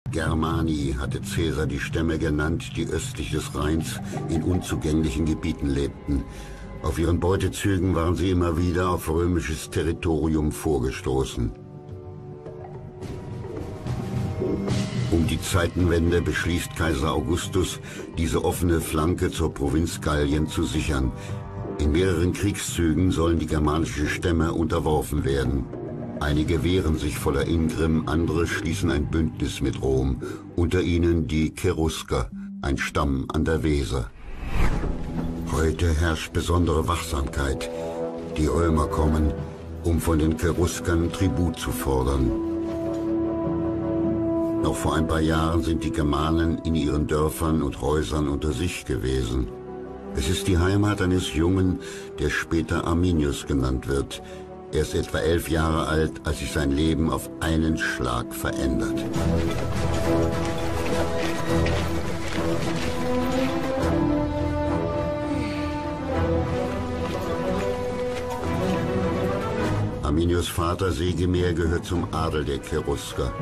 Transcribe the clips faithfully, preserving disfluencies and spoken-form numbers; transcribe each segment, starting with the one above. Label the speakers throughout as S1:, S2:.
S1: Germani hatte Caesar die Stämme genannt, die östlich des Rheins in unzugänglichen Gebieten lebten. Auf ihren Beutezügen waren sie immer wieder auf römisches Territorium vorgestoßen. Um die Zeitenwende beschließt Kaiser Augustus, diese offene Flanke zur Provinz Gallien zu sichern. In mehreren Kriegszügen sollen die germanischen Stämme unterworfen werden. Einige wehren sich voller Ingrimm, andere schließen ein Bündnis mit Rom, unter ihnen die Cherusker, ein Stamm an der Weser. Heute herrscht besondere Wachsamkeit. Die Römer kommen, um von den Cheruskern Tribut zu fordern. Noch vor ein paar Jahren sind die Germanen in ihren Dörfern und Häusern unter sich gewesen. Es ist die Heimat eines Jungen, der später Arminius genannt wird. Er ist etwa elf Jahre alt, als sich sein Leben auf einen Schlag verändert. Arminius' Vater Segemer gehört zum Adel der Cherusker.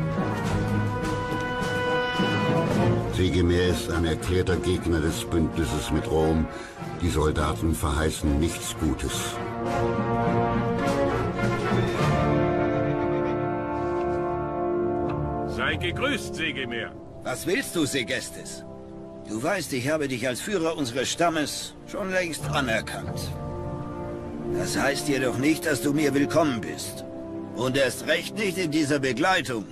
S1: Segemer ist ein erklärter Gegner des Bündnisses mit Rom. Die Soldaten verheißen nichts Gutes.
S2: Sei gegrüßt, Segemer.
S3: Was willst du, Segestes? Du weißt, ich habe dich als Führer unseres Stammes schon längst anerkannt. Das heißt jedoch nicht, dass du mir willkommen bist. Und erst recht nicht in dieser Begleitung.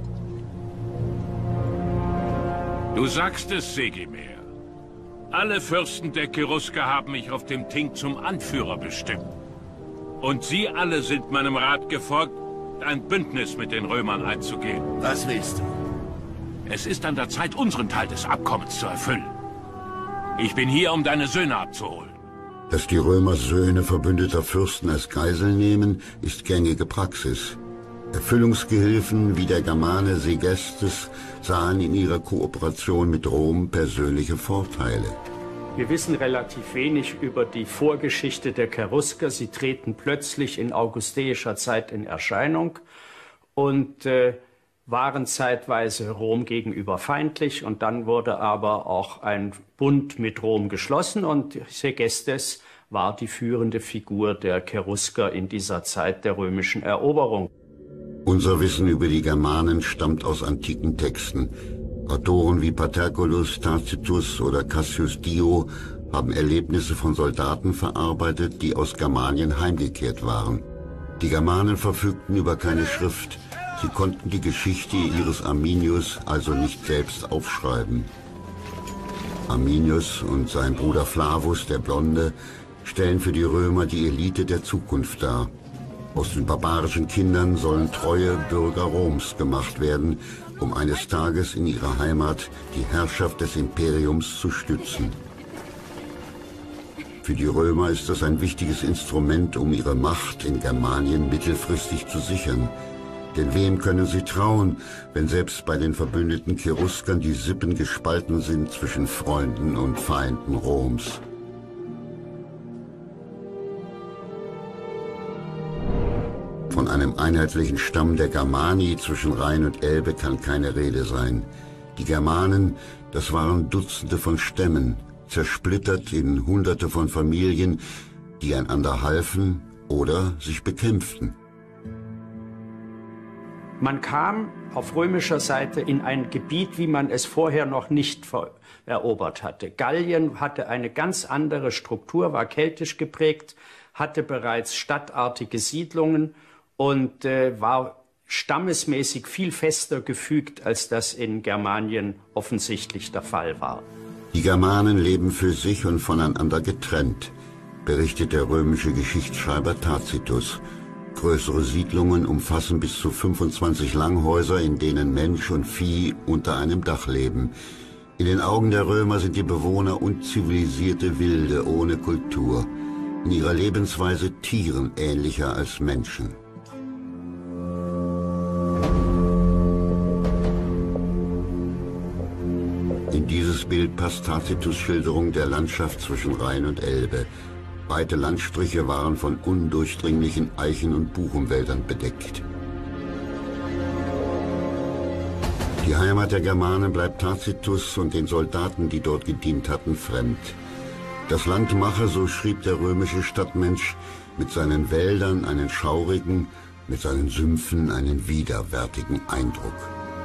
S2: Du sagst es, Segemer. Alle Fürsten der Cherusker haben mich auf dem Ting zum Anführer bestimmt. Und sie alle sind meinem Rat gefolgt, ein Bündnis mit den Römern einzugehen.
S3: Was willst du?
S2: Es ist an der Zeit, unseren Teil des Abkommens zu erfüllen. Ich bin hier, um deine Söhne abzuholen.
S1: Dass die Römer Söhne verbündeter Fürsten als Geisel nehmen, ist gängige Praxis. Erfüllungsgehilfen wie der Germane Segestes sahen in ihrer Kooperation mit Rom persönliche Vorteile.
S4: Wir wissen relativ wenig über die Vorgeschichte der Cherusker. Sie treten plötzlich in augusteischer Zeit in Erscheinung und äh, waren zeitweise Rom gegenüber feindlich. Und dann wurde aber auch ein Bund mit Rom geschlossen und Segestes war die führende Figur der Cherusker in dieser Zeit der römischen Eroberung.
S1: Unser Wissen über die Germanen stammt aus antiken Texten. Autoren wie Paterculus, Tacitus oder Cassius Dio haben Erlebnisse von Soldaten verarbeitet, die aus Germanien heimgekehrt waren. Die Germanen verfügten über keine Schrift. Sie konnten die Geschichte ihres Arminius also nicht selbst aufschreiben. Arminius und sein Bruder Flavus, der Blonde, stellen für die Römer die Elite der Zukunft dar. Aus den barbarischen Kindern sollen treue Bürger Roms gemacht werden, um eines Tages in ihrer Heimat die Herrschaft des Imperiums zu stützen. Für die Römer ist das ein wichtiges Instrument, um ihre Macht in Germanien mittelfristig zu sichern. Denn wem können sie trauen, wenn selbst bei den verbündeten Cheruskern die Sippen gespalten sind zwischen Freunden und Feinden Roms? Von einem einheitlichen Stamm der Germani zwischen Rhein und Elbe kann keine Rede sein. Die Germanen, das waren Dutzende von Stämmen, zersplittert in Hunderte von Familien, die einander halfen oder sich bekämpften.
S4: Man kam auf römischer Seite in ein Gebiet, wie man es vorher noch nicht erobert hatte. Gallien hatte eine ganz andere Struktur, war keltisch geprägt, hatte bereits stadtartige Siedlungen und äh, war stammesmäßig viel fester gefügt, als das in Germanien offensichtlich der Fall war.
S1: Die Germanen leben für sich und voneinander getrennt, berichtet der römische Geschichtsschreiber Tacitus. Größere Siedlungen umfassen bis zu fünfundzwanzig Langhäuser, in denen Mensch und Vieh unter einem Dach leben. In den Augen der Römer sind die Bewohner unzivilisierte Wilde ohne Kultur, in ihrer Lebensweise Tieren ähnlicher als Menschen. In dieses Bild passt Tacitus' Schilderung der Landschaft zwischen Rhein und Elbe. Weite Landstriche waren von undurchdringlichen Eichen- und Buchenwäldern bedeckt. Die Heimat der Germanen bleibt Tacitus und den Soldaten, die dort gedient hatten, fremd. Das Land mache, so schrieb der römische Stadtmensch, mit seinen Wäldern einen schaurigen, mit seinen Sümpfen einen widerwärtigen Eindruck.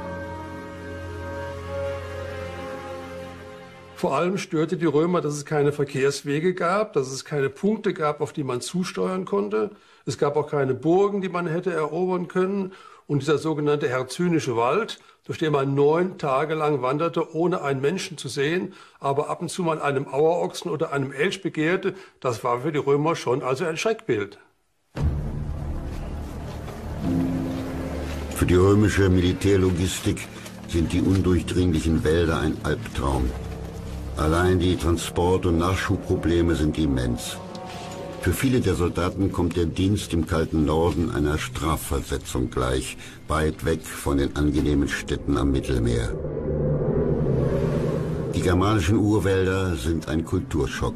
S5: Vor allem störte die Römer, dass es keine Verkehrswege gab, dass es keine Punkte gab, auf die man zusteuern konnte. Es gab auch keine Burgen, die man hätte erobern können. Und dieser sogenannte Hercynische Wald, durch den man neun Tage lang wanderte, ohne einen Menschen zu sehen, aber ab und zu mal einem Auerochsen oder einem Elch begehrte, das war für die Römer schon also ein Schreckbild.
S1: Für die römische Militärlogistik sind die undurchdringlichen Wälder ein Albtraum. Allein die Transport- und Nachschubprobleme sind immens. Für viele der Soldaten kommt der Dienst im kalten Norden einer Strafversetzung gleich, weit weg von den angenehmen Städten am Mittelmeer. Die germanischen Urwälder sind ein Kulturschock.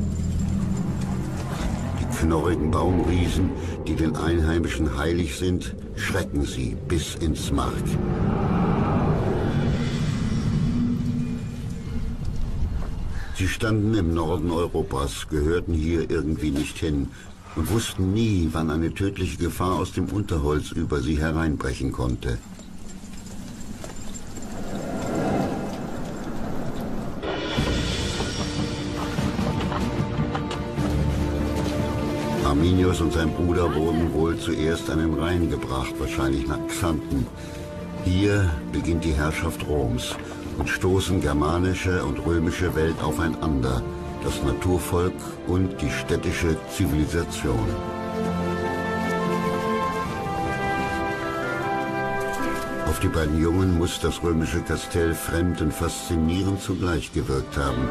S1: Die knorrigen Baumriesen, die den Einheimischen heilig sind, schrecken sie bis ins Mark. Sie standen im Norden Europas, gehörten hier irgendwie nicht hin und wussten nie, wann eine tödliche Gefahr aus dem Unterholz über sie hereinbrechen konnte. Arminius und sein Bruder wurden wohl zuerst an den Rhein gebracht, wahrscheinlich nach Xanten. Hier beginnt die Herrschaft Roms und stoßen germanische und römische Welt aufeinander, das Naturvolk und die städtische Zivilisation. Auf die beiden Jungen muss das römische Kastell fremd und faszinierend zugleich gewirkt haben.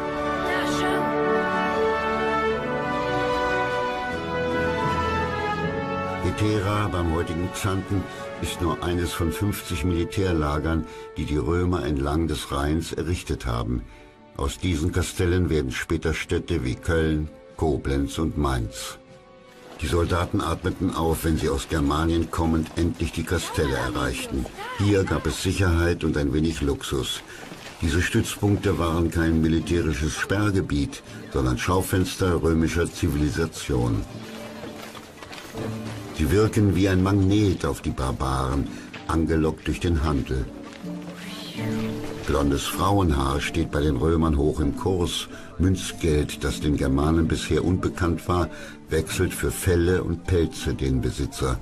S1: Hetera beim heutigen Xanten ist nur eines von fünfzig Militärlagern, die die Römer entlang des Rheins errichtet haben. Aus diesen Kastellen werden später Städte wie Köln, Koblenz und Mainz. Die Soldaten atmeten auf, wenn sie aus Germanien kommend endlich die Kastelle erreichten. Hier gab es Sicherheit und ein wenig Luxus. Diese Stützpunkte waren kein militärisches Sperrgebiet, sondern Schaufenster römischer Zivilisation. Sie wirken wie ein Magnet auf die Barbaren, angelockt durch den Handel. Blondes Frauenhaar steht bei den Römern hoch im Kurs. Münzgeld, das den Germanen bisher unbekannt war, wechselt für Felle und Pelze den Besitzer.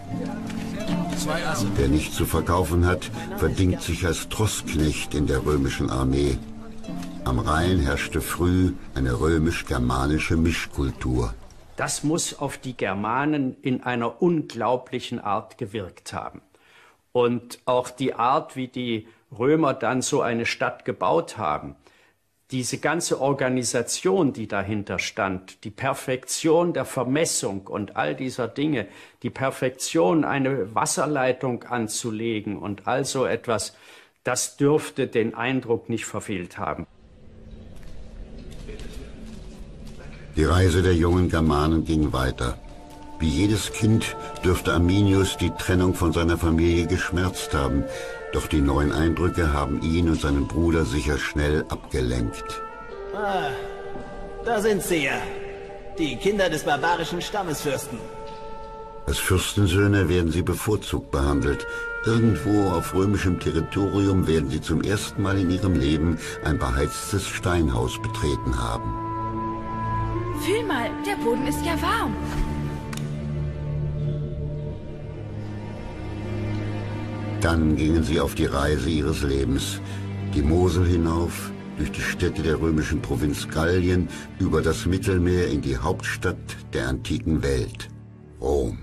S1: Wer nichts zu verkaufen hat, verdingt sich als Trossknecht in der römischen Armee. Am Rhein herrschte früh eine römisch-germanische Mischkultur.
S4: Das muss auf die Germanen in einer unglaublichen Art gewirkt haben. Und auch die Art, wie die Römer dann so eine Stadt gebaut haben, diese ganze Organisation, die dahinter stand, die Perfektion der Vermessung und all dieser Dinge, die Perfektion, eine Wasserleitung anzulegen und all so etwas, das dürfte den Eindruck nicht verfehlt haben.
S1: Die Reise der jungen Germanen ging weiter. Wie jedes Kind dürfte Arminius die Trennung von seiner Familie geschmerzt haben, doch die neuen Eindrücke haben ihn und seinen Bruder sicher schnell abgelenkt.
S6: Ah, da sind sie ja, die Kinder des barbarischen Stammesfürsten.
S1: Als Fürstensöhne werden sie bevorzugt behandelt. Irgendwo auf römischem Territorium werden sie zum ersten Mal in ihrem Leben ein beheiztes Steinhaus betreten haben.
S7: Fühl mal, der Boden ist ja warm.
S1: Dann gingen sie auf die Reise ihres Lebens. Die Mosel hinauf, durch die Städte der römischen Provinz Gallien, über das Mittelmeer in die Hauptstadt der antiken Welt, Rom.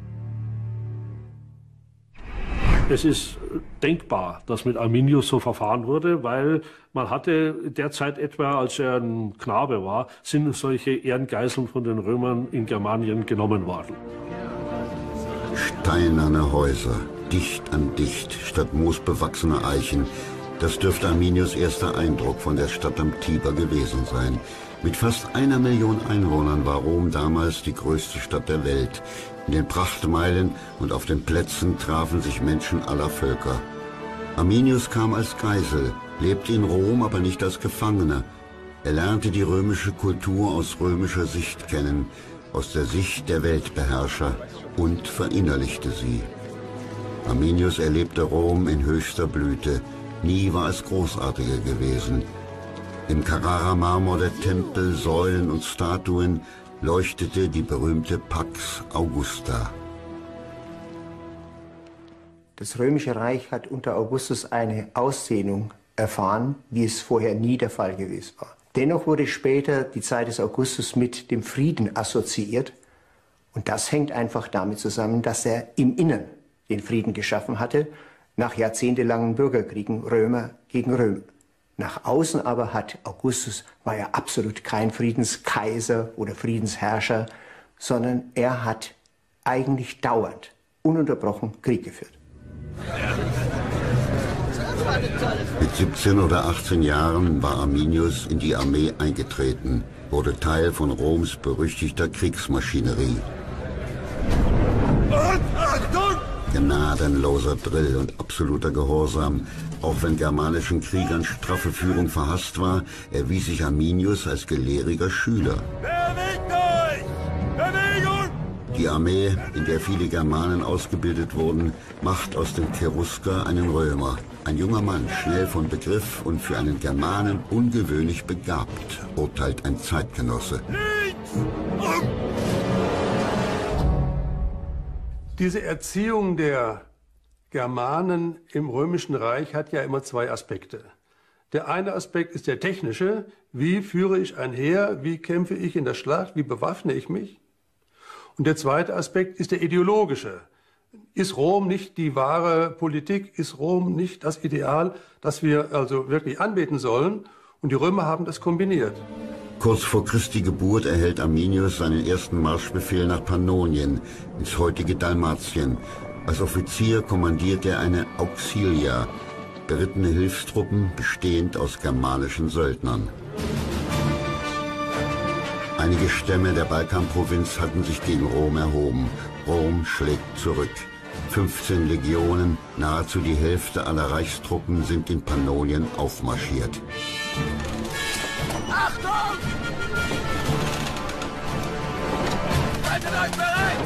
S8: Es ist denkbar, dass mit Arminius so verfahren wurde, weil man hatte derzeit etwa, als er ein Knabe war, sind solche Ehrengeißeln von den Römern in Germanien genommen worden.
S1: Steinerne Häuser, dicht an dicht, statt moosbewachsener Eichen. Das dürfte Arminius' erster Eindruck von der Stadt am Tiber gewesen sein. Mit fast einer Million Einwohnern war Rom damals die größte Stadt der Welt. In den Prachtmeilen und auf den Plätzen trafen sich Menschen aller Völker. Arminius kam als Geisel, lebte in Rom, aber nicht als Gefangener. Er lernte die römische Kultur aus römischer Sicht kennen, aus der Sicht der Weltbeherrscher, und verinnerlichte sie. Arminius erlebte Rom in höchster Blüte. Nie war es großartiger gewesen. Im Carrara-Marmor der Tempel, Säulen und Statuen leuchtete die berühmte Pax Augusta.
S9: Das Römische Reich hat unter Augustus eine Ausdehnung erfahren, wie es vorher nie der Fall gewesen war. Dennoch wurde später die Zeit des Augustus mit dem Frieden assoziiert. Und das hängt einfach damit zusammen, dass er im Innern den Frieden geschaffen hatte, nach jahrzehntelangen Bürgerkriegen Römer gegen Römer. Nach außen aber hat Augustus, war er absolut kein Friedenskaiser oder Friedensherrscher, sondern er hat eigentlich dauernd, ununterbrochen Krieg geführt.
S1: Mit siebzehn oder achtzehn Jahren war Arminius in die Armee eingetreten, wurde Teil von Roms berüchtigter Kriegsmaschinerie. Gnadenloser Drill und absoluter Gehorsam. Auch wenn germanischen Kriegern straffe Führung verhasst war, erwies sich Arminius als gelehriger Schüler.
S10: Bewegt euch! Bewegung!
S1: Die Armee, in der viele Germanen ausgebildet wurden, macht aus dem Cherusker einen Römer. Ein junger Mann, schnell von Begriff und für einen Germanen ungewöhnlich begabt, urteilt ein Zeitgenosse.
S5: Diese Erziehung der Germanen im Römischen Reich hat ja immer zwei Aspekte. Der eine Aspekt ist der technische. Wie führe ich ein Heer? Wie kämpfe ich in der Schlacht? Wie bewaffne ich mich? Und der zweite Aspekt ist der ideologische. Ist Rom nicht die wahre Politik? Ist Rom nicht das Ideal, das wir also wirklich anbeten sollen? Und die Römer haben das kombiniert.
S1: Kurz vor Christi Geburt erhält Arminius seinen ersten Marschbefehl nach Pannonien, ins heutige Dalmatien. Als Offizier kommandiert er eine Auxilia, berittene Hilfstruppen bestehend aus germanischen Söldnern. Einige Stämme der Balkanprovinz hatten sich gegen Rom erhoben. Rom schlägt zurück. fünfzehn Legionen, nahezu die Hälfte aller Reichstruppen, sind in Pannonien aufmarschiert.
S10: Achtung! Haltet euch bereit!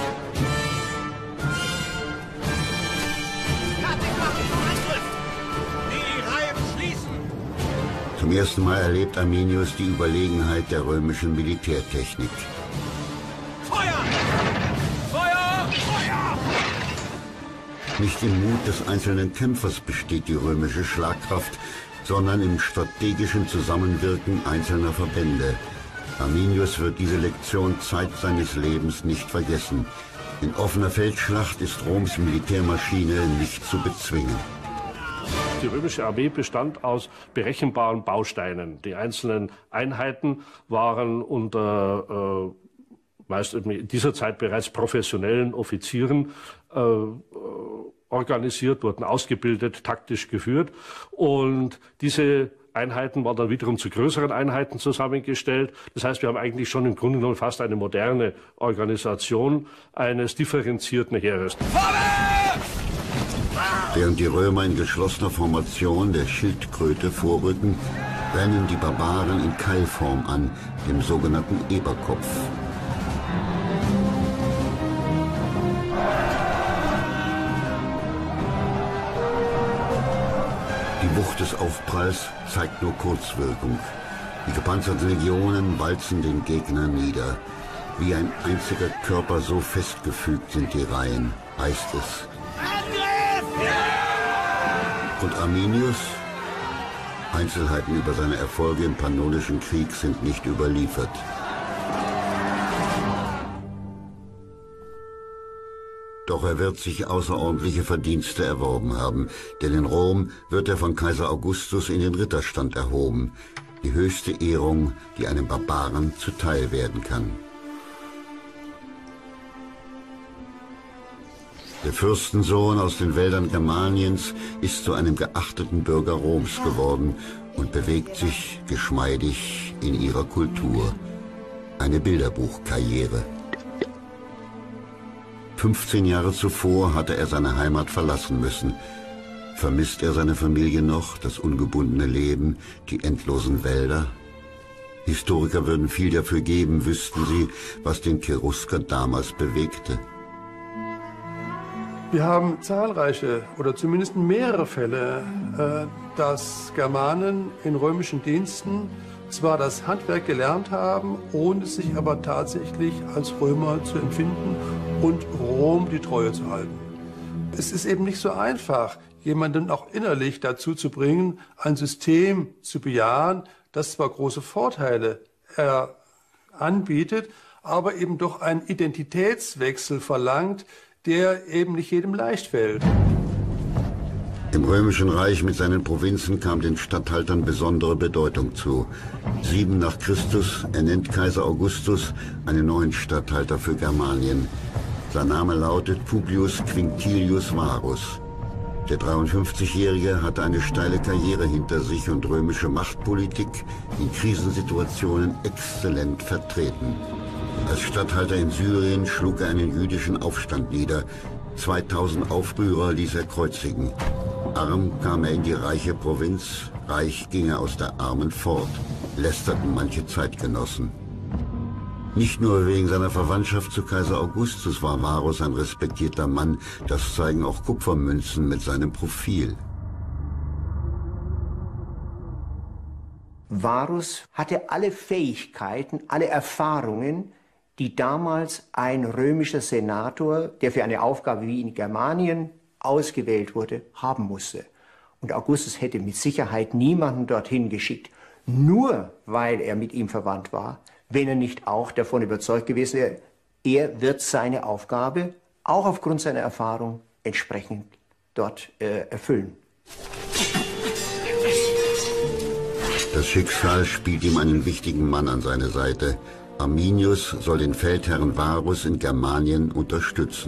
S10: Die Reihen schließen!
S1: Zum ersten Mal erlebt Arminius die Überlegenheit der römischen Militärtechnik.
S10: Feuer! Feuer! Feuer!
S1: Nicht im Mut des einzelnen Kämpfers besteht die römische Schlagkraft, sondern im strategischen Zusammenwirken einzelner Verbände. Arminius wird diese Lektion Zeit seines Lebens nicht vergessen. In offener Feldschlacht ist Roms Militärmaschine nicht zu bezwingen.
S8: Die römische Armee bestand aus berechenbaren Bausteinen. Die einzelnen Einheiten waren unter äh, meist in dieser Zeit bereits professionellen Offizieren äh, organisiert, wurden ausgebildet, taktisch geführt. Und diese Einheiten waren dann wiederum zu größeren Einheiten zusammengestellt. Das heißt, wir haben eigentlich schon im Grunde genommen fast eine moderne Organisation eines differenzierten Heeres.
S1: Während die Römer in geschlossener Formation der Schildkröte vorrücken, rennen die Barbaren in Keilform an, dem sogenannten Eberkopf. Die Wucht des Aufpralls zeigt nur Kurzwirkung. Die gepanzerten Legionen walzen den Gegner nieder. Wie ein einziger Körper, so festgefügt sind die Reihen, heißt es. Und Arminius? Einzelheiten über seine Erfolge im Pannonischen Krieg sind nicht überliefert. Doch er wird sich außerordentliche Verdienste erworben haben, denn in Rom wird er von Kaiser Augustus in den Ritterstand erhoben, die höchste Ehrung, die einem Barbaren zuteil werden kann. Der Fürstensohn aus den Wäldern Germaniens ist zu einem geachteten Bürger Roms geworden und bewegt sich geschmeidig in ihrer Kultur. Eine Bilderbuchkarriere. fünfzehn Jahre zuvor hatte er seine Heimat verlassen müssen. Vermisst er seine Familie noch, das ungebundene Leben, die endlosen Wälder? Historiker würden viel dafür geben, wüssten sie, was den Cherusker damals bewegte.
S5: Wir haben zahlreiche oder zumindest mehrere Fälle, äh, dass Germanen in römischen Diensten zwar das Handwerk gelernt haben, ohne sich aber tatsächlich als Römer zu empfinden und Rom die Treue zu halten. Es ist eben nicht so einfach, jemanden auch innerlich dazu zu bringen, ein System zu bejahen, das zwar große Vorteile äh, anbietet, aber eben doch einen Identitätswechsel verlangt, der eben nicht jedem leicht fällt.
S1: Im Römischen Reich mit seinen Provinzen kam den Statthaltern besondere Bedeutung zu. Sieben nach Christus ernennt Kaiser Augustus einen neuen Statthalter für Germanien. Sein Name lautet Publius Quinctilius Varus. Der dreiundfünfzigjährige hatte eine steile Karriere hinter sich und römische Machtpolitik in Krisensituationen exzellent vertreten. Als Statthalter in Syrien schlug er einen jüdischen Aufstand nieder. zweitausend Aufrührer ließ er kreuzigen. Arm kam er in die reiche Provinz, reich ging er aus der Armen fort, lästerten manche Zeitgenossen. Nicht nur wegen seiner Verwandtschaft zu Kaiser Augustus war Varus ein respektierter Mann, das zeigen auch Kupfermünzen mit seinem Profil.
S9: Varus hatte alle Fähigkeiten, alle Erfahrungen, die damals ein römischer Senator, der für eine Aufgabe wie in Germanien ausgewählt wurde, haben musste. Und Augustus hätte mit Sicherheit niemanden dorthin geschickt, nur weil er mit ihm verwandt war, wenn er nicht auch davon überzeugt gewesen wäre, er wird seine Aufgabe, auch aufgrund seiner Erfahrung, entsprechend dort äh, erfüllen.
S1: Das Schicksal spielt ihm einen wichtigen Mann an seine Seite. Arminius soll den Feldherrn Varus in Germanien unterstützen.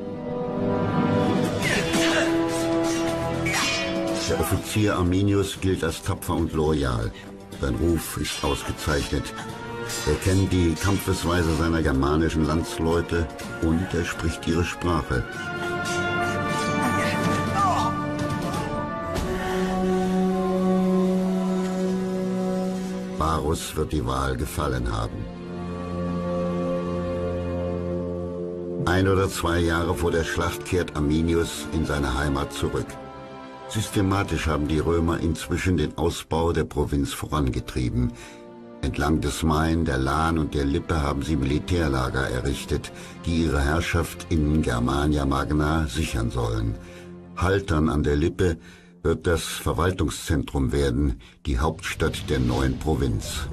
S1: Der Offizier Arminius gilt als tapfer und loyal. Sein Ruf ist ausgezeichnet. Er kennt die Kampfesweise seiner germanischen Landsleute und er spricht ihre Sprache. Varus wird die Wahl gefallen haben. Ein oder zwei Jahre vor der Schlacht kehrt Arminius in seine Heimat zurück. Systematisch haben die Römer inzwischen den Ausbau der Provinz vorangetrieben. Entlang des Main, der Lahn und der Lippe haben sie Militärlager errichtet, die ihre Herrschaft in Germania Magna sichern sollen. Haltern an der Lippe wird das Verwaltungszentrum werden, die Hauptstadt der neuen Provinz.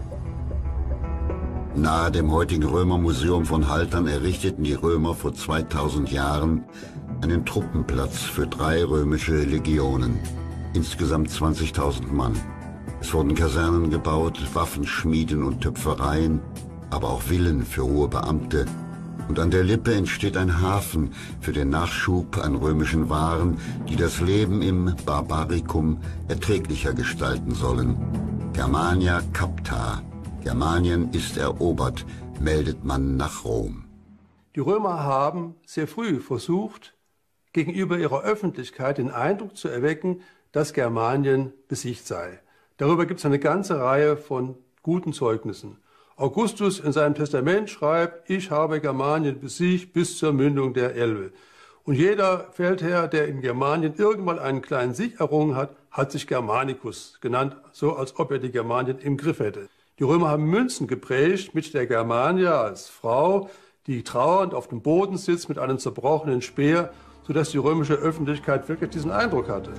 S1: Nahe dem heutigen Römermuseum von Haltern errichteten die Römer vor zweitausend Jahren einen Truppenplatz für drei römische Legionen, insgesamt zwanzigtausend Mann. Es wurden Kasernen gebaut, Waffenschmieden und Töpfereien, aber auch Villen für hohe Beamte. Und an der Lippe entsteht ein Hafen für den Nachschub an römischen Waren, die das Leben im Barbaricum erträglicher gestalten sollen. Germania capta. Germanien ist erobert, meldet man nach Rom.
S5: Die Römer haben sehr früh versucht, gegenüber ihrer Öffentlichkeit den Eindruck zu erwecken, dass Germanien besiegt sei. Darüber gibt es eine ganze Reihe von guten Zeugnissen. Augustus in seinem Testament schreibt, ich habe Germanien besiegt bis zur Mündung der Elbe. Und jeder Feldherr, der in Germanien irgendwann einen kleinen Sieg errungen hat, hat sich Germanicus genannt, so als ob er die Germanien im Griff hätte. Die Römer haben Münzen geprägt mit der Germania als Frau, die trauernd auf dem Boden sitzt mit einem zerbrochenen Speer, sodass die römische Öffentlichkeit wirklich diesen Eindruck hatte.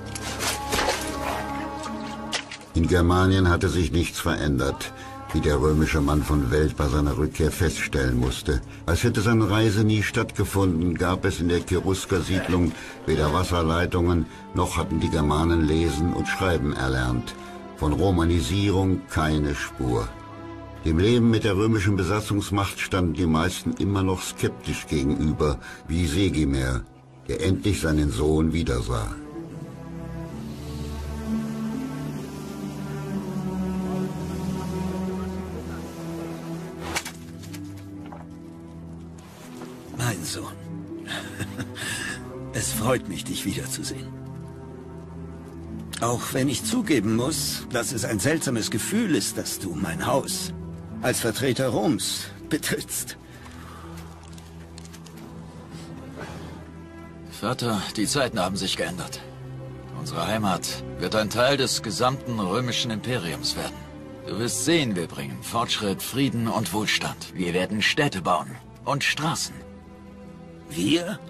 S1: In Germanien hatte sich nichts verändert, wie der römische Mann von Welt bei seiner Rückkehr feststellen musste. Als hätte seine Reise nie stattgefunden, gab es in der Cherusker Siedlung weder Wasserleitungen, noch hatten die Germanen lesen und schreiben erlernt. Von Romanisierung keine Spur. Dem Leben mit der römischen Besatzungsmacht standen die meisten immer noch skeptisch gegenüber, wie Segimer, der endlich seinen Sohn wiedersah.
S3: Mein Sohn, es freut mich, dich wiederzusehen. Auch wenn ich zugeben muss, dass es ein seltsames Gefühl ist, dass du mein Haus als Vertreter Roms betrittst.
S11: Vater, die Zeiten haben sich geändert. Unsere Heimat wird ein Teil des gesamten römischen Imperiums werden. Du wirst sehen, wir bringen Fortschritt, Frieden und Wohlstand. Wir werden Städte bauen und Straßen.
S3: Wir?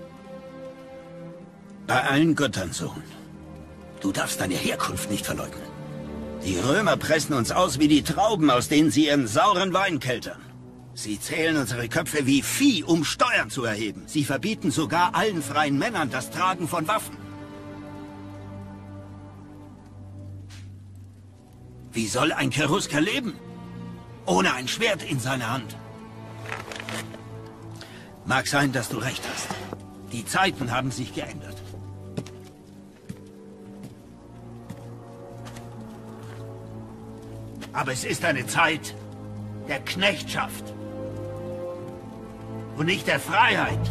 S3: Bei allen Göttern, Sohn. Du darfst deine Herkunft nicht verleugnen. Die Römer pressen uns aus wie die Trauben, aus denen sie ihren sauren Wein keltern. Sie zählen unsere Köpfe wie Vieh, um Steuern zu erheben. Sie verbieten sogar allen freien Männern das Tragen von Waffen. Wie soll ein Cherusker leben? Ohne ein Schwert in seiner Hand. Mag sein, dass du recht hast. Die Zeiten haben sich geändert. Aber es ist eine Zeit der Knechtschaft und nicht der Freiheit.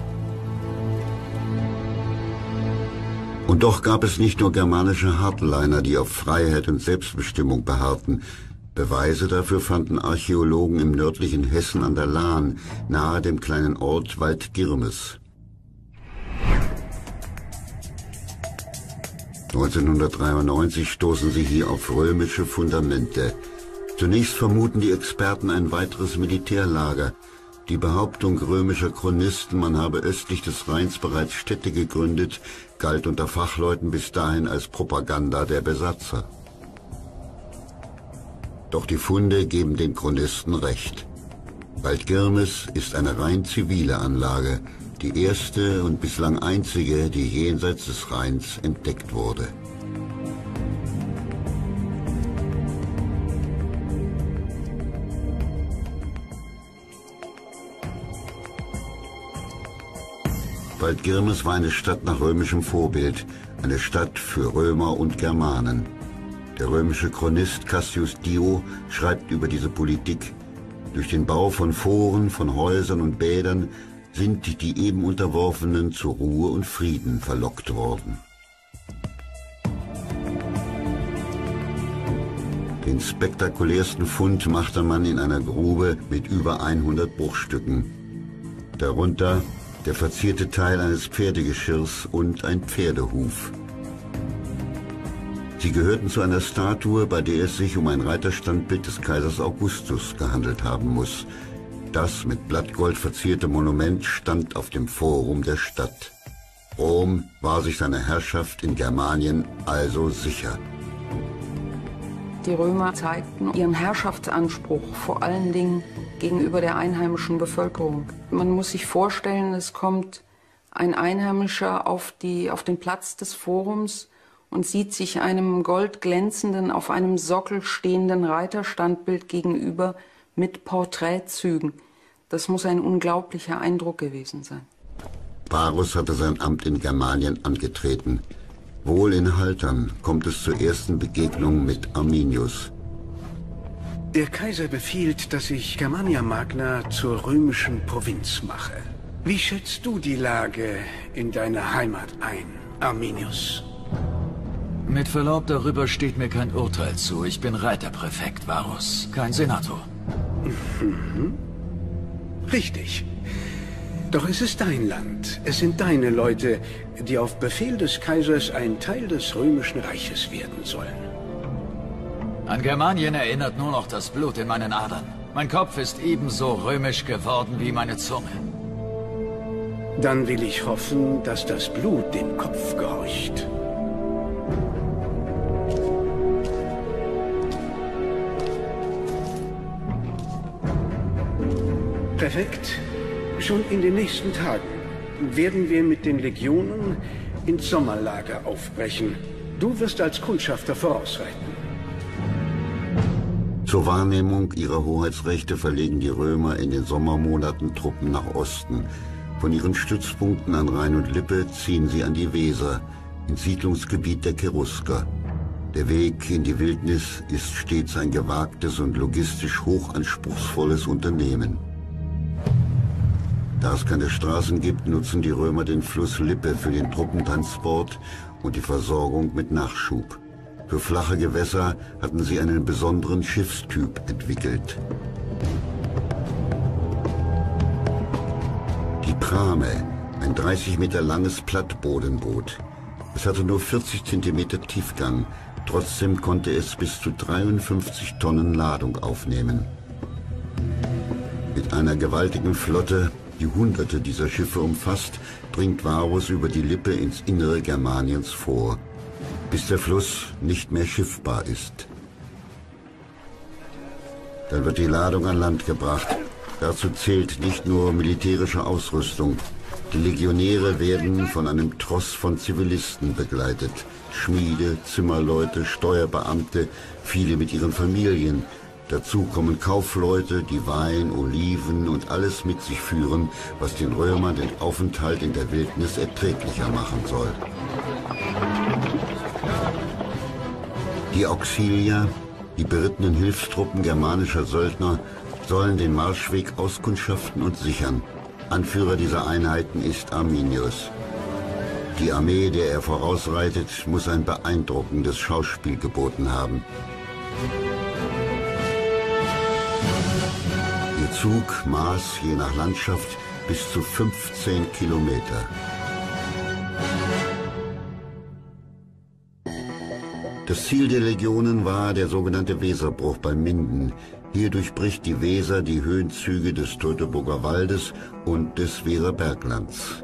S1: Und doch gab es nicht nur germanische Hardliner, die auf Freiheit und Selbstbestimmung beharrten. Beweise dafür fanden Archäologen im nördlichen Hessen an der Lahn, nahe dem kleinen Ort Waldgirmes. neunzehnhundertdreiundneunzig stoßen sie hier auf römische Fundamente. Zunächst vermuten die Experten ein weiteres Militärlager. Die Behauptung römischer Chronisten, man habe östlich des Rheins bereits Städte gegründet, galt unter Fachleuten bis dahin als Propaganda der Besatzer. Doch die Funde geben den Chronisten recht. Waldgirmes ist eine rein zivile Anlage, die erste und bislang einzige, die jenseits des Rheins entdeckt wurde. Waldgirmes war eine Stadt nach römischem Vorbild, eine Stadt für Römer und Germanen. Der römische Chronist Cassius Dio schreibt über diese Politik: Durch den Bau von Foren, von Häusern und Bädern sind die eben Unterworfenen zu Ruhe und Frieden verlockt worden. Den spektakulärsten Fund machte man in einer Grube mit über hundert Bruchstücken. Darunter der verzierte Teil eines Pferdegeschirrs und ein Pferdehuf. Sie gehörten zu einer Statue, bei der es sich um ein Reiterstandbild des Kaisers Augustus gehandelt haben muss. Das mit Blattgold verzierte Monument stand auf dem Forum der Stadt. Rom war sich seiner Herrschaft in Germanien also sicher.
S12: Die Römer zeigten ihren Herrschaftsanspruch vor allen Dingen gegenüber der einheimischen Bevölkerung. Man muss sich vorstellen, es kommt ein Einheimischer auf, die, auf den Platz des Forums und sieht sich einem goldglänzenden, auf einem Sockel stehenden Reiterstandbild gegenüber mit Porträtzügen. Das muss ein unglaublicher Eindruck gewesen sein.
S1: Varus hatte sein Amt in Germanien angetreten. Wohl in Haltern kommt es zur ersten Begegnung mit Arminius.
S13: Der Kaiser befiehlt, dass ich Germania Magna zur römischen Provinz mache. Wie schätzt du die Lage in deiner Heimat ein, Arminius?
S11: Mit Verlaub, darüber steht mir kein Urteil zu. Ich bin Reiterpräfekt, Varus, kein Senator.
S13: Mhm. Richtig. Doch es ist dein Land. Es sind deine Leute, die auf Befehl des Kaisers ein Teil des römischen Reiches werden sollen.
S11: An Germanien erinnert nur noch das Blut in meinen Adern. Mein Kopf ist ebenso römisch geworden wie meine Zunge.
S13: Dann will ich hoffen, dass das Blut dem Kopf gehorcht. Perfekt. Schon in den nächsten Tagen werden wir mit den Legionen ins Sommerlager aufbrechen. Du wirst als Kundschafter vorausreiten.
S1: Zur Wahrnehmung ihrer Hoheitsrechte verlegen die Römer in den Sommermonaten Truppen nach Osten. Von ihren Stützpunkten an Rhein und Lippe ziehen sie an die Weser, ins Siedlungsgebiet der Cherusker. Der Weg in die Wildnis ist stets ein gewagtes und logistisch hochanspruchsvolles Unternehmen. Da es keine Straßen gibt, nutzen die Römer den Fluss Lippe für den Truppentransport und die Versorgung mit Nachschub. Für flache Gewässer hatten sie einen besonderen Schiffstyp entwickelt. Die Prame, ein dreißig Meter langes Plattbodenboot. Es hatte nur vierzig Zentimeter Tiefgang, trotzdem konnte es bis zu dreiundfünfzig Tonnen Ladung aufnehmen. Mit einer gewaltigen Flotte, die Hunderte dieser Schiffe umfasst, dringt Varus über die Lippe ins Innere Germaniens vor, bis der Fluss nicht mehr schiffbar ist. Dann wird die Ladung an Land gebracht. Dazu zählt nicht nur militärische Ausrüstung. Die Legionäre werden von einem Tross von Zivilisten begleitet. Schmiede, Zimmerleute, Steuerbeamte, viele mit ihren Familien. Dazu kommen Kaufleute, die Wein, Oliven und alles mit sich führen, was den Römern den Aufenthalt in der Wildnis erträglicher machen soll. Die Auxilier, die berittenen Hilfstruppen germanischer Söldner, sollen den Marschweg auskundschaften und sichern. Anführer dieser Einheiten ist Arminius. Die Armee, der er vorausreitet, muss ein beeindruckendes Schauspiel geboten haben. Ihr Zug maß je nach Landschaft bis zu fünfzehn Kilometer. Das Ziel der Legionen war der sogenannte Weserbruch bei Minden. Hier durchbricht die Weser die Höhenzüge des Teutoburger Waldes und des Weserberglands.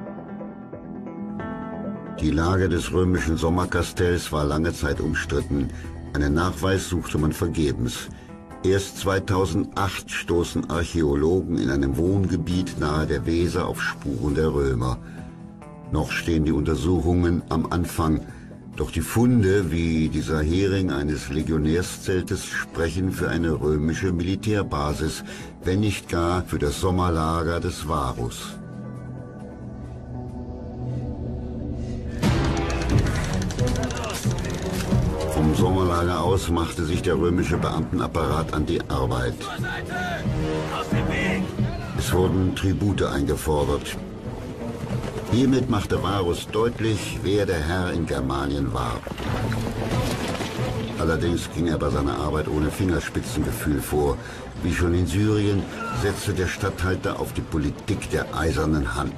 S1: Die Lage des römischen Sommerkastells war lange Zeit umstritten. Einen Nachweis suchte man vergebens. Erst zweitausendacht stoßen Archäologen in einem Wohngebiet nahe der Weser auf Spuren der Römer. Noch stehen die Untersuchungen am Anfang. Doch die Funde, wie dieser Hering eines Legionärszeltes, sprechen für eine römische Militärbasis, wenn nicht gar für das Sommerlager des Varus. Vom Sommerlager aus machte sich der römische Beamtenapparat an die Arbeit. Es wurden Tribute eingefordert. Hiermit machte Varus deutlich, wer der Herr in Germanien war. Allerdings ging er bei seiner Arbeit ohne Fingerspitzengefühl vor. Wie schon in Syrien setzte der Statthalter auf die Politik der eisernen Hand.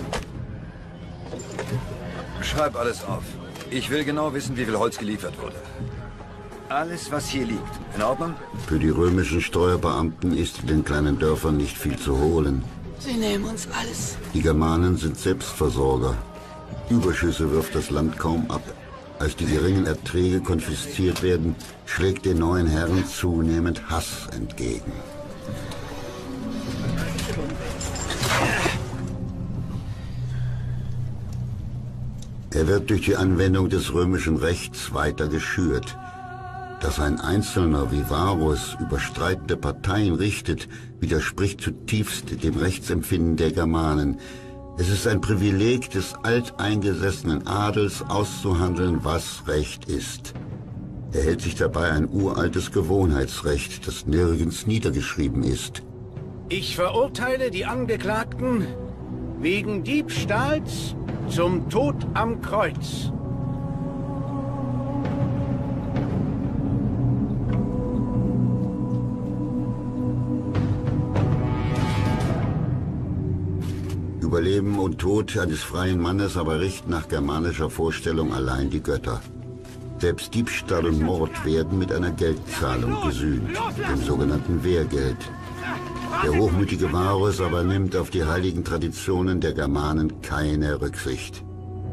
S14: Schreib alles auf. Ich will genau wissen, wie viel Holz geliefert wurde. Alles, was hier liegt. In Ordnung?
S1: Für die römischen Steuerbeamten ist in den kleinen Dörfern nicht viel zu holen.
S15: Sie nehmen uns alles.
S1: Die Germanen sind Selbstversorger. Überschüsse wirft das Land kaum ab. Als die geringen Erträge konfisziert werden, schlägt den neuen Herren zunehmend Hass entgegen. Er wird durch die Anwendung des römischen Rechts weiter geschürt. Dass ein Einzelner wie Varus über streitende Parteien richtet, widerspricht zutiefst dem Rechtsempfinden der Germanen. Es ist ein Privileg des alteingesessenen Adels, auszuhandeln, was Recht ist. Er hält sich dabei ein uraltes Gewohnheitsrecht, das nirgends niedergeschrieben ist.
S13: Ich verurteile die Angeklagten wegen Diebstahls zum Tod am Kreuz.
S1: Über Leben und Tod eines freien Mannes aber richten nach germanischer Vorstellung allein die Götter. Selbst Diebstahl und Mord werden mit einer Geldzahlung gesühnt, dem sogenannten Wehrgeld. Der hochmütige Varus aber nimmt auf die heiligen Traditionen der Germanen keine Rücksicht.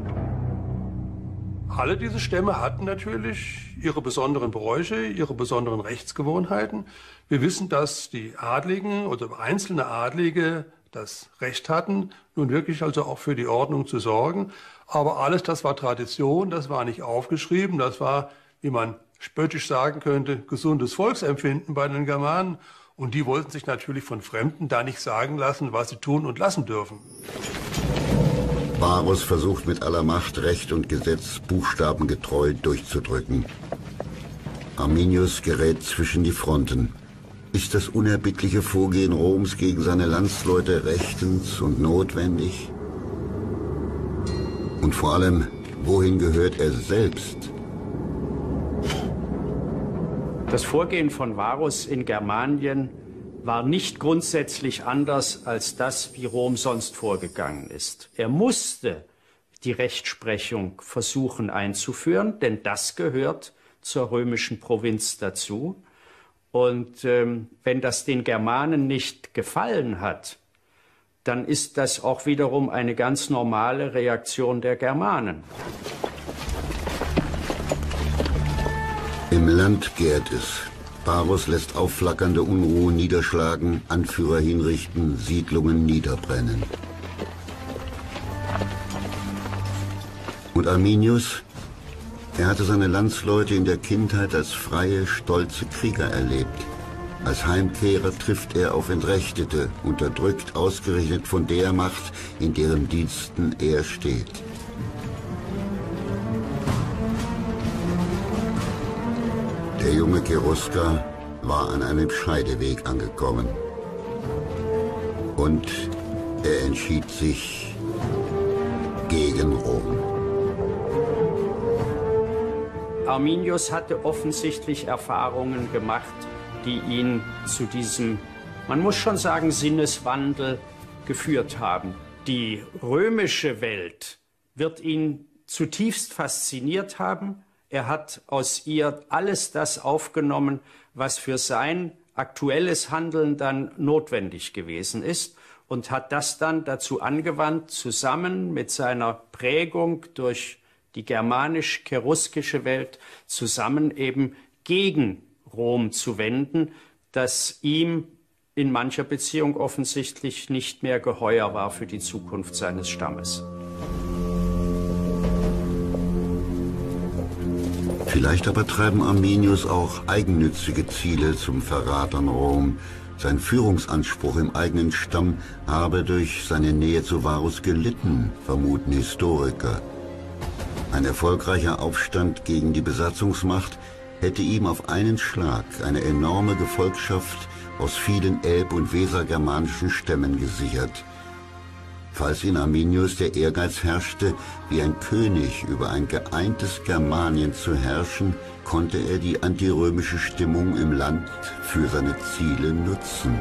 S5: Alle diese Stämme hatten natürlich ihre besonderen Bräuche, ihre besonderen Rechtsgewohnheiten. Wir wissen, dass die Adligen oder einzelne Adlige das Recht hatten, nun wirklich also auch für die Ordnung zu sorgen. Aber alles, das war Tradition, das war nicht aufgeschrieben, das war, wie man spöttisch sagen könnte, gesundes Volksempfinden bei den Germanen. Und die wollten sich natürlich von Fremden da nicht sagen lassen, was sie tun und lassen dürfen.
S1: Varus versucht mit aller Macht, Recht und Gesetz buchstabengetreu durchzudrücken. Arminius gerät zwischen die Fronten. Ist das unerbittliche Vorgehen Roms gegen seine Landsleute rechtens und notwendig? Und vor allem, wohin gehört er selbst?
S4: Das Vorgehen von Varus in Germanien war nicht grundsätzlich anders als das, wie Rom sonst vorgegangen ist. Er musste die Rechtsprechung versuchen einzuführen, denn das gehört zur römischen Provinz dazu. Und ähm, wenn das den Germanen nicht gefallen hat, dann ist das auch wiederum eine ganz normale Reaktion der Germanen.
S1: Im Land gärt es. Varus lässt aufflackernde Unruhen niederschlagen, Anführer hinrichten, Siedlungen niederbrennen. Und Arminius? Er hatte seine Landsleute in der Kindheit als freie, stolze Krieger erlebt. Als Heimkehrer trifft er auf Entrechtete, unterdrückt ausgerechnet von der Macht, in deren Diensten er steht. Der junge Cherusker war an einem Scheideweg angekommen. Und er entschied sich gegen Rom.
S4: Arminius hatte offensichtlich Erfahrungen gemacht, die ihn zu diesem, man muss schon sagen, Sinneswandel geführt haben. Die römische Welt wird ihn zutiefst fasziniert haben. Er hat aus ihr alles das aufgenommen, was für sein aktuelles Handeln dann notwendig gewesen ist und hat das dann dazu angewandt, zusammen mit seiner Prägung durch die germanisch-cheruskische Welt zusammen eben gegen Rom zu wenden, das ihm in mancher Beziehung offensichtlich nicht mehr geheuer war für die Zukunft seines Stammes.
S1: Vielleicht aber treiben Arminius auch eigennützige Ziele zum Verrat an Rom. Sein Führungsanspruch im eigenen Stamm habe durch seine Nähe zu Varus gelitten, vermuten Historiker. Ein erfolgreicher Aufstand gegen die Besatzungsmacht hätte ihm auf einen Schlag eine enorme Gefolgschaft aus vielen elb- und wesergermanischen Stämmen gesichert. Falls in Arminius der Ehrgeiz herrschte, wie ein König über ein geeintes Germanien zu herrschen, konnte er die antirömische Stimmung im Land für seine Ziele nutzen.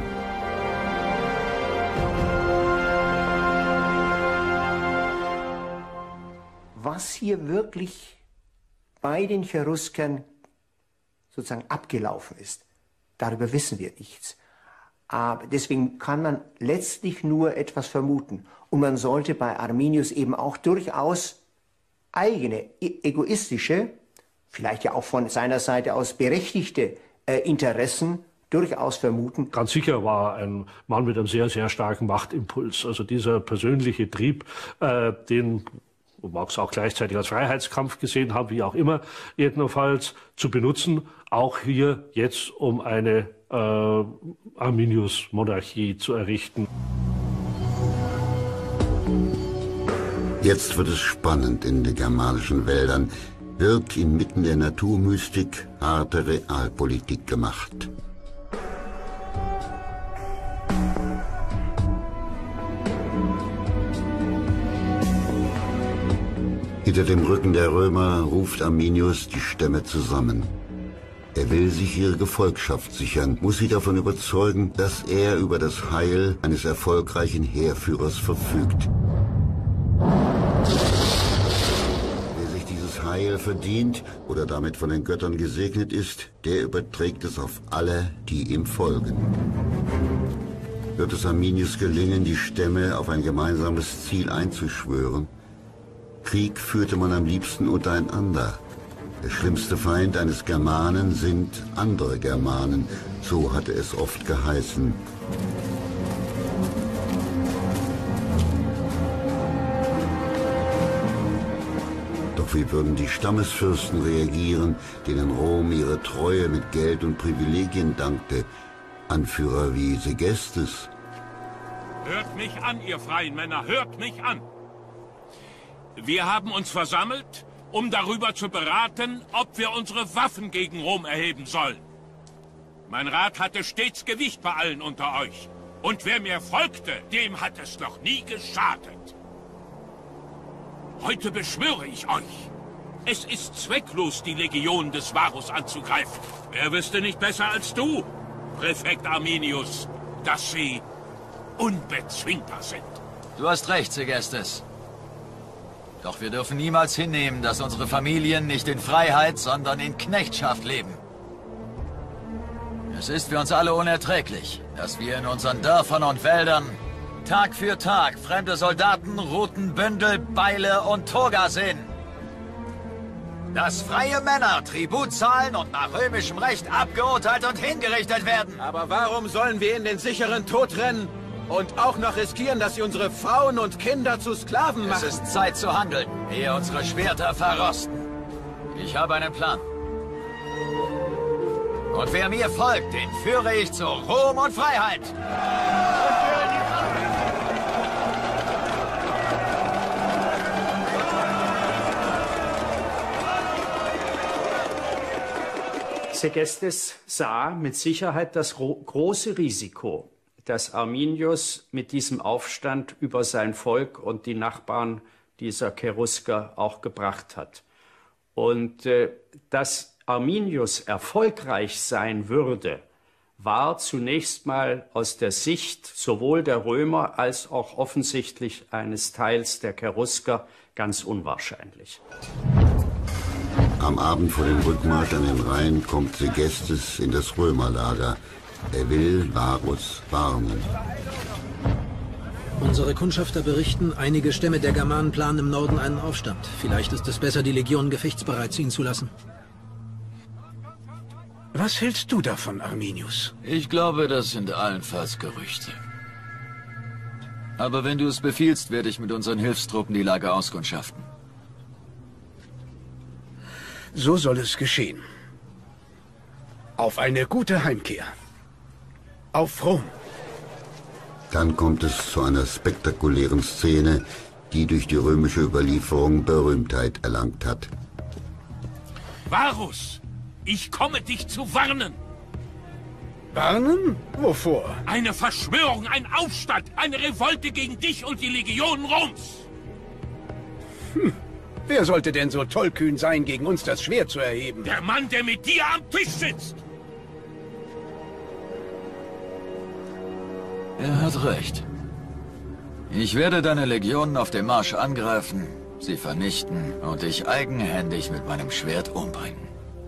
S9: Was hier wirklich bei den Cheruskern sozusagen abgelaufen ist, darüber wissen wir nichts. Aber deswegen kann man letztlich nur etwas vermuten. Und man sollte bei Arminius eben auch durchaus eigene, egoistische, vielleicht ja auch von seiner Seite aus berechtigte äh, Interessen durchaus vermuten.
S8: Ganz sicher war ein Mann mit einem sehr, sehr starken Machtimpuls. Also dieser persönliche Trieb, äh, den mag es auch gleichzeitig als Freiheitskampf gesehen haben, wie auch immer, jedenfalls zu benutzen, auch hier jetzt, um eine äh, Arminius-Monarchie zu errichten.
S1: Jetzt wird es spannend in den germanischen Wäldern, wird inmitten der Naturmystik harte Realpolitik gemacht. Hinter dem Rücken der Römer ruft Arminius die Stämme zusammen. Er will sich ihre Gefolgschaft sichern, muss sie davon überzeugen, dass er über das Heil eines erfolgreichen Heerführers verfügt. Wer sich dieses Heil verdient oder damit von den Göttern gesegnet ist, der überträgt es auf alle, die ihm folgen. Wird es Arminius gelingen, die Stämme auf ein gemeinsames Ziel einzuschwören? Krieg führte man am liebsten untereinander. Der schlimmste Feind eines Germanen sind andere Germanen, so hatte es oft geheißen. Doch wie würden die Stammesfürsten reagieren, denen Rom ihre Treue mit Geld und Privilegien dankte? Anführer wie Segestes.
S2: Hört mich an, ihr freien Männer, hört mich an! Wir haben uns versammelt, um darüber zu beraten, ob wir unsere Waffen gegen Rom erheben sollen. Mein Rat hatte stets Gewicht bei allen unter euch. Und wer mir folgte, dem hat es noch nie geschadet. Heute beschwöre ich euch, Es ist zwecklos, die Legion des Varus anzugreifen. Wer wüsste nicht besser als du, Präfekt Arminius, dass sie unbezwingbar sind.
S11: Du hast recht, Segestes. Doch wir dürfen niemals hinnehmen, dass unsere Familien nicht in Freiheit, sondern in Knechtschaft leben. Es ist für uns alle unerträglich, dass wir in unseren Dörfern und Wäldern Tag für Tag fremde Soldaten, Ruten, Bündel, Beile und Toga sehen. Dass freie Männer Tribut zahlen und nach römischem Recht abgeurteilt und hingerichtet werden.
S10: Aber warum sollen wir in den sicheren Tod rennen und auch noch riskieren, dass sie unsere Frauen und Kinder zu Sklaven machen?
S11: Es ist Zeit zu handeln, ehe unsere Schwerter verrosten. Ich habe einen Plan. Und wer mir folgt, den führe ich zu Ruhm und Freiheit.
S4: Segestes sah mit Sicherheit das große Risiko, das Arminius mit diesem Aufstand über sein Volk und die Nachbarn dieser Cherusker auch gebracht hat. Und äh, dass Arminius erfolgreich sein würde, war zunächst mal aus der Sicht sowohl der Römer als auch offensichtlich eines Teils der Cherusker ganz unwahrscheinlich.
S1: Am Abend vor dem Rückmarsch an den Rhein kommt Segestes in das Römerlager. Er will Varus warnen.
S16: Unsere Kundschafter berichten, einige Stämme der Germanen planen im Norden einen Aufstand. Vielleicht ist es besser, die Legion gefechtsbereit ziehen zu lassen.
S13: Was hältst du davon, Arminius?
S11: Ich glaube, das sind allenfalls Gerüchte. Aber wenn du es befiehlst, werde ich mit unseren Hilfstruppen die Lage auskundschaften.
S13: So soll es geschehen. Auf eine gute Heimkehr. Auf Rom.
S1: Dann kommt es zu einer spektakulären Szene, die durch die römische Überlieferung Berühmtheit erlangt hat.
S2: Varus, ich komme dich zu warnen.
S13: Warnen? Wovor?
S2: Eine Verschwörung, ein Aufstand, eine Revolte gegen dich und die Legionen Roms.
S13: Hm. Wer sollte denn so tollkühn sein, gegen uns das Schwert zu erheben?
S2: Der Mann, der mit dir am Tisch sitzt.
S11: Er hat recht. Ich werde deine Legionen auf dem Marsch angreifen, sie vernichten und dich eigenhändig mit meinem Schwert umbringen.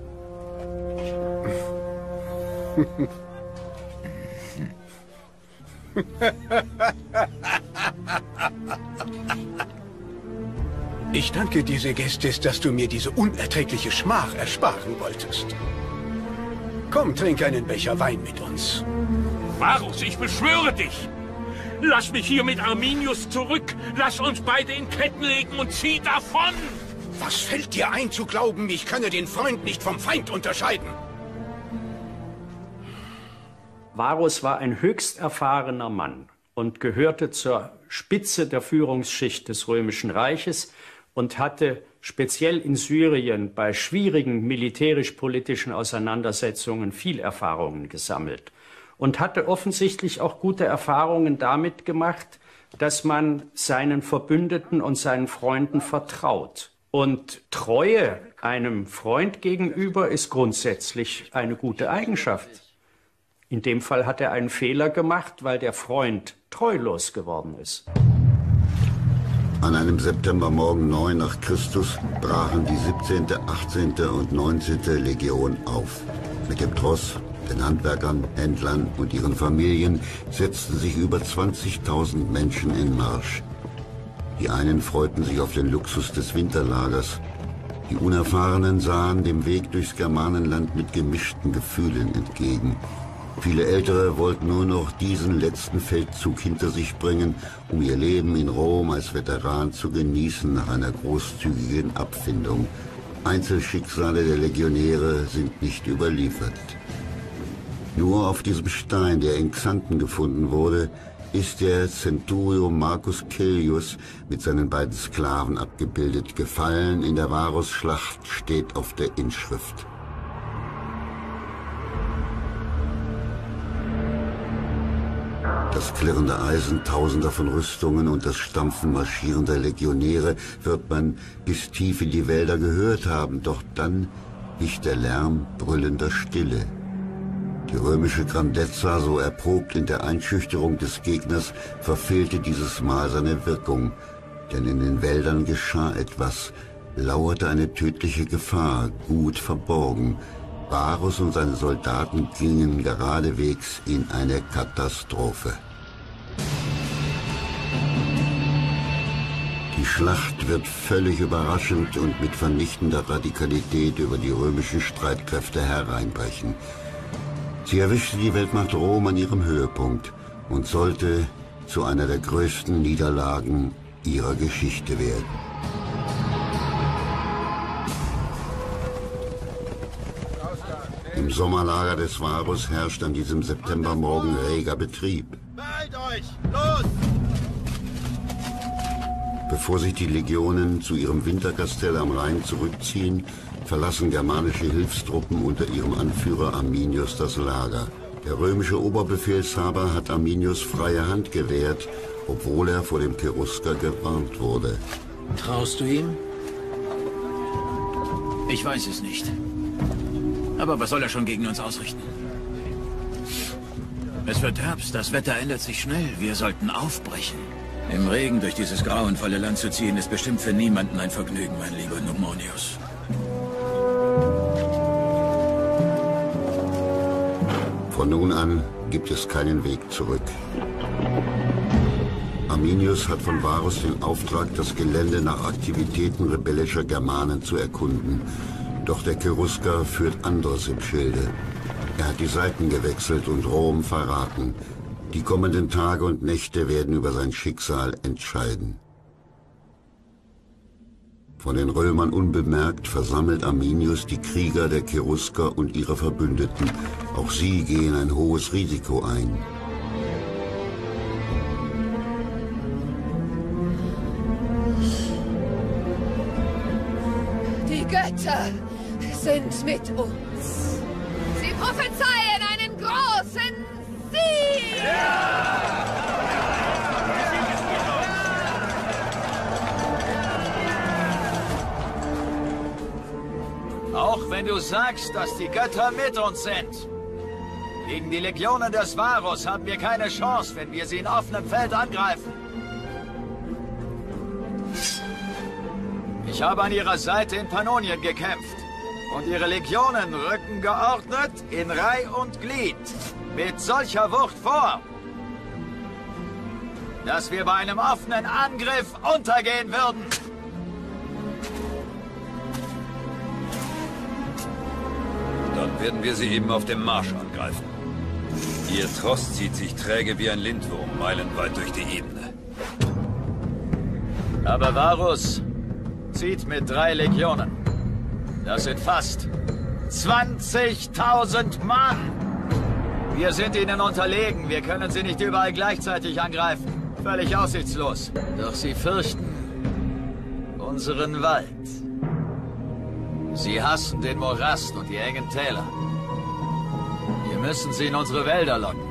S13: Ich danke dir, Segestes, dass du mir diese unerträgliche Schmach ersparen wolltest. Komm, trink einen Becher Wein mit uns.
S2: Varus, ich beschwöre dich! Lass mich hier mit Arminius zurück! Lass uns beide in Ketten legen und zieh davon!
S13: Was fällt dir ein, zu glauben, ich könne den Freund nicht vom Feind unterscheiden?
S4: Varus war ein höchst erfahrener Mann und gehörte zur Spitze der Führungsschicht des Römischen Reiches und hatte speziell in Syrien bei schwierigen militärisch-politischen Auseinandersetzungen viel Erfahrungen gesammelt und hatte offensichtlich auch gute Erfahrungen damit gemacht, dass man seinen Verbündeten und seinen Freunden vertraut. Und Treue einem Freund gegenüber ist grundsätzlich eine gute Eigenschaft. In dem Fall hat er einen Fehler gemacht, weil der Freund treulos geworden ist.
S1: An einem Septembermorgen neun nach Christus brachen die siebzehnte, achtzehnte und neunzehnte Legion auf. Mit dem Tross, den Handwerkern, Händlern und ihren Familien setzten sich über zwanzigtausend Menschen in Marsch. Die einen freuten sich auf den Luxus des Winterlagers. Die Unerfahrenen sahen dem Weg durchs Germanenland mit gemischten Gefühlen entgegen. Viele Ältere wollten nur noch diesen letzten Feldzug hinter sich bringen, um ihr Leben in Rom als Veteran zu genießen nach einer großzügigen Abfindung. Einzelschicksale der Legionäre sind nicht überliefert. Nur auf diesem Stein, der in Xanten gefunden wurde, ist der Centurio Marcus Caelius mit seinen beiden Sklaven abgebildet. Gefallen in der Varusschlacht steht auf der Inschrift. Das klirrende Eisen tausender von Rüstungen und das Stampfen marschierender Legionäre wird man bis tief in die Wälder gehört haben, doch dann wich der Lärm brüllender Stille. Die römische Grandezza, so erprobt in der Einschüchterung des Gegners, verfehlte dieses Mal seine Wirkung, denn in den Wäldern geschah etwas, lauerte eine tödliche Gefahr, gut verborgen. Varus und seine Soldaten gingen geradewegs in eine Katastrophe. Die Schlacht wird völlig überraschend und mit vernichtender Radikalität über die römischen Streitkräfte hereinbrechen. Sie erwischte die Weltmacht Rom an ihrem Höhepunkt und sollte zu einer der größten Niederlagen ihrer Geschichte werden. Im Sommerlager des Varus herrscht an diesem Septembermorgen reger Betrieb.
S3: Beeilt euch! Los!
S1: Bevor sich die Legionen zu ihrem Winterkastell am Rhein zurückziehen, verlassen germanische Hilfstruppen unter ihrem Anführer Arminius das Lager. Der römische Oberbefehlshaber hat Arminius freie Hand gewährt, obwohl er vor dem Cherusker gewarnt wurde.
S16: Traust du ihm?
S11: Ich weiß es nicht. Aber was soll er schon gegen uns ausrichten? Es wird Herbst, das Wetter ändert sich schnell. Wir sollten aufbrechen. Im Regen durch dieses grauenvolle Land zu ziehen, ist bestimmt für niemanden ein Vergnügen, mein lieber Numonius.
S1: Von nun an gibt es keinen Weg zurück. Arminius hat von Varus den Auftrag, das Gelände nach Aktivitäten rebellischer Germanen zu erkunden. Doch der Cherusker führt anderes im Schilde. Er hat die Seiten gewechselt und Rom verraten. Die kommenden Tage und Nächte werden über sein Schicksal entscheiden. Von den Römern unbemerkt versammelt Arminius die Krieger der Cherusker und ihre Verbündeten. Auch sie gehen ein hohes Risiko ein.
S17: Die Götter sind mit uns. Sie prophezeien einen großen Sieg!
S11: Auch wenn du sagst, dass die Götter mit uns sind. Gegen die Legionen des Varus haben wir keine Chance, wenn wir sie in offenem Feld angreifen. Ich habe an ihrer Seite in Pannonien gekämpft. Und ihre Legionen rücken geordnet in Reih und Glied mit solcher Wucht vor, dass wir bei einem offenen Angriff untergehen würden.
S14: Dann werden wir sie eben auf dem Marsch angreifen. Ihr Tross zieht sich träge wie ein Lindwurm meilenweit durch die Ebene.
S11: Aber Varus zieht mit drei Legionen. Das sind fast zwanzigtausend Mann. Wir sind ihnen unterlegen. Wir können sie nicht überall gleichzeitig angreifen. Völlig aussichtslos. Doch sie fürchten unseren Wald. Sie hassen den Morast und die engen Täler. Wir müssen sie in unsere Wälder locken.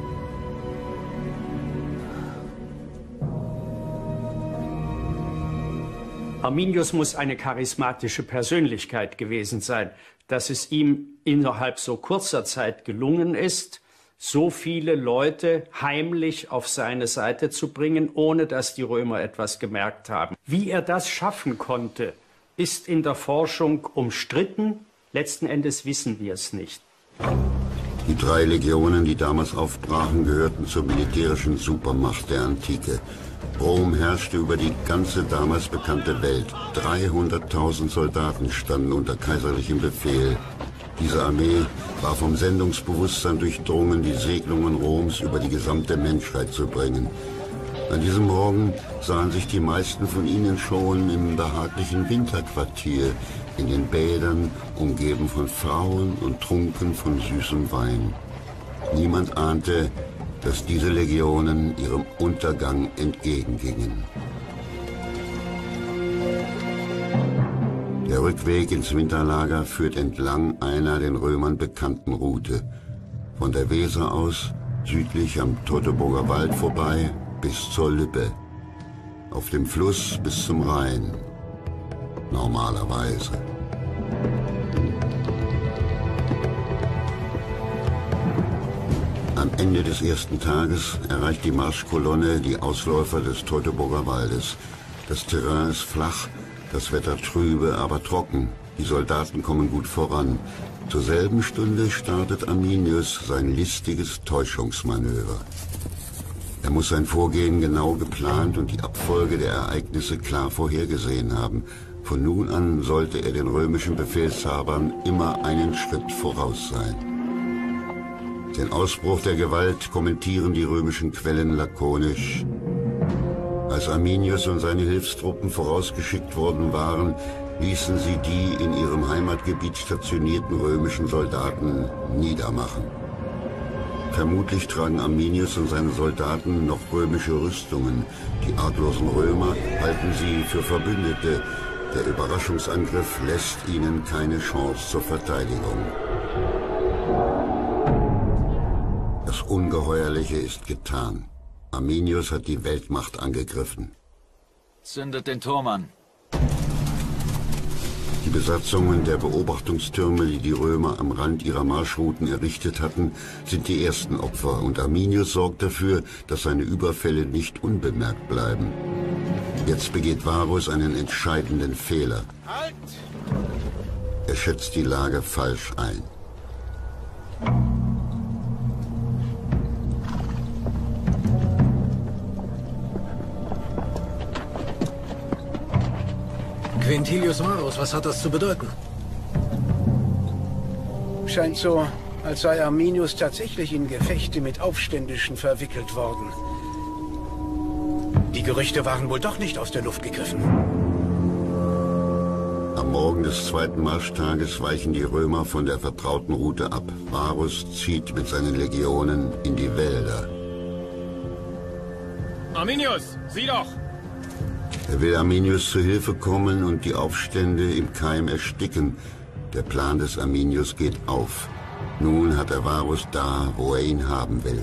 S4: Arminius muss eine charismatische Persönlichkeit gewesen sein, dass es ihm innerhalb so kurzer Zeit gelungen ist, so viele Leute heimlich auf seine Seite zu bringen, ohne dass die Römer etwas gemerkt haben. Wie er das schaffen konnte, ist in der Forschung umstritten. Letzten Endes wissen wir es nicht.
S1: Die drei Legionen, die damals aufbrachen, gehörten zur militärischen Supermacht der Antike. Rom herrschte über die ganze damals bekannte Welt. dreihunderttausend Soldaten standen unter kaiserlichem Befehl. Diese Armee war vom Sendungsbewusstsein durchdrungen, die Segnungen Roms über die gesamte Menschheit zu bringen. An diesem Morgen sahen sich die meisten von ihnen schon im behaglichen Winterquartier, in den Bädern, umgeben von Frauen und trunken von süßem Wein. Niemand ahnte, dass diese Legionen ihrem Untergang entgegengingen. Der Rückweg ins Winterlager führt entlang einer den Römern bekannten Route. Von der Weser aus südlich am Teutoburger Wald vorbei bis zur Lippe. Auf dem Fluss bis zum Rhein. Normalerweise. Am Ende des ersten Tages erreicht die Marschkolonne die Ausläufer des Teutoburger Waldes. Das Terrain ist flach, das Wetter trübe, aber trocken. Die Soldaten kommen gut voran. Zur selben Stunde startet Arminius sein listiges Täuschungsmanöver. Er muss sein Vorgehen genau geplant und die Abfolge der Ereignisse klar vorhergesehen haben. Von nun an sollte er den römischen Befehlshabern immer einen Schritt voraus sein. Den Ausbruch der Gewalt kommentieren die römischen Quellen lakonisch. Als Arminius und seine Hilfstruppen vorausgeschickt worden waren, ließen sie die in ihrem Heimatgebiet stationierten römischen Soldaten niedermachen. Vermutlich tragen Arminius und seine Soldaten noch römische Rüstungen. Die arglosen Römer halten sie für Verbündete. Der Überraschungsangriff lässt ihnen keine Chance zur Verteidigung. Das Ungeheuerliche ist getan. Arminius hat die Weltmacht angegriffen.
S11: Zündet den Turm an.
S1: Die Besatzungen der Beobachtungstürme, die die Römer am Rand ihrer Marschrouten errichtet hatten, sind die ersten Opfer und Arminius sorgt dafür, dass seine Überfälle nicht unbemerkt bleiben. Jetzt begeht Varus einen entscheidenden Fehler.
S10: Halt!
S1: Er schätzt die Lage falsch ein.
S16: Quintilius Varus, was hat das zu bedeuten?
S13: Scheint so, als sei Arminius tatsächlich in Gefechte mit Aufständischen verwickelt worden. Die Gerüchte waren wohl doch nicht aus der Luft gegriffen.
S1: Am Morgen des zweiten Marschtages weichen die Römer von der vertrauten Route ab. Varus zieht mit seinen Legionen in die Wälder.
S10: Arminius, sieh doch!
S1: Er will Arminius zu Hilfe kommen und die Aufstände im Keim ersticken. Der Plan des Arminius geht auf. Nun hat er Varus da, wo er ihn haben will.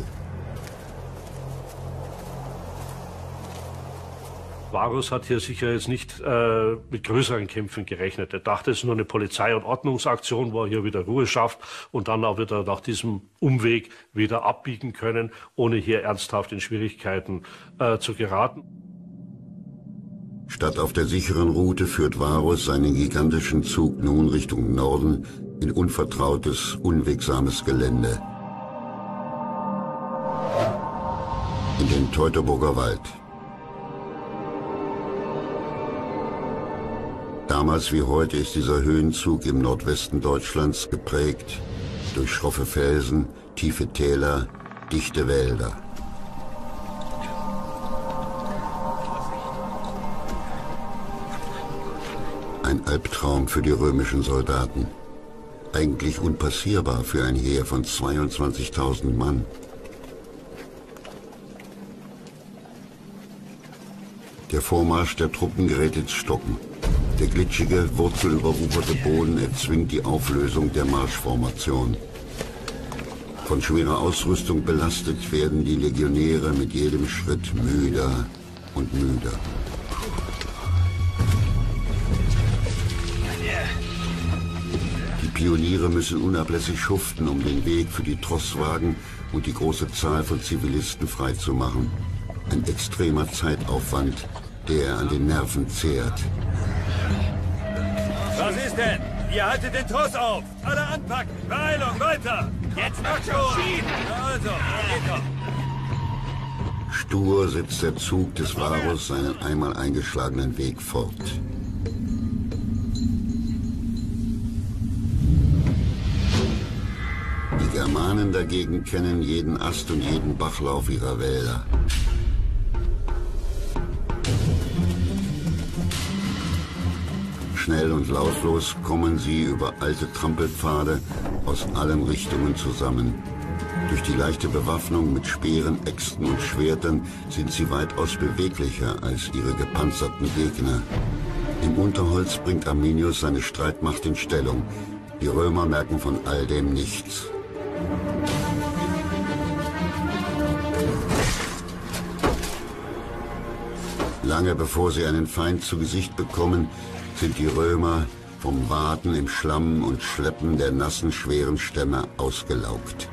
S8: Varus hat hier sicher jetzt nicht äh, mit größeren Kämpfen gerechnet. Er dachte, es ist nur eine Polizei- und Ordnungsaktion, wo er hier wieder Ruhe schafft und dann auch wieder nach diesem Umweg wieder abbiegen können, ohne hier ernsthaft in Schwierigkeiten äh, zu geraten.
S1: Statt auf der sicheren Route führt Varus seinen gigantischen Zug nun Richtung Norden in unvertrautes, unwegsames Gelände. In den Teutoburger Wald. Damals wie heute ist dieser Höhenzug im Nordwesten Deutschlands geprägt durch schroffe Felsen, tiefe Täler, dichte Wälder. Ein Albtraum für die römischen Soldaten. Eigentlich unpassierbar für ein Heer von zweiundzwanzigtausend Mann. Der Vormarsch der Truppen gerät ins Stocken. Der glitschige, wurzelüberwucherte Boden erzwingt die Auflösung der Marschformation. Von schwerer Ausrüstung belastet werden die Legionäre mit jedem Schritt müder und müder. Die Pioniere müssen unablässig schuften, um den Weg für die Trosswagen und die große Zahl von Zivilisten freizumachen. Ein extremer Zeitaufwand, der an den Nerven zehrt.
S10: Was ist denn? Ihr haltet den Tross auf! Alle anpacken! Beeilung, weiter! Jetzt macht schon! Also, geht doch!
S1: Stur setzt der Zug des Varus seinen einmal eingeschlagenen Weg fort. Die Germanen dagegen kennen jeden Ast und jeden Bachlauf ihrer Wälder. Schnell und lautlos kommen sie über alte Trampelpfade aus allen Richtungen zusammen. Durch die leichte Bewaffnung mit Speeren, Äxten und Schwertern sind sie weitaus beweglicher als ihre gepanzerten Gegner. Im Unterholz bringt Arminius seine Streitmacht in Stellung. Die Römer merken von all dem nichts. Lange bevor sie einen Feind zu Gesicht bekommen, sind die Römer vom Waten im Schlamm und Schleppen der nassen, schweren Stämme ausgelaugt.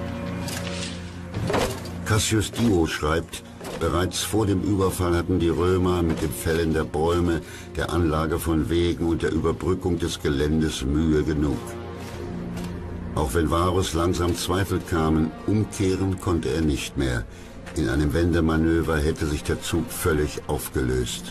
S1: Cassius Dio schreibt, bereits vor dem Überfall hatten die Römer mit dem Fällen der Bäume, der Anlage von Wegen und der Überbrückung des Geländes Mühe genug. Auch wenn Varus langsam Zweifel kamen, umkehren konnte er nicht mehr. In einem Wendemanöver hätte sich der Zug völlig aufgelöst.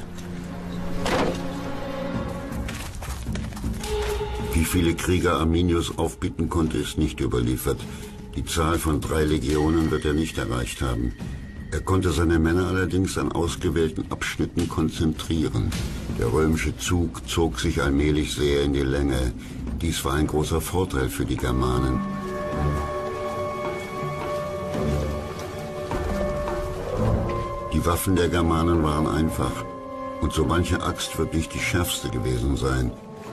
S1: Wie viele Krieger Arminius aufbieten konnte, ist nicht überliefert. Die Zahl von drei Legionen wird er nicht erreicht haben. Er konnte seine Männer allerdings an ausgewählten Abschnitten konzentrieren. Der römische Zug zog sich allmählich sehr in die Länge. Dies war ein großer Vorteil für die Germanen. Die Waffen der Germanen waren einfach, und so manche Axt wird nicht die schärfste gewesen sein.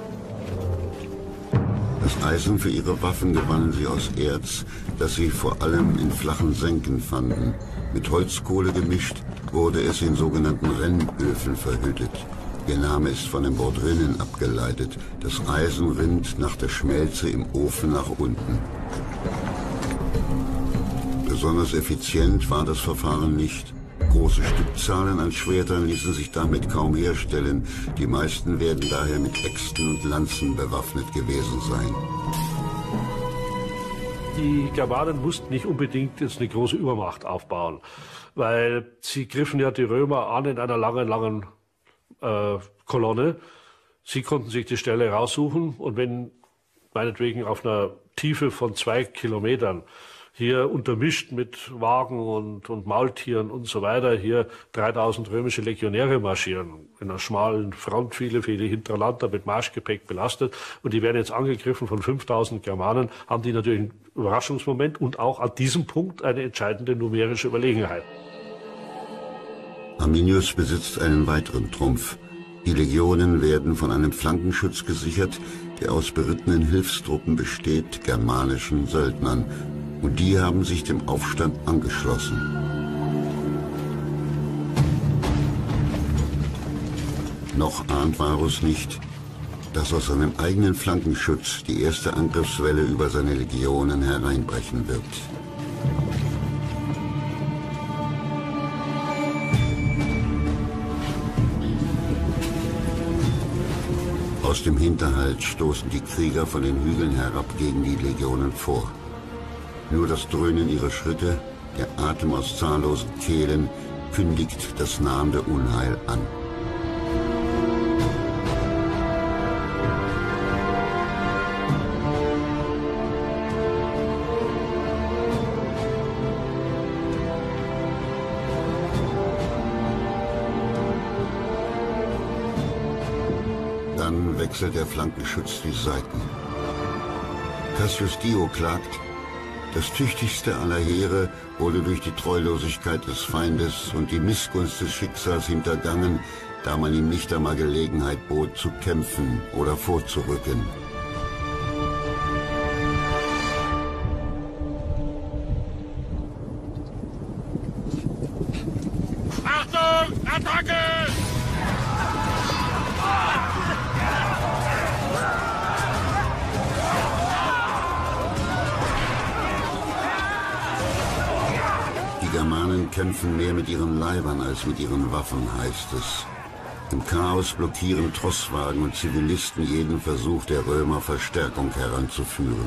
S1: Das Eisen für ihre Waffen gewannen sie aus Erz, das sie vor allem in flachen Senken fanden. Mit Holzkohle gemischt wurde es in sogenannten Rennöfen verhüttet. Ihr Name ist von dem Wort Rinnen abgeleitet. Das Eisen rinnt nach der Schmelze im Ofen nach unten. Besonders effizient war das Verfahren nicht. Große Stückzahlen an Schwertern ließen sich damit kaum herstellen. Die meisten werden daher mit Äxten und Lanzen bewaffnet gewesen sein.
S8: Die Germanen mussten nicht unbedingt jetzt eine große Übermacht aufbauen, weil sie griffen ja die Römer an in einer langen, langen äh, Kolonne. Sie konnten sich die Stelle raussuchen und wenn meinetwegen auf einer Tiefe von zwei Kilometern hier untermischt mit Wagen und, und Maultieren und so weiter, hier dreitausend römische Legionäre marschieren, in einer schmalen Front, viele, viele hintereinander mit Marschgepäck belastet und die werden jetzt angegriffen von fünftausend Germanen, haben die natürlich einen Überraschungsmoment und auch an diesem Punkt eine entscheidende numerische Überlegenheit.
S1: Arminius besitzt einen weiteren Trumpf. Die Legionen werden von einem Flankenschutz gesichert, der aus berittenen Hilfstruppen besteht, germanischen Söldnern. Und die haben sich dem Aufstand angeschlossen. Noch ahnt Varus nicht, dass aus seinem eigenen Flankenschutz die erste Angriffswelle über seine Legionen hereinbrechen wird. Aus dem Hinterhalt stoßen die Krieger von den Hügeln herab gegen die Legionen vor. Nur das Dröhnen ihrer Schritte, der Atem aus zahllosen Kehlen, kündigt das nahende Unheil an. Dann wechselt der Flankenschutz die Seiten. Cassius Dio klagt, das tüchtigste aller Heere wurde durch die Treulosigkeit des Feindes und die Missgunst des Schicksals hintergangen, da man ihm nicht einmal Gelegenheit bot, zu kämpfen oder vorzurücken.
S10: Achtung! Attacke!
S1: Die Germanen kämpfen mehr mit ihren Leibern als mit ihren Waffen, heißt es. Im Chaos blockieren Trosswagen und Zivilisten jeden Versuch der Römer, Verstärkung heranzuführen.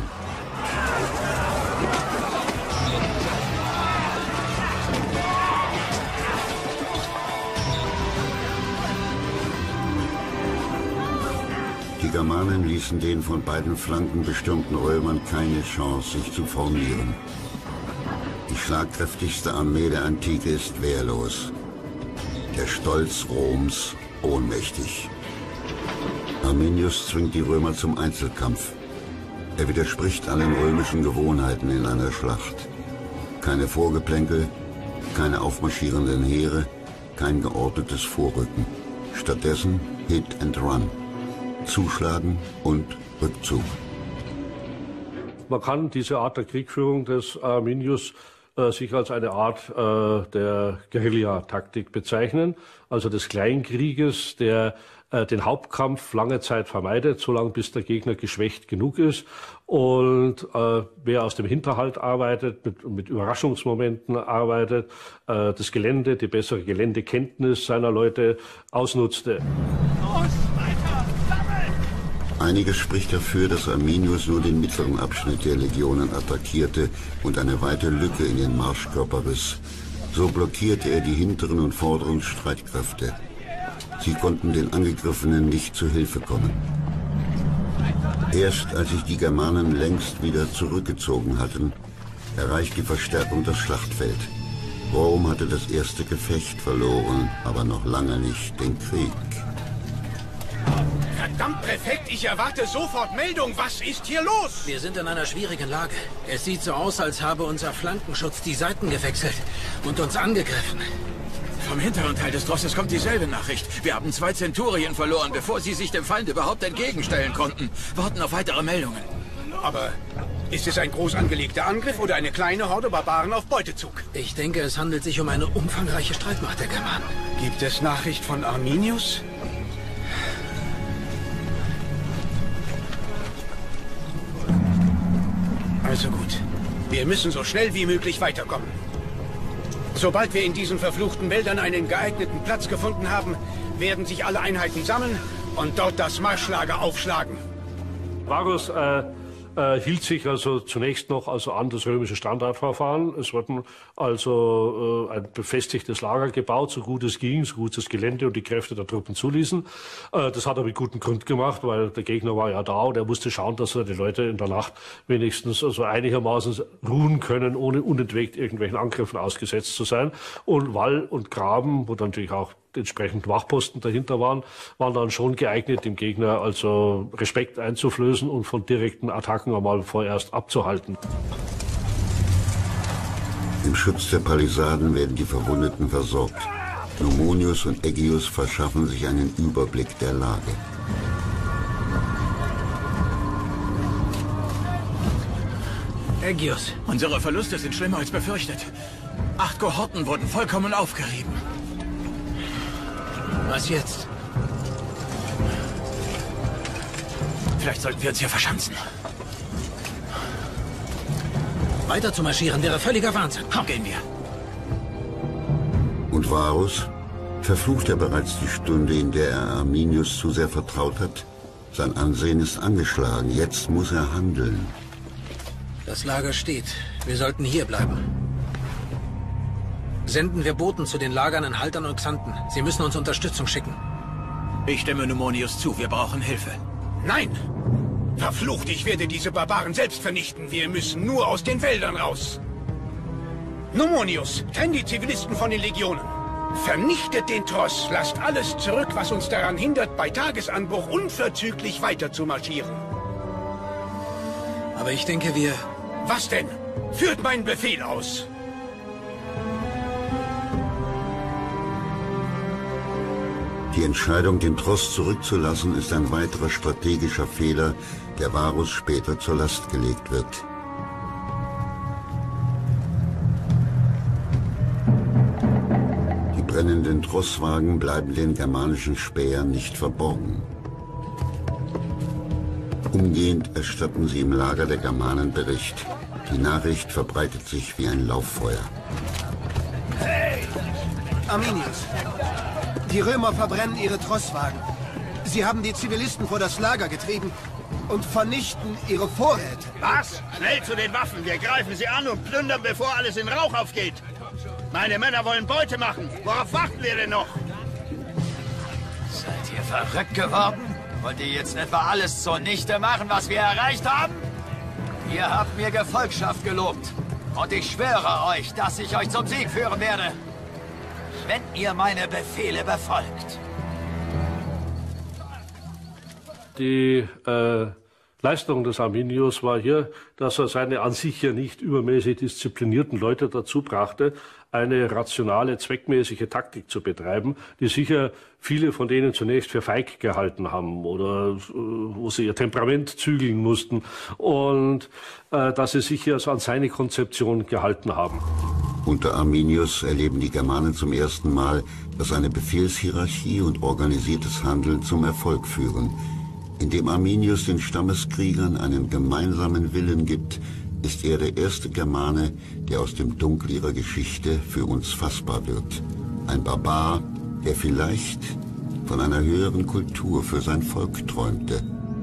S1: Die Germanen ließen den von beiden Flanken bestürmten Römern keine Chance, sich zu formieren. Die schlagkräftigste Armee der Antike ist wehrlos. Der Stolz Roms ohnmächtig. Arminius zwingt die Römer zum Einzelkampf. Er widerspricht allen römischen Gewohnheiten in einer Schlacht. Keine Vorgeplänkel, keine aufmarschierenden Heere, kein geordnetes Vorrücken. Stattdessen Hit and Run. Zuschlagen und Rückzug.
S8: Man kann diese Art der Kriegführung des Arminius äh, sich als eine Art äh, der Guerillataktik bezeichnen, also des Kleinkrieges, der äh, den Hauptkampf lange Zeit vermeidet, solange bis der Gegner geschwächt genug ist. Und äh, wer aus dem Hinterhalt arbeitet, mit, mit Überraschungsmomenten arbeitet, äh, das Gelände, die bessere Geländekenntnis seiner Leute ausnutzte.
S1: Einiges spricht dafür, dass Arminius nur den mittleren Abschnitt der Legionen attackierte und eine weite Lücke in den Marschkörper riss. So blockierte er die hinteren und vorderen Streitkräfte. Sie konnten den Angegriffenen nicht zu Hilfe kommen. Erst als sich die Germanen längst wieder zurückgezogen hatten, erreicht die Verstärkung das Schlachtfeld. Rom hatte das erste Gefecht verloren, aber noch lange nicht den Krieg.
S13: Verdammt, Präfekt, ich erwarte sofort Meldung. Was ist hier los?
S16: Wir sind in einer schwierigen Lage. Es sieht so aus, als habe unser Flankenschutz die Seiten gewechselt und uns angegriffen.
S18: Vom hinteren Teil des Trosses kommt dieselbe Nachricht. Wir haben zwei Zenturien verloren, bevor sie sich dem Feind überhaupt entgegenstellen konnten. Warten auf weitere Meldungen.
S13: Aber ist es ein groß angelegter Angriff oder eine kleine Horde Barbaren auf Beutezug?
S16: Ich denke, es handelt sich um eine umfangreiche Streitmacht der Germanen.
S13: Gibt es Nachricht von Arminius? Also gut. Wir müssen so schnell wie möglich weiterkommen. Sobald wir in diesen verfluchten Wäldern einen geeigneten Platz gefunden haben, werden sich alle Einheiten sammeln und dort das Marschlager aufschlagen.
S8: Varus äh, äh, hielt sich also zunächst noch also an das römische Standardverfahren. Es wurden also äh, ein befestigtes Lager gebaut, so gut es ging, so gut das Gelände und die Kräfte der Truppen zuließen. Äh, das hat er mit gutem Grund gemacht, weil der Gegner war ja da und er musste schauen, dass er die Leute in der Nacht wenigstens also einigermaßen ruhen können, ohne unentwegt irgendwelchen Angriffen ausgesetzt zu sein. Und Wall und Graben, wo dann natürlich auch entsprechend Wachposten dahinter waren, waren dann schon geeignet, dem Gegner also Respekt einzuflößen und von direkten Attacken einmal vorerst abzuhalten.
S1: Im Schutz der Palisaden werden die Verwundeten versorgt. Numonius und Ägius verschaffen sich einen Überblick der Lage.
S16: Ägius.
S18: Unsere Verluste sind schlimmer als befürchtet. Acht Kohorten wurden vollkommen aufgerieben.
S16: Was jetzt?
S18: Vielleicht sollten wir uns hier verschanzen.
S16: Weiter zu marschieren wäre völliger Wahnsinn.
S18: Komm, gehen wir.
S1: Und Varus? Verflucht er bereits die Stunde, in der er Arminius zu sehr vertraut hat? Sein Ansehen ist angeschlagen. Jetzt muss er handeln.
S16: Das Lager steht. Wir sollten hier bleiben. Senden wir Boten zu den Lagern in Haltern und Xanten. Sie müssen uns Unterstützung schicken.
S18: Ich stimme Numonius zu. Wir brauchen Hilfe.
S13: Nein! Verflucht, ich werde diese Barbaren selbst vernichten. Wir müssen nur aus den Wäldern raus. Numonius, trenn die Zivilisten von den Legionen. Vernichtet den Tross. Lasst alles zurück, was uns daran hindert, bei Tagesanbruch unverzüglich weiter zu marschieren.
S16: Aber ich denke, wir...
S13: Was denn? Führt meinen Befehl aus.
S1: Die Entscheidung, den Tross zurückzulassen, ist ein weiterer strategischer Fehler, der Varus später zur Last gelegt wird. Die brennenden Trosswagen bleiben den germanischen Spähern nicht verborgen. Umgehend erstatten sie im Lager der Germanen Bericht. Die Nachricht verbreitet sich wie ein Lauffeuer.
S19: Hey! Arminius! Die Römer verbrennen ihre Trosswagen. Sie haben die Zivilisten vor das Lager getrieben und vernichten ihre Vorräte.
S20: Was? Schnell zu den Waffen. Wir greifen sie an und plündern, bevor alles in Rauch aufgeht. Meine Männer wollen Beute machen. Worauf warten wir denn noch?
S11: Seid ihr verrückt geworden? Wollt ihr jetzt etwa alles zunichte machen, was wir erreicht haben? Ihr habt mir Gefolgschaft gelobt. Und ich schwöre euch, dass ich euch zum Sieg führen werde. Wenn ihr meine Befehle befolgt.
S8: Die äh, Leistung des Arminius war hier, dass er seine an sich ja nicht übermäßig disziplinierten Leute dazu brachte, eine rationale, zweckmäßige Taktik zu betreiben, die sicher viele von denen zunächst für feig gehalten haben oder äh, wo sie ihr Temperament zügeln mussten und äh, dass sie sich hier also an seine Konzeption gehalten haben.
S1: Unter Arminius erleben die Germanen zum ersten Mal, dass eine Befehlshierarchie und organisiertes Handeln zum Erfolg führen. Indem Arminius den Stammeskriegern einen gemeinsamen Willen gibt, ist er der erste Germane, der aus dem Dunkel ihrer Geschichte für uns fassbar wird. Ein Barbar, der vielleicht von einer höheren Kultur für sein Volk träumte.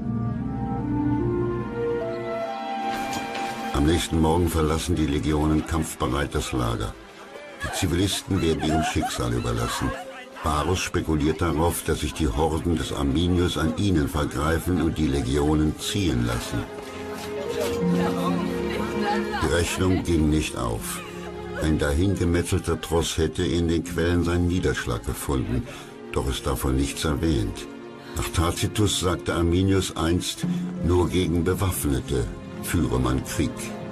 S1: Am nächsten Morgen verlassen die Legionen kampfbereit das Lager. Die Zivilisten werden ihrem Schicksal überlassen. Varus spekuliert darauf, dass sich die Horden des Arminius an ihnen vergreifen und die Legionen ziehen lassen. Die Rechnung ging nicht auf. Ein dahingemetzelter Tross hätte in den Quellen seinen Niederschlag gefunden, doch ist davon nichts erwähnt. Nach Tacitus sagte Arminius einst, nur gegen Bewaffnete führe man Krieg.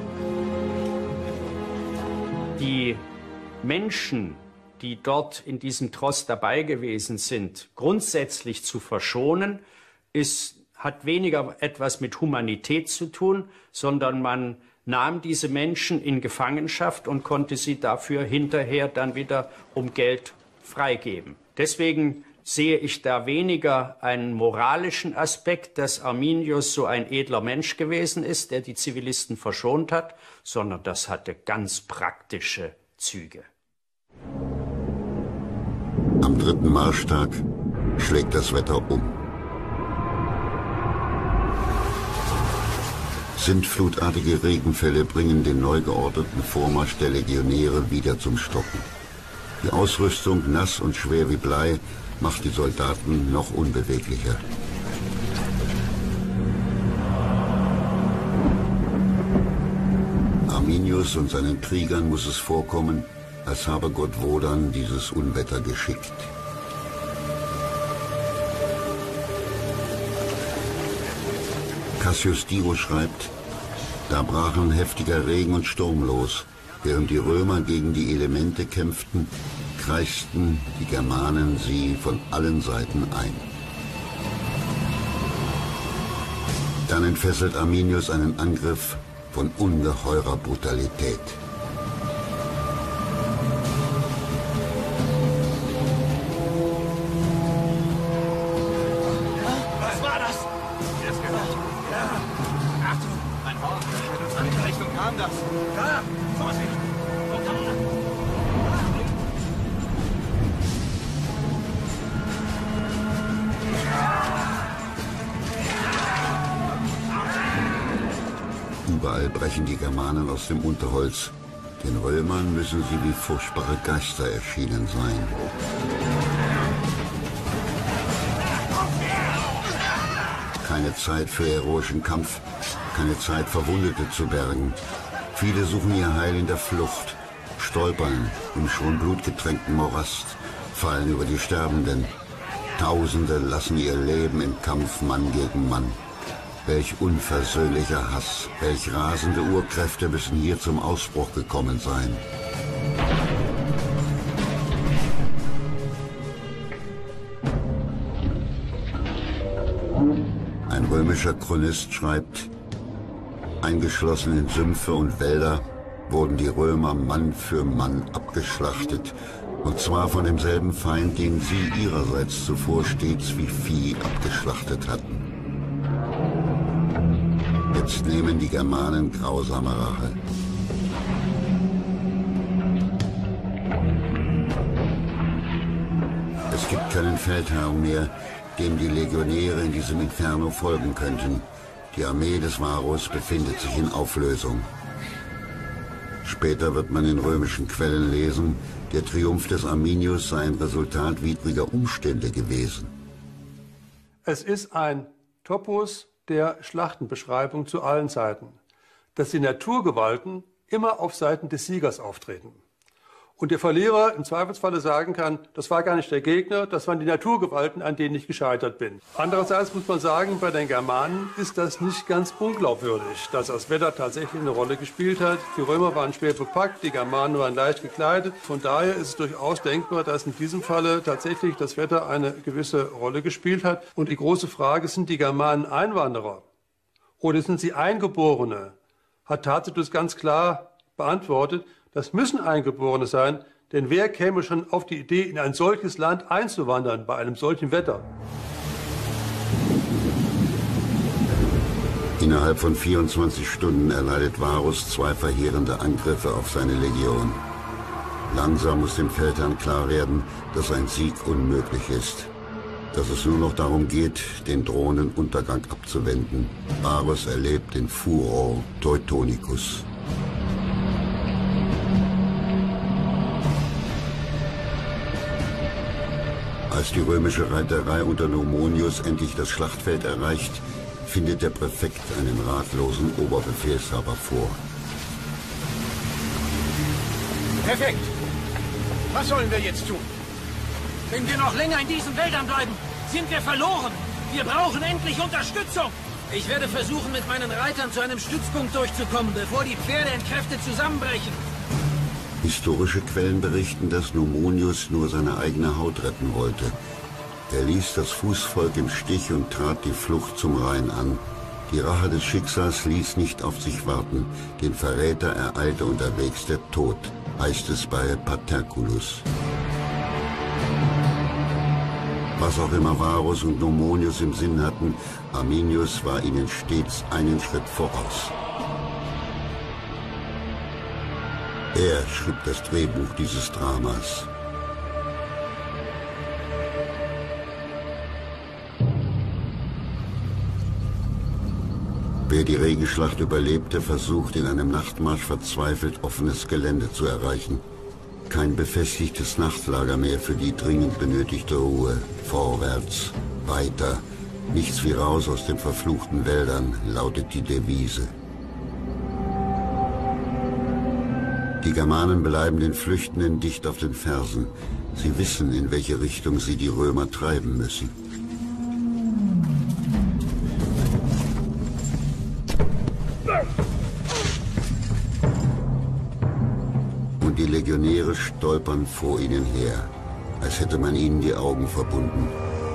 S4: Die Menschen, die dort in diesem Tross dabei gewesen sind, grundsätzlich zu verschonen, ist, hat weniger etwas mit Humanität zu tun, sondern man nahm diese Menschen in Gefangenschaft und konnte sie dafür hinterher dann wieder um Geld freigeben. Deswegen sehe ich da weniger einen moralischen Aspekt, dass Arminius so ein edler Mensch gewesen ist, der die Zivilisten verschont hat, sondern das hatte ganz praktische Züge.
S1: Am dritten Marschtag schlägt das Wetter um. Sintflutartige Regenfälle bringen den neu geordneten Vormarsch der Legionäre wieder zum Stocken. Die Ausrüstung, nass und schwer wie Blei, macht die Soldaten noch unbeweglicher. Arminius und seinen Kriegern muss es vorkommen, als habe Gott Wodan dieses Unwetter geschickt. Cassius Dio schreibt, da brachen heftiger Regen und Sturm los. Während die Römer gegen die Elemente kämpften, kreisten die Germanen sie von allen Seiten ein. Dann entfesselt Arminius einen Angriff von ungeheurer Brutalität.
S10: Was war das? Jetzt gehört. Ja. Achtung, ein Horn. Aus welcher Richtung kam das? Da! Vorsicht!
S1: Überall brechen die Germanen aus dem Unterholz. Den Römern müssen sie wie furchtbare Geister erschienen sein. Keine Zeit für heroischen Kampf, keine Zeit, Verwundete zu bergen. Viele suchen ihr Heil in der Flucht, stolpern im schon blutgetränkten Morast, fallen über die Sterbenden. Tausende lassen ihr Leben im Kampf Mann gegen Mann. Welch unversöhnlicher Hass, welch rasende Urkräfte müssen hier zum Ausbruch gekommen sein. Ein römischer Chronist schreibt, eingeschlossen in Sümpfe und Wälder wurden die Römer Mann für Mann abgeschlachtet, und zwar von demselben Feind, den sie ihrerseits zuvor stets wie Vieh abgeschlachtet hatten. Jetzt nehmen die Germanen grausame Rache. Es gibt keinen Feldherrn mehr, dem die Legionäre in diesem Inferno folgen könnten. Die Armee des Varus befindet sich in Auflösung. Später wird man in römischen Quellen lesen, der Triumph des Arminius sei ein Resultat widriger Umstände gewesen.
S5: Es ist ein Topos der Schlachtenbeschreibung zu allen Zeiten, dass die Naturgewalten immer auf Seiten des Siegers auftreten. Und der Verlierer im Zweifelsfalle sagen kann, das war gar nicht der Gegner, das waren die Naturgewalten, an denen ich gescheitert bin. Andererseits muss man sagen, bei den Germanen ist das nicht ganz unglaubwürdig, dass das Wetter tatsächlich eine Rolle gespielt hat. Die Römer waren schwer bepackt, die Germanen waren leicht gekleidet. Von daher ist es durchaus denkbar, dass in diesem Falle tatsächlich das Wetter eine gewisse Rolle gespielt hat. Und die große Frage, sind die Germanen Einwanderer oder sind sie Eingeborene? Hat Tacitus ganz klar beantwortet, Das müssen Eingeborene sein, denn wer käme schon auf die Idee, in ein solches Land einzuwandern bei einem solchen Wetter?
S1: Innerhalb von vierundzwanzig Stunden erleidet Varus zwei verheerende Angriffe auf seine Legion. Langsam muss dem Feldherrn klar werden, dass ein Sieg unmöglich ist. Dass es nur noch darum geht, den drohenden Untergang abzuwenden. Varus erlebt den Furor Teutonicus. Als die römische Reiterei unter Nomonius endlich das Schlachtfeld erreicht, findet der Präfekt einen ratlosen Oberbefehlshaber vor.
S10: Perfekt. Was sollen wir jetzt tun?
S6: Wenn wir noch länger in diesen Wäldern bleiben, sind wir verloren. Wir brauchen endlich Unterstützung. Ich werde versuchen, mit meinen Reitern zu einem Stützpunkt durchzukommen, bevor die Pferde in Kräfte zusammenbrechen.
S1: Historische Quellen berichten, dass Nomonius nur seine eigene Haut retten wollte. Er ließ das Fußvolk im Stich und trat die Flucht zum Rhein an. Die Rache des Schicksals ließ nicht auf sich warten. Den Verräter ereilte unterwegs der Tod, heißt es bei Paterculus. Was auch immer Varus und Nomonius im Sinn hatten, Arminius war ihnen stets einen Schritt voraus. Er schrieb das Drehbuch dieses Dramas. Wer die Regenschlacht überlebte, versucht in einem Nachtmarsch verzweifelt offenes Gelände zu erreichen. Kein befestigtes Nachtlager mehr für die dringend benötigte Ruhe. Vorwärts, weiter, nichts wie raus aus den verfluchten Wäldern, lautet die Devise. Die Germanen bleiben den Flüchtenden dicht auf den Fersen. Sie wissen, in welche Richtung sie die Römer treiben müssen. Und die Legionäre stolpern vor ihnen her, als hätte man ihnen die Augen verbunden.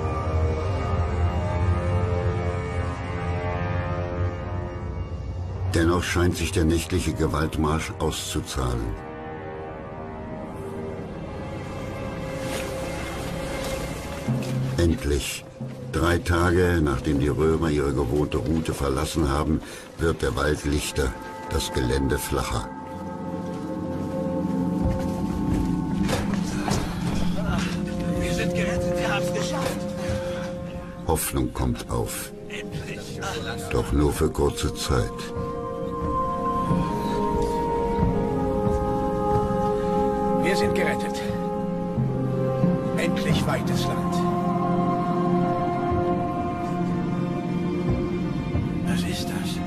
S1: Dennoch scheint sich der nächtliche Gewaltmarsch auszuzahlen. Endlich, drei Tage nachdem die Römer ihre gewohnte Route verlassen haben, wird der Wald lichter, das Gelände flacher.
S10: Wir sind gerettet, wir haben es geschafft.
S1: Hoffnung kommt auf. Doch nur für kurze Zeit.
S13: Wir sind gerettet. Endlich weites Land.
S10: Was ist das?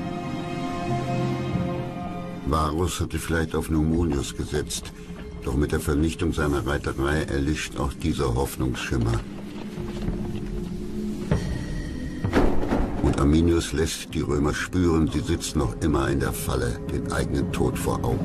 S1: Varus hatte vielleicht auf Nomonius gesetzt, doch mit der Vernichtung seiner Reiterei erlischt auch dieser Hoffnungsschimmer. Und Arminius lässt die Römer spüren, sie sitzen noch immer in der Falle, den eigenen Tod vor Augen.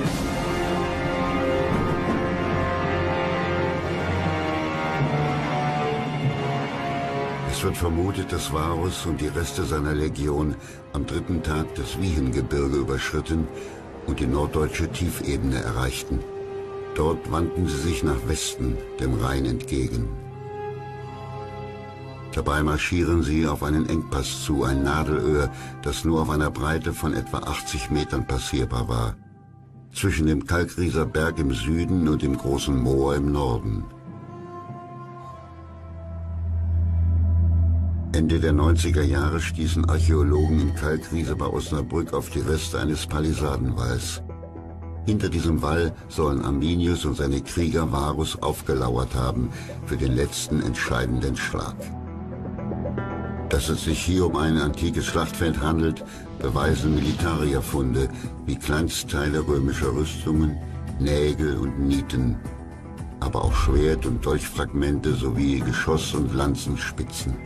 S1: Es wird vermutet, dass Varus und die Reste seiner Legion am dritten Tag das Wiehengebirge überschritten und die norddeutsche Tiefebene erreichten. Dort wandten sie sich nach Westen, dem Rhein entgegen. Dabei marschieren sie auf einen Engpass zu, ein Nadelöhr, das nur auf einer Breite von etwa achtzig Metern passierbar war. Zwischen dem Kalkrieser Berg im Süden und dem großen Moor im Norden. Ende der neunziger Jahre stießen Archäologen in Kalkriese bei Osnabrück auf die Reste eines Palisadenwalls. Hinter diesem Wall sollen Arminius und seine Krieger Varus aufgelauert haben für den letzten entscheidenden Schlag. Dass es sich hier um ein antikes Schlachtfeld handelt, beweisen Militarierfunde wie Kleinstteile römischer Rüstungen, Nägel und Nieten, aber auch Schwert- und Dolchfragmente sowie Geschoss- und Lanzenspitzen.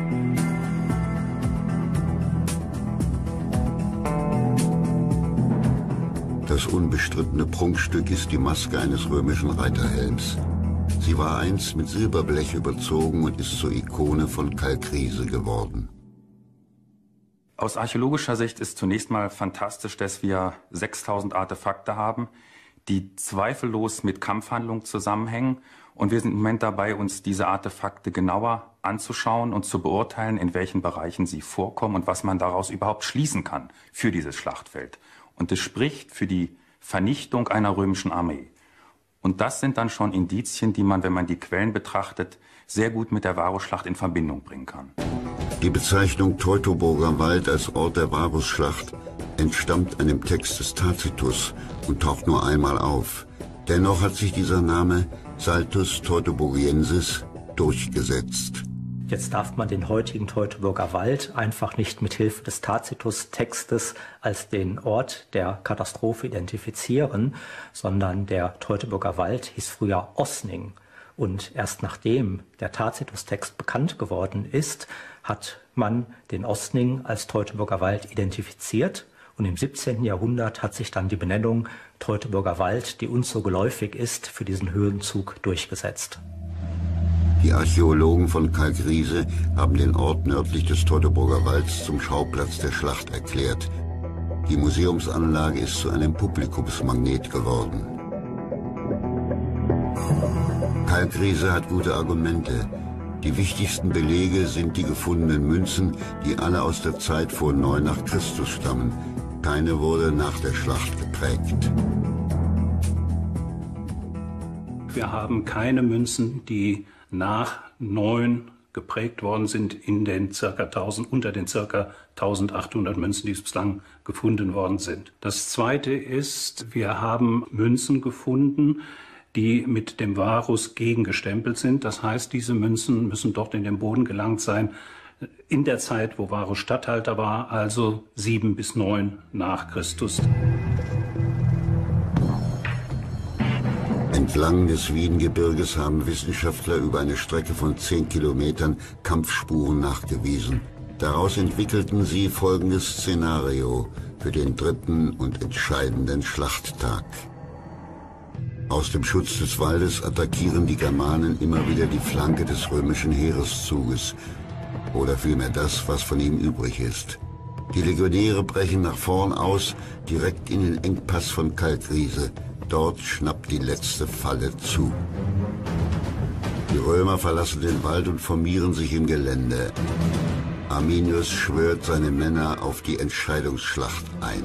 S1: Das unbestrittene Prunkstück ist die Maske eines römischen Reiterhelms. Sie war einst mit Silberblech überzogen und ist zur Ikone von Kalkriese geworden.
S21: Aus archäologischer Sicht ist zunächst mal fantastisch, dass wir sechstausend Artefakte haben, die zweifellos mit Kampfhandlungen zusammenhängen. Und wir sind im Moment dabei, uns diese Artefakte genauer anzuschauen und zu beurteilen, in welchen Bereichen sie vorkommen und was man daraus überhaupt schließen kann für dieses Schlachtfeld. Und es spricht für die Vernichtung einer römischen Armee. Und das sind dann schon Indizien, die man, wenn man die Quellen betrachtet, sehr gut mit der Varusschlacht in Verbindung bringen kann.
S1: Die Bezeichnung Teutoburger Wald als Ort der Varusschlacht entstammt einem Text des Tacitus und taucht nur einmal auf. Dennoch hat sich dieser Name Saltus Teutoburgiensis durchgesetzt.
S22: Jetzt darf man den heutigen Teutoburger Wald einfach nicht mit Hilfe des Tacitus-Textes als den Ort der Katastrophe identifizieren, sondern der Teutoburger Wald hieß früher Osning. Und erst nachdem der Tacitus-Text bekannt geworden ist, hat man den Osning als Teutoburger Wald identifiziert. Und im siebzehnten Jahrhundert hat sich dann die Benennung Teutoburger Wald, die uns so geläufig ist, für diesen Höhenzug durchgesetzt.
S1: Die Archäologen von Kalkriese haben den Ort nördlich des Teutoburger Walds zum Schauplatz der Schlacht erklärt. Die Museumsanlage ist zu einem Publikumsmagnet geworden. Kalkriese hat gute Argumente. Die wichtigsten Belege sind die gefundenen Münzen, die alle aus der Zeit vor neun nach Christus stammen. Keine wurde nach der Schlacht geprägt.
S23: Wir haben keine Münzen, die nach neun geprägt worden sind in den circa tausend, unter den circa eintausendachthundert Münzen, die bislang gefunden worden sind. Das Zweite ist, wir haben Münzen gefunden, die mit dem Varus gegengestempelt sind. Das heißt, diese Münzen müssen dort in den Boden gelangt sein, in der Zeit, wo Varus Statthalter war, also sieben bis neun nach Christus.
S1: Entlang des Wiedengebirges haben Wissenschaftler über eine Strecke von zehn Kilometern Kampfspuren nachgewiesen. Daraus entwickelten sie folgendes Szenario für den dritten und entscheidenden Schlachttag. Aus dem Schutz des Waldes attackieren die Germanen immer wieder die Flanke des römischen Heereszuges. Oder vielmehr das, was von ihm übrig ist. Die Legionäre brechen nach vorn aus, direkt in den Engpass von Kalkriese. Dort schnappt die letzte Falle zu. Die Römer verlassen den Wald und formieren sich im Gelände. Arminius schwört seine Männer auf die Entscheidungsschlacht ein.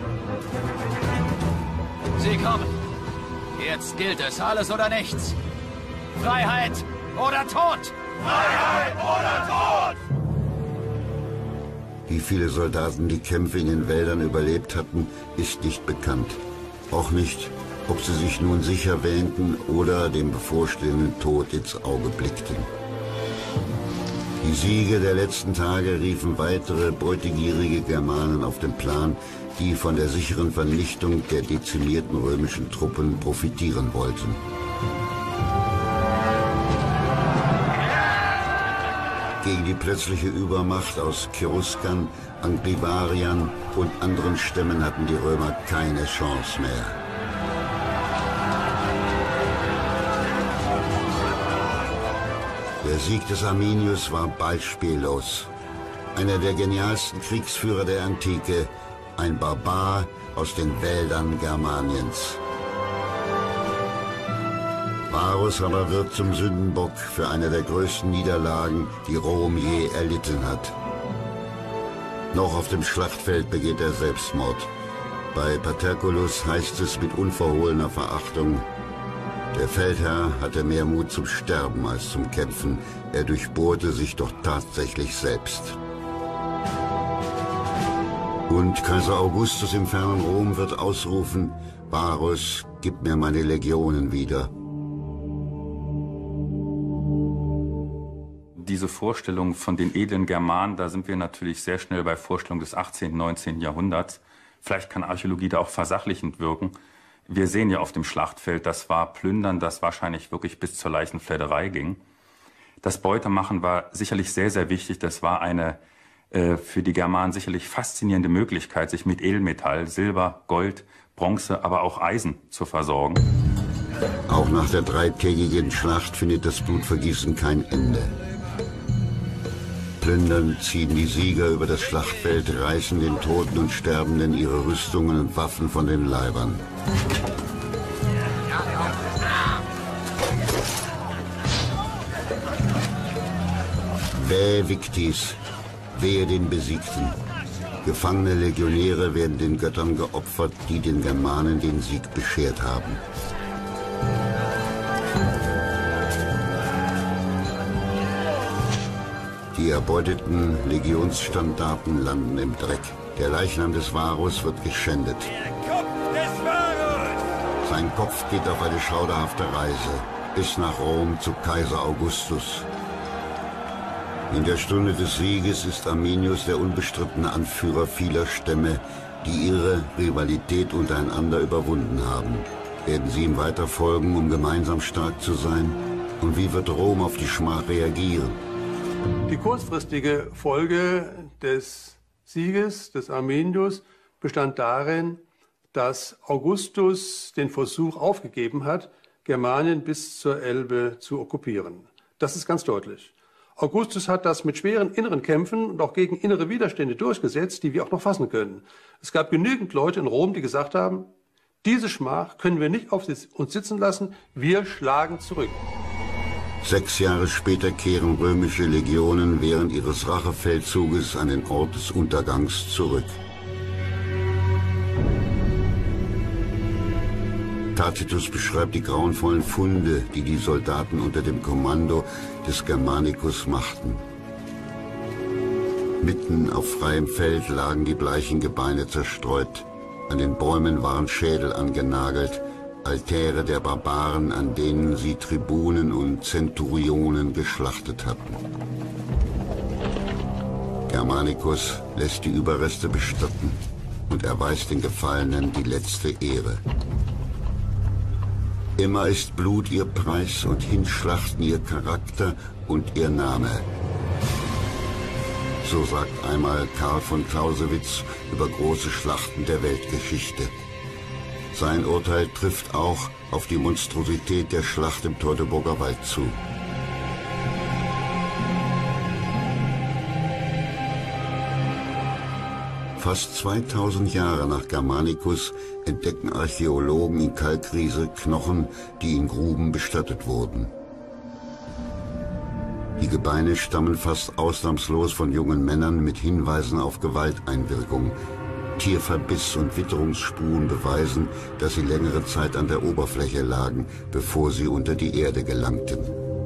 S11: Sie kommen. Jetzt gilt es, alles oder nichts. Freiheit oder Tod! Freiheit oder Tod!
S1: Wie viele Soldaten die Kämpfe in den Wäldern überlebt hatten, ist nicht bekannt. Auch nicht, ob sie sich nun sicher wähnten oder dem bevorstehenden Tod ins Auge blickten. Die Siege der letzten Tage riefen weitere beutegierige Germanen auf den Plan, die von der sicheren Vernichtung der dezimierten römischen Truppen profitieren wollten. Gegen die plötzliche Übermacht aus Cheruskern, Angrivariern und anderen Stämmen hatten die Römer keine Chance mehr. Der Sieg des Arminius war beispiellos. Einer der genialsten Kriegsführer der Antike, ein Barbar aus den Wäldern Germaniens. Varus aber wird zum Sündenbock für eine der größten Niederlagen, die Rom je erlitten hat. Noch auf dem Schlachtfeld begeht er Selbstmord. Bei Paterculus heißt es mit unverhohlener Verachtung: Der Feldherr hatte mehr Mut zum Sterben als zum Kämpfen. Er durchbohrte sich doch tatsächlich selbst. Und Kaiser Augustus im fernen Rom wird ausrufen: Varus, gib mir meine Legionen wieder.
S21: Diese Vorstellung von den edlen Germanen, da sind wir natürlich sehr schnell bei Vorstellungen des achtzehnten, neunzehnten Jahrhunderts. Vielleicht kann Archäologie da auch versachlichend wirken. Wir sehen ja auf dem Schlachtfeld, das war Plündern, das wahrscheinlich wirklich bis zur Leichenfledderei ging. Das Beutemachen war sicherlich sehr, sehr wichtig. Das war eine äh, für die Germanen sicherlich faszinierende Möglichkeit, sich mit Edelmetall, Silber, Gold, Bronze, aber auch Eisen zu versorgen.
S1: Auch nach der dreitägigen Schlacht findet das Blutvergießen kein Ende. Plündernd ziehen die Sieger über das Schlachtfeld, reißen den Toten und Sterbenden ihre Rüstungen und Waffen von den Leibern. Vae Victis, wehe den Besiegten. Gefangene Legionäre werden den Göttern geopfert, die den Germanen den Sieg beschert haben. Die erbeuteten Legionsstandarten landen im Dreck. Der Leichnam des Varus wird geschändet.
S10: Der Kopf des Varus!
S1: Sein Kopf geht auf eine schauderhafte Reise, bis nach Rom zu Kaiser Augustus. In der Stunde des Sieges ist Arminius der unbestrittene Anführer vieler Stämme, die ihre Rivalität untereinander überwunden haben. Werden sie ihm weiter folgen, um gemeinsam stark zu sein? Und wie wird Rom auf die Schmach reagieren?
S5: Die kurzfristige Folge des Sieges des Arminius bestand darin, dass Augustus den Versuch aufgegeben hat, Germanien bis zur Elbe zu okkupieren. Das ist ganz deutlich. Augustus hat das mit schweren inneren Kämpfen und auch gegen innere Widerstände durchgesetzt, die wir auch noch fassen können. Es gab genügend Leute in Rom, die gesagt haben, diese Schmach können wir nicht auf uns sitzen lassen, wir schlagen zurück.
S1: Sechs Jahre später kehren römische Legionen während ihres Rachefeldzuges an den Ort des Untergangs zurück. Tacitus beschreibt die grauenvollen Funde, die die Soldaten unter dem Kommando des Germanicus machten. Mitten auf freiem Feld lagen die bleichen Gebeine zerstreut. An den Bäumen waren Schädel angenagelt, Altäre der Barbaren, an denen sie Tribunen und Zenturionen geschlachtet hatten. Germanicus lässt die Überreste bestatten und erweist den Gefallenen die letzte Ehre. Immer ist Blut ihr Preis und Hinschlachten ihr Charakter und ihr Name. So sagt einmal Karl von Clausewitz über große Schlachten der Weltgeschichte. Sein Urteil trifft auch auf die Monstrosität der Schlacht im Teutoburger Wald zu. Fast zweitausend Jahre nach Germanicus entdecken Archäologen in Kalkriese Knochen, die in Gruben bestattet wurden. Die Gebeine stammen fast ausnahmslos von jungen Männern mit Hinweisen auf Gewalteinwirkung. Tierverbiss und Witterungsspuren beweisen, dass sie längere Zeit an der Oberfläche lagen, bevor sie unter die Erde gelangten.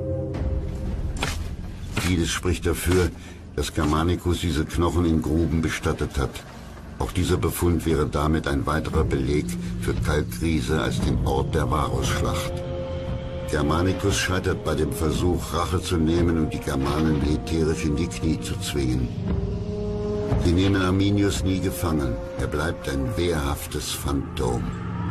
S1: Vieles spricht dafür, dass Germanicus diese Knochen in Gruben bestattet hat. Auch dieser Befund wäre damit ein weiterer Beleg für Kalkriese als den Ort der Varusschlacht. Germanicus scheitert bei dem Versuch, Rache zu nehmen und die Germanen militärisch in die Knie zu zwingen. Sie nehmen Arminius nie gefangen. Er bleibt ein wehrhaftes Phantom.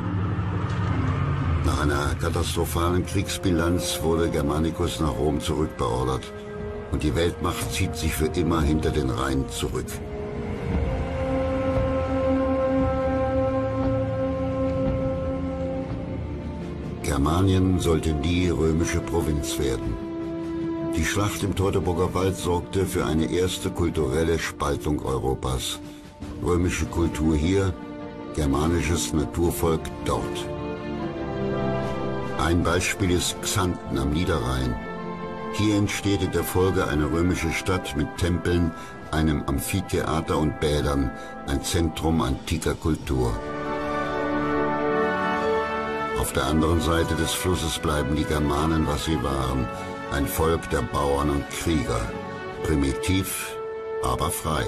S1: Nach einer katastrophalen Kriegsbilanz wurde Germanicus nach Rom zurückbeordert. Und die Weltmacht zieht sich für immer hinter den Rhein zurück. Germanien sollte nie römische Provinz werden. Die Schlacht im Teutoburger Wald sorgte für eine erste kulturelle Spaltung Europas. Römische Kultur hier, germanisches Naturvolk dort. Ein Beispiel ist Xanten am Niederrhein. Hier entsteht in der Folge eine römische Stadt mit Tempeln, einem Amphitheater und Bädern, ein Zentrum antiker Kultur. Auf der anderen Seite des Flusses bleiben die Germanen, was sie waren, ein Volk der Bauern und Krieger. Primitiv, aber frei.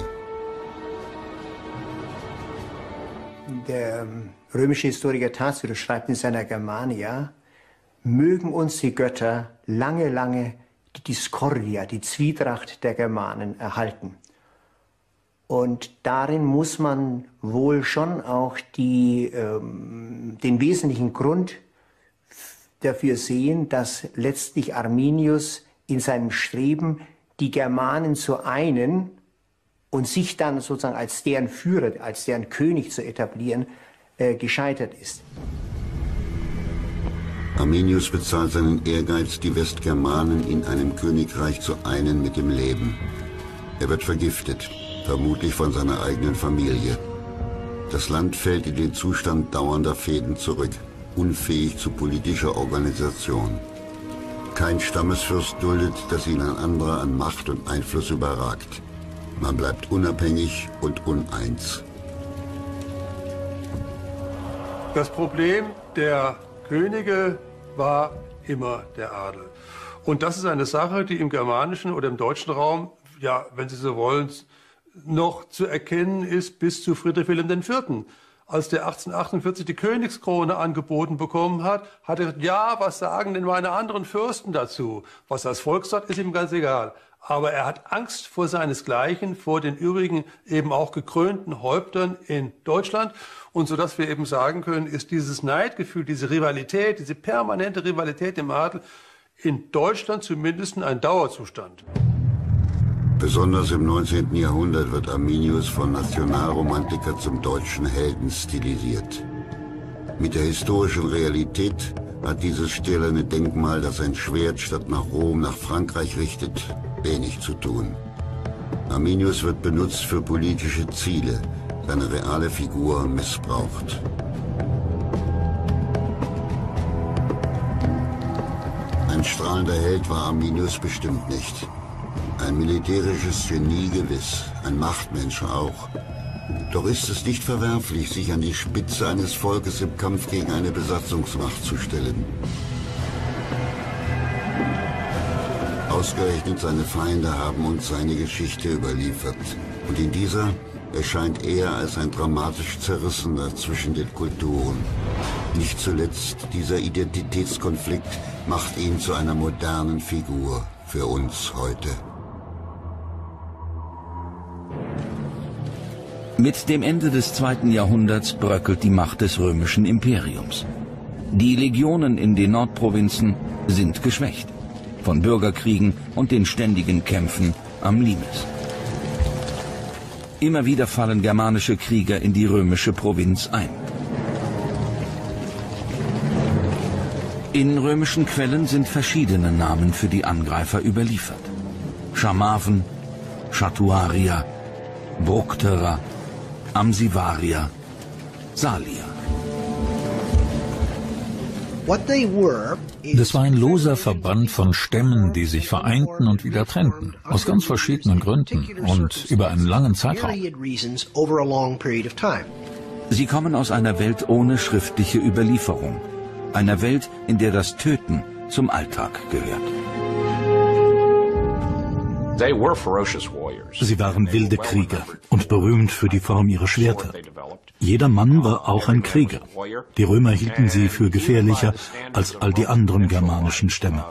S9: Der römische Historiker Tacitus schreibt in seiner Germania, mögen uns die Götter lange, lange die Discordia, die Zwietracht der Germanen erhalten. Und darin muss man wohl schon auch die, ähm, den wesentlichen Grund dafür sehen, dass letztlich Arminius in seinem Streben, die Germanen zu einen und sich dann sozusagen als deren Führer, als deren König zu etablieren, äh, gescheitert ist.
S1: Arminius bezahlt seinen Ehrgeiz, die Westgermanen in einem Königreich zu einen mit dem Leben. Er wird vergiftet, vermutlich von seiner eigenen Familie. Das Land fällt in den Zustand dauernder Fehden zurück, unfähig zu politischer Organisation. Kein Stammesfürst duldet, dass ihn ein anderer an Macht und Einfluss überragt. Man bleibt unabhängig und uneins.
S5: Das Problem der Könige war immer der Adel. Und das ist eine Sache, die im germanischen oder im deutschen Raum, ja, wenn Sie so wollen, noch zu erkennen ist bis zu Friedrich Wilhelm der Vierte. Als der achtzehnhundertachtundvierzig die Königskrone angeboten bekommen hat, hat er gesagt, ja, was sagen denn meine anderen Fürsten dazu? Was das Volk sagt, ist ihm ganz egal. Aber er hat Angst vor seinesgleichen, vor den übrigen eben auch gekrönten Häuptern in Deutschland. Und so dass wir eben sagen können, ist dieses Neidgefühl, diese Rivalität, diese permanente Rivalität im Adel in Deutschland zumindest ein Dauerzustand.
S1: Besonders im neunzehnten Jahrhundert wird Arminius von Nationalromantiker zum deutschen Helden stilisiert. Mit der historischen Realität hat dieses stählerne Denkmal, das sein Schwert statt nach Rom nach Frankreich richtet, wenig zu tun. Arminius wird benutzt für politische Ziele, seine reale Figur missbraucht. Ein strahlender Held war Arminius bestimmt nicht. Ein militärisches Genie gewiss, ein Machtmensch auch. Doch ist es nicht verwerflich, sich an die Spitze eines Volkes im Kampf gegen eine Besatzungsmacht zu stellen. Ausgerechnet seine Feinde haben uns seine Geschichte überliefert. Und in dieser erscheint er als ein dramatisch Zerrissener zwischen den Kulturen. Nicht zuletzt dieser Identitätskonflikt macht ihn zu einer modernen Figur für uns heute.
S7: Mit dem Ende des zweiten Jahrhunderts bröckelt die Macht des römischen Imperiums. Die Legionen in den Nordprovinzen sind geschwächt von Bürgerkriegen und den ständigen Kämpfen am Limes. Immer wieder fallen germanische Krieger in die römische Provinz ein. In römischen Quellen sind verschiedene Namen für die Angreifer überliefert. Chamaven, Chatuarier, Bructerer, Amsivarier, Salier.
S12: Das war ein loser Verband von Stämmen, die sich vereinten und wieder trennten, aus ganz verschiedenen Gründen und über einen langen Zeitraum.
S7: Sie kommen aus einer Welt ohne schriftliche Überlieferung, einer Welt, in der das Töten zum Alltag gehört.
S12: Sie waren wilde Krieger und berühmt für die Form ihrer Schwerter. Jeder Mann war auch ein Krieger. Die Römer hielten sie für gefährlicher als all die anderen germanischen Stämme.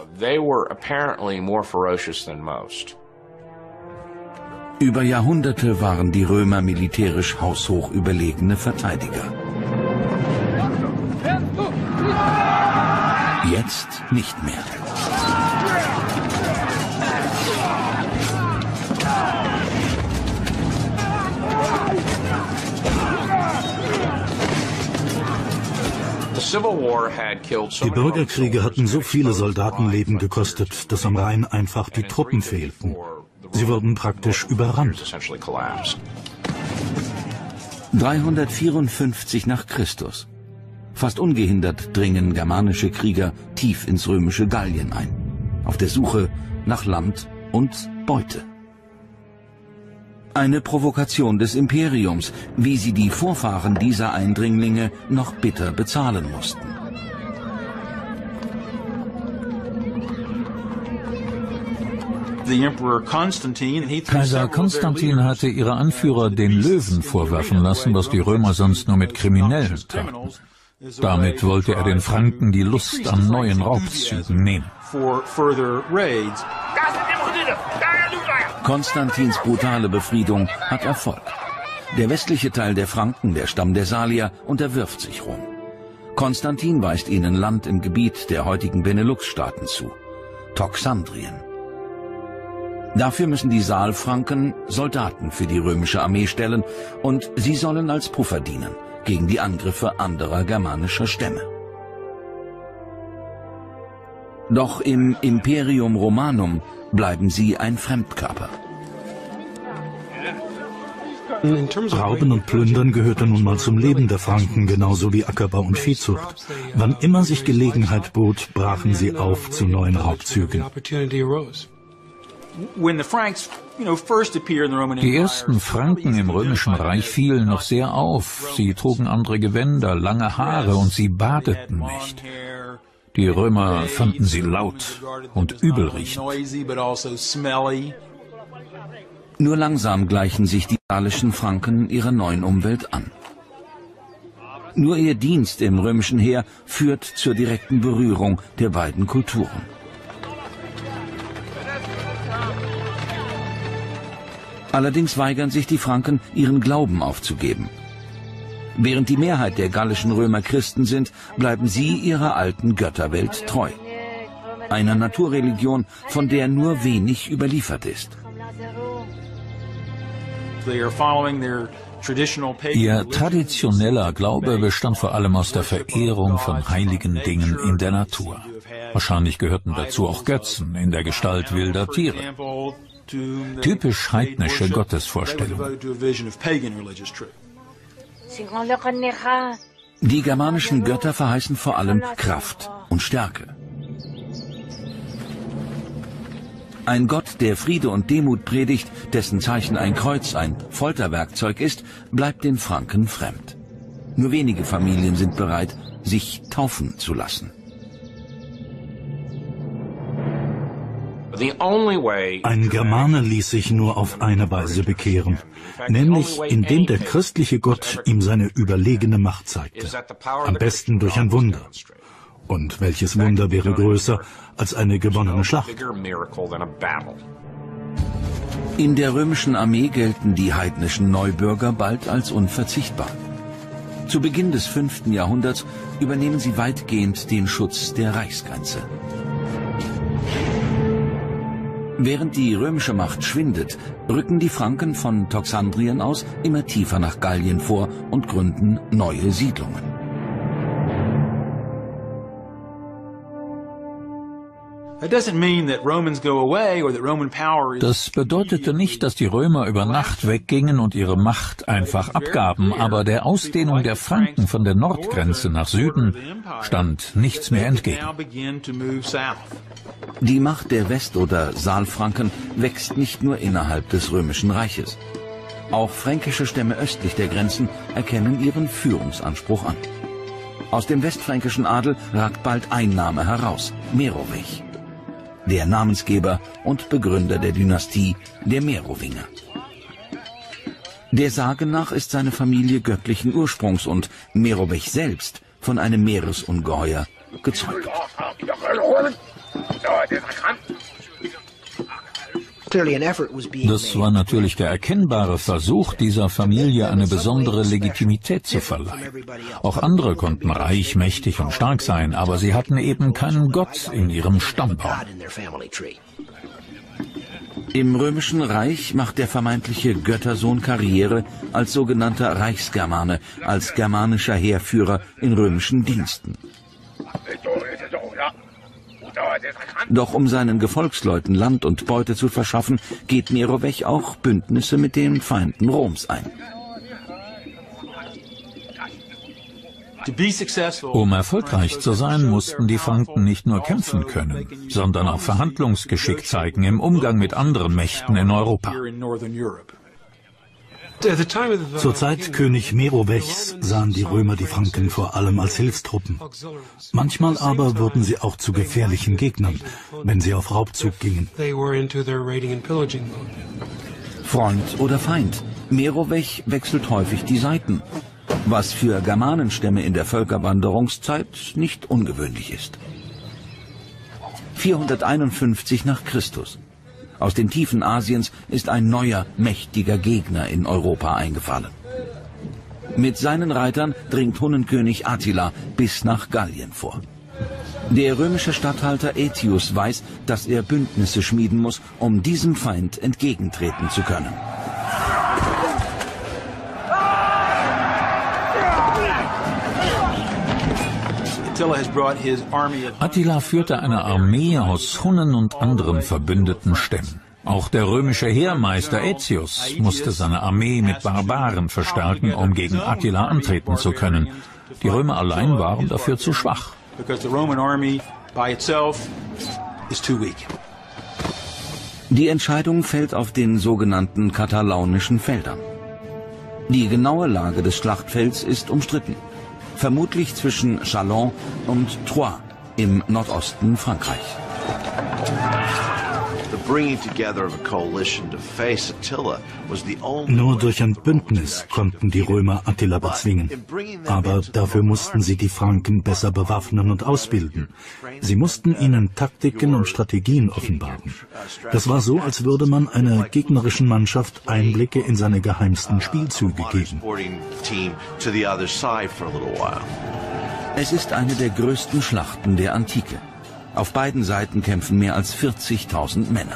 S7: Über Jahrhunderte waren die Römer militärisch haushoch überlegene Verteidiger. Jetzt nicht mehr.
S12: Die Bürgerkriege hatten so viele Soldatenleben gekostet, dass am Rhein einfach die Truppen fehlten. Sie wurden praktisch überrannt.
S7: dreihundertvierundfünfzig nach Christus. Fast ungehindert dringen germanische Krieger tief ins römische Gallien ein, auf der Suche nach Land und Beute. Eine Provokation des Imperiums, wie sie die Vorfahren dieser Eindringlinge noch bitter bezahlen mussten.
S12: Kaiser Konstantin hatte ihre Anführer den Löwen vorwerfen lassen, was die Römer sonst nur mit Kriminellen taten. Damit wollte er den Franken die Lust an neuen Raubzügen nehmen.
S7: Konstantins brutale Befriedung hat Erfolg. Der westliche Teil der Franken, der Stamm der Salier, unterwirft sich Rom. Konstantin weist ihnen Land im Gebiet der heutigen Benelux-Staaten zu, Toxandrien. Dafür müssen die Saalfranken Soldaten für die römische Armee stellen und sie sollen als Puffer dienen gegen die Angriffe anderer germanischer Stämme. Doch im Imperium Romanum bleiben sie ein Fremdkörper.
S2: Rauben und Plündern gehörte nun mal zum Leben der Franken, genauso wie Ackerbau und Viehzucht. Wann immer sich Gelegenheit bot, brachen sie auf zu neuen Raubzügen.
S12: Die ersten Franken im Römischen Reich fielen noch sehr auf. Sie trugen andere Gewänder, lange Haare und sie badeten nicht. Die Römer fanden sie laut und übelriechend.
S7: Nur langsam gleichen sich die gallischen Franken ihrer neuen Umwelt an. Nur ihr Dienst im römischen Heer führt zur direkten Berührung der beiden Kulturen. Allerdings weigern sich die Franken, ihren Glauben aufzugeben. Während die Mehrheit der gallischen Römer Christen sind, bleiben sie ihrer alten Götterwelt treu. Einer Naturreligion, von der nur wenig überliefert ist.
S12: Ihr traditioneller Glaube bestand vor allem aus der Verehrung von heiligen Dingen in der Natur. Wahrscheinlich gehörten dazu auch Götzen in der Gestalt wilder Tiere. Typisch heidnische Gottesvorstellungen.
S7: Die germanischen Götter verheißen vor allem Kraft und Stärke. Ein Gott, der Friede und Demut predigt, dessen Zeichen ein Kreuz, ein Folterwerkzeug ist, bleibt den Franken fremd. Nur wenige Familien sind bereit, sich taufen zu lassen.
S2: Ein Germane ließ sich nur auf eine Weise bekehren, nämlich indem der christliche Gott ihm seine überlegene Macht zeigte. Am besten durch ein Wunder. Und welches Wunder wäre größer als eine gewonnene Schlacht?
S7: In der römischen Armee gelten die heidnischen Neubürger bald als unverzichtbar. Zu Beginn des fünften Jahrhunderts übernehmen sie weitgehend den Schutz der Reichsgrenze. Während die römische Macht schwindet, rücken die Franken von Toxandrien aus immer tiefer nach Gallien vor und gründen neue Siedlungen.
S12: Das bedeutete nicht, dass die Römer über Nacht weggingen und ihre Macht einfach abgaben, aber der Ausdehnung der Franken von der Nordgrenze nach Süden stand nichts mehr entgegen.
S7: Die Macht der West- oder Saalfranken wächst nicht nur innerhalb des Römischen Reiches. Auch fränkische Stämme östlich der Grenzen erkennen ihren Führungsanspruch an. Aus dem westfränkischen Adel ragt bald ein Name heraus: Merovech. Der Namensgeber und Begründer der Dynastie der Merowinger. Der Sage nach ist seine Familie göttlichen Ursprungs und Merovech selbst von einem Meeresungeheuer gezeugt.
S12: Das war natürlich der erkennbare Versuch, dieser Familie eine besondere Legitimität zu verleihen. Auch andere konnten reich, mächtig und stark sein, aber sie hatten eben keinen Gott in ihrem Stammbaum.
S7: Im Römischen Reich macht der vermeintliche Göttersohn Karriere als sogenannter Reichsgermane, als germanischer Heerführer in römischen Diensten. Doch um seinen Gefolgsleuten Land und Beute zu verschaffen, geht Merovech auch Bündnisse mit den Feinden Roms ein.
S12: Um erfolgreich zu sein, mussten die Franken nicht nur kämpfen können, sondern auch Verhandlungsgeschick zeigen im Umgang mit anderen Mächten in Europa.
S2: Zur Zeit König Merovechs sahen die Römer die Franken vor allem als Hilfstruppen. Manchmal aber wurden sie auch zu gefährlichen Gegnern, wenn sie auf Raubzug gingen.
S7: Freund oder Feind, Merovech wechselt häufig die Seiten, was für Germanenstämme in der Völkerwanderungszeit nicht ungewöhnlich ist. vierhunderteinundfünfzig nach Christus. Aus den Tiefen Asiens ist ein neuer, mächtiger Gegner in Europa eingefallen. Mit seinen Reitern dringt Hunnenkönig Attila bis nach Gallien vor. Der römische Statthalter Aetius weiß, dass er Bündnisse schmieden muss, um diesem Feind entgegentreten zu können.
S12: Attila führte eine Armee aus Hunnen und anderen verbündeten Stämmen. Auch der römische Heermeister Aetius musste seine Armee mit Barbaren verstärken, um gegen Attila antreten zu können. Die Römer allein waren dafür zu schwach.
S7: Die Entscheidung fällt auf den sogenannten katalaunischen Feldern. Die genaue Lage des Schlachtfelds ist umstritten. Vermutlich zwischen Châlons und Troyes im Nordosten Frankreich.
S2: Nur durch ein Bündnis konnten die Römer Attila bezwingen. Aber dafür mussten sie die Franken besser bewaffnen und ausbilden. Sie mussten ihnen Taktiken und Strategien offenbaren. Das war so, als würde man einer gegnerischen Mannschaft Einblicke in seine geheimsten Spielzüge geben.
S7: Es ist eine der größten Schlachten der Antike. Auf beiden Seiten kämpfen mehr als vierzigtausend Männer.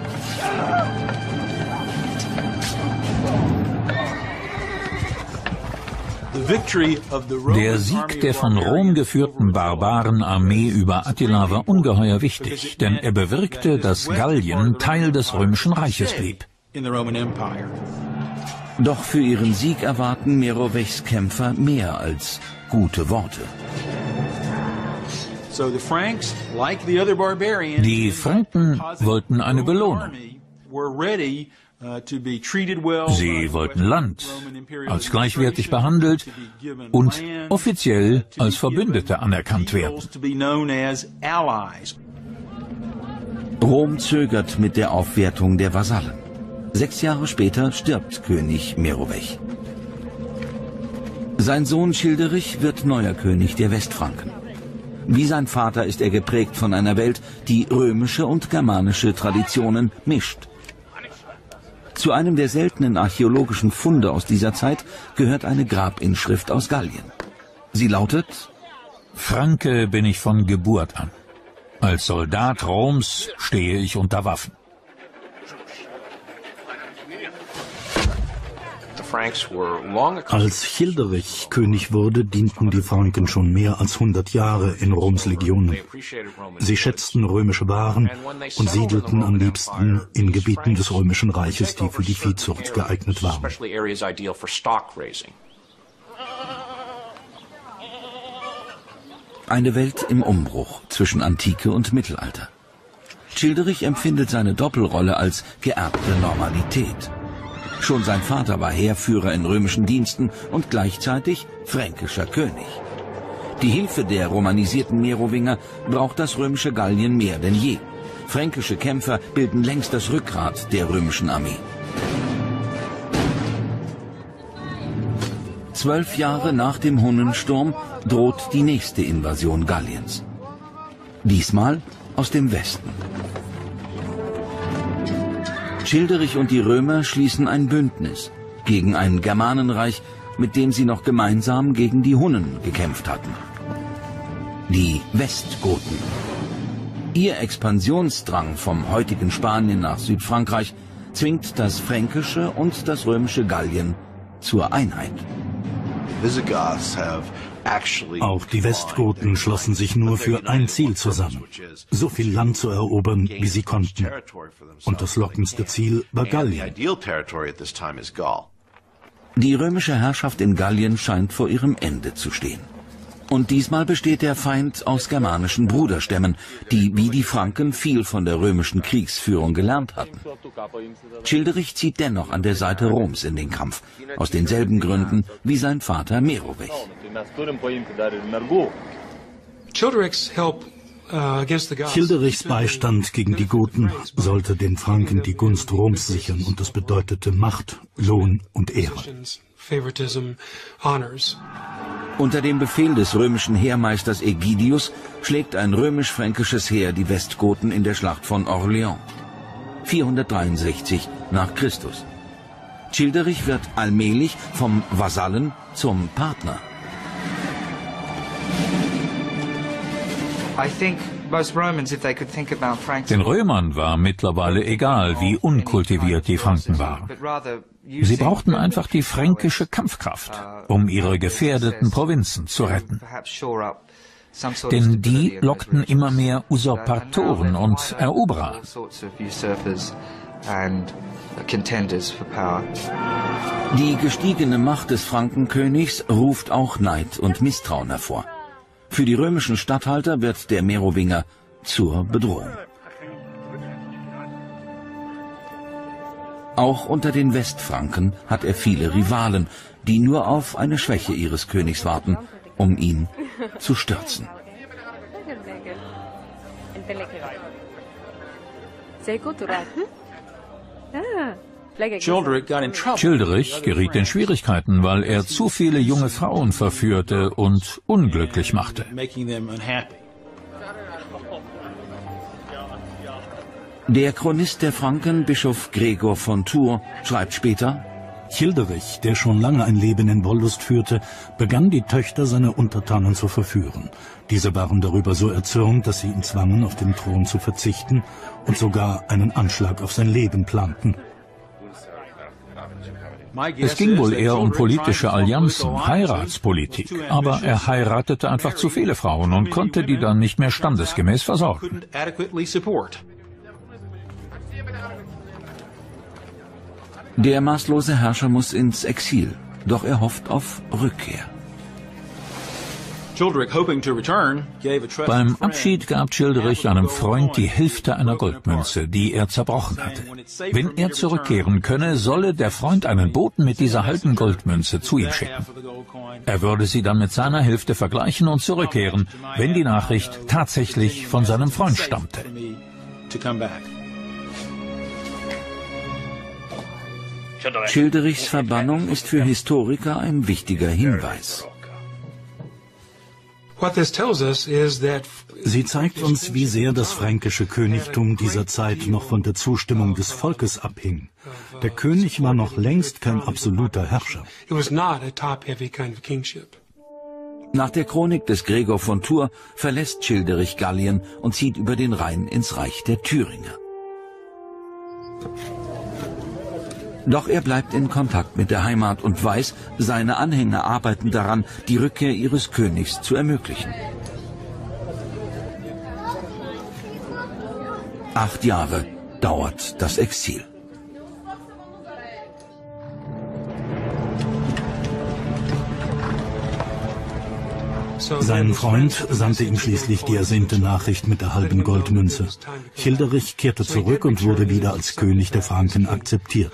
S12: Der Sieg der von Rom geführten Barbarenarmee über Attila war ungeheuer wichtig, denn er bewirkte, dass Gallien Teil des Römischen Reiches blieb.
S7: Doch für ihren Sieg erwarten Merovechts Kämpfer mehr als gute Worte.
S12: Die Franken wollten eine Belohnung. Sie wollten Land, als gleichwertig behandelt und offiziell als Verbündete anerkannt werden.
S7: Rom zögert mit der Aufwertung der Vasallen. Sechs Jahre später stirbt König Merovech. Sein Sohn Childerich wird neuer König der Westfranken. Wie sein Vater ist er geprägt von einer Welt, die römische und germanische Traditionen mischt. Zu einem der seltenen archäologischen Funde aus dieser Zeit gehört eine Grabinschrift aus Gallien. Sie lautet:
S12: Franke bin ich von Geburt an. Als Soldat Roms stehe ich unter Waffen.
S2: Als Childerich König wurde, dienten die Franken schon mehr als hundert Jahre in Roms Legionen. Sie schätzten römische Waren und siedelten am liebsten in Gebieten des Römischen Reiches, die für die Viehzucht geeignet waren.
S7: Eine Welt im Umbruch zwischen Antike und Mittelalter. Childerich empfindet seine Doppelrolle als geerbte Normalität. Schon sein Vater war Heerführer in römischen Diensten und gleichzeitig fränkischer König. Die Hilfe der romanisierten Merowinger braucht das römische Gallien mehr denn je. Fränkische Kämpfer bilden längst das Rückgrat der römischen Armee. Zwölf Jahre nach dem Hunnensturm droht die nächste Invasion Galliens. Diesmal aus dem Westen. Childerich und die Römer schließen ein Bündnis gegen ein Germanenreich, mit dem sie noch gemeinsam gegen die Hunnen gekämpft hatten. Die Westgoten. Ihr Expansionsdrang vom heutigen Spanien nach Südfrankreich zwingt das fränkische und das römische Gallien zur Einheit.
S2: Auch die Westgoten schlossen sich nur für ein Ziel zusammen: so viel Land zu erobern, wie sie konnten. Und das lockendste Ziel war Gallien.
S7: Die römische Herrschaft in Gallien scheint vor ihrem Ende zu stehen. Und diesmal besteht der Feind aus germanischen Bruderstämmen, die wie die Franken viel von der römischen Kriegsführung gelernt hatten. Childerich zieht dennoch an der Seite Roms in den Kampf, aus denselben Gründen wie sein Vater Merovech.
S2: Childerichs Beistand gegen die Goten sollte den Franken die Gunst Roms sichern, und das bedeutete Macht, Lohn und Ehre.
S7: Unter dem Befehl des römischen Heermeisters Ägidius schlägt ein römisch-fränkisches Heer die Westgoten in der Schlacht von Orléans. vierhundertdreiundsechzig nach Christus. Childerich wird allmählich vom Vasallen zum Partner.
S12: Den Römern war mittlerweile egal, wie unkultiviert die Franken waren. Sie brauchten einfach die fränkische Kampfkraft, um ihre gefährdeten Provinzen zu retten. Denn die lockten immer mehr Usurpatoren und Eroberer.
S3: and contenders for power.
S7: Die gestiegene Macht des Frankenkönigs ruft auch Neid und Misstrauen hervor. Für die römischen Statthalter wird der Merowinger zur Bedrohung. Auch unter den Westfranken hat er viele Rivalen, die nur auf eine Schwäche ihres Königs warten, um ihn zu stürzen.
S12: Childerich geriet in Schwierigkeiten, weil er zu viele junge Frauen verführte und unglücklich machte.
S7: Der Chronist der Franken, Bischof Gregor von Tours, schreibt später:
S2: Childerich, der schon lange ein Leben in Wollust führte, begann die Töchter seiner Untertanen zu verführen. Diese waren darüber so erzürnt, dass sie ihn zwangen, auf den Thron zu verzichten und sogar einen Anschlag auf sein Leben planten.
S12: Es ging wohl eher um politische Allianzen, Heiratspolitik, aber er heiratete einfach zu viele Frauen und konnte die dann nicht mehr standesgemäß versorgen.
S7: Der maßlose Herrscher muss ins Exil, doch er hofft auf Rückkehr.
S12: Beim Abschied gab Childerich einem Freund die Hälfte einer Goldmünze, die er zerbrochen hatte. Wenn er zurückkehren könne, solle der Freund einen Boten mit dieser halben Goldmünze zu ihm schicken. Er würde sie dann mit seiner Hälfte vergleichen und zurückkehren, wenn die Nachricht tatsächlich von seinem Freund stammte.
S7: Childerichs Verbannung ist für Historiker ein wichtiger Hinweis.
S2: Sie zeigt uns, wie sehr das fränkische Königtum dieser Zeit noch von der Zustimmung des Volkes abhing. Der König war noch längst kein absoluter Herrscher.
S7: Nach der Chronik des Gregor von Tours verlässt Childerich Gallien und zieht über den Rhein ins Reich der Thüringer. Doch er bleibt in Kontakt mit der Heimat und weiß, seine Anhänger arbeiten daran, die Rückkehr ihres Königs zu ermöglichen. Acht Jahre dauert das Exil.
S2: Sein Freund sandte ihm schließlich die ersehnte Nachricht mit der halben Goldmünze. Childerich kehrte zurück und wurde wieder als König der Franken akzeptiert.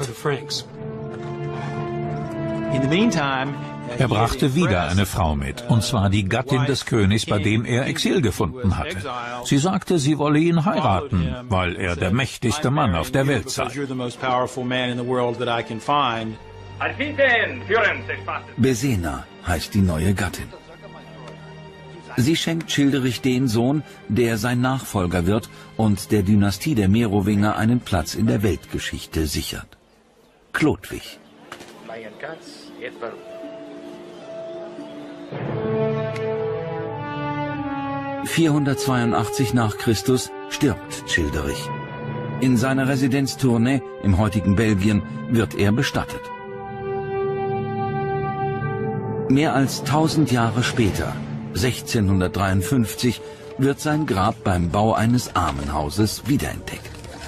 S12: Er brachte wieder eine Frau mit, und zwar die Gattin des Königs, bei dem er Exil gefunden hatte. Sie sagte, sie wolle ihn heiraten, weil er der mächtigste Mann auf der Welt sei.
S7: Besena heißt die neue Gattin. Sie schenkt Childerich den Sohn, der sein Nachfolger wird und der Dynastie der Merowinger einen Platz in der Weltgeschichte sichert. Chlodwig. vierhundertzweiundachtzig nach Christus stirbt Childerich. In seiner Residenz Tournai im heutigen Belgien wird er bestattet. Mehr als tausend Jahre später, sechzehnhundertdreiundfünfzig, wird sein Grab beim Bau eines Armenhauses wiederentdeckt.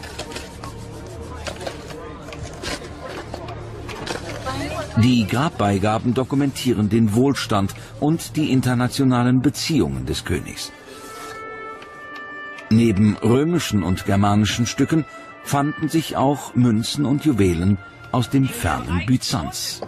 S7: Die Grabbeigaben dokumentieren den Wohlstand und die internationalen Beziehungen des Königs. Neben römischen und germanischen Stücken fanden sich auch Münzen und Juwelen aus dem fernen Byzanz.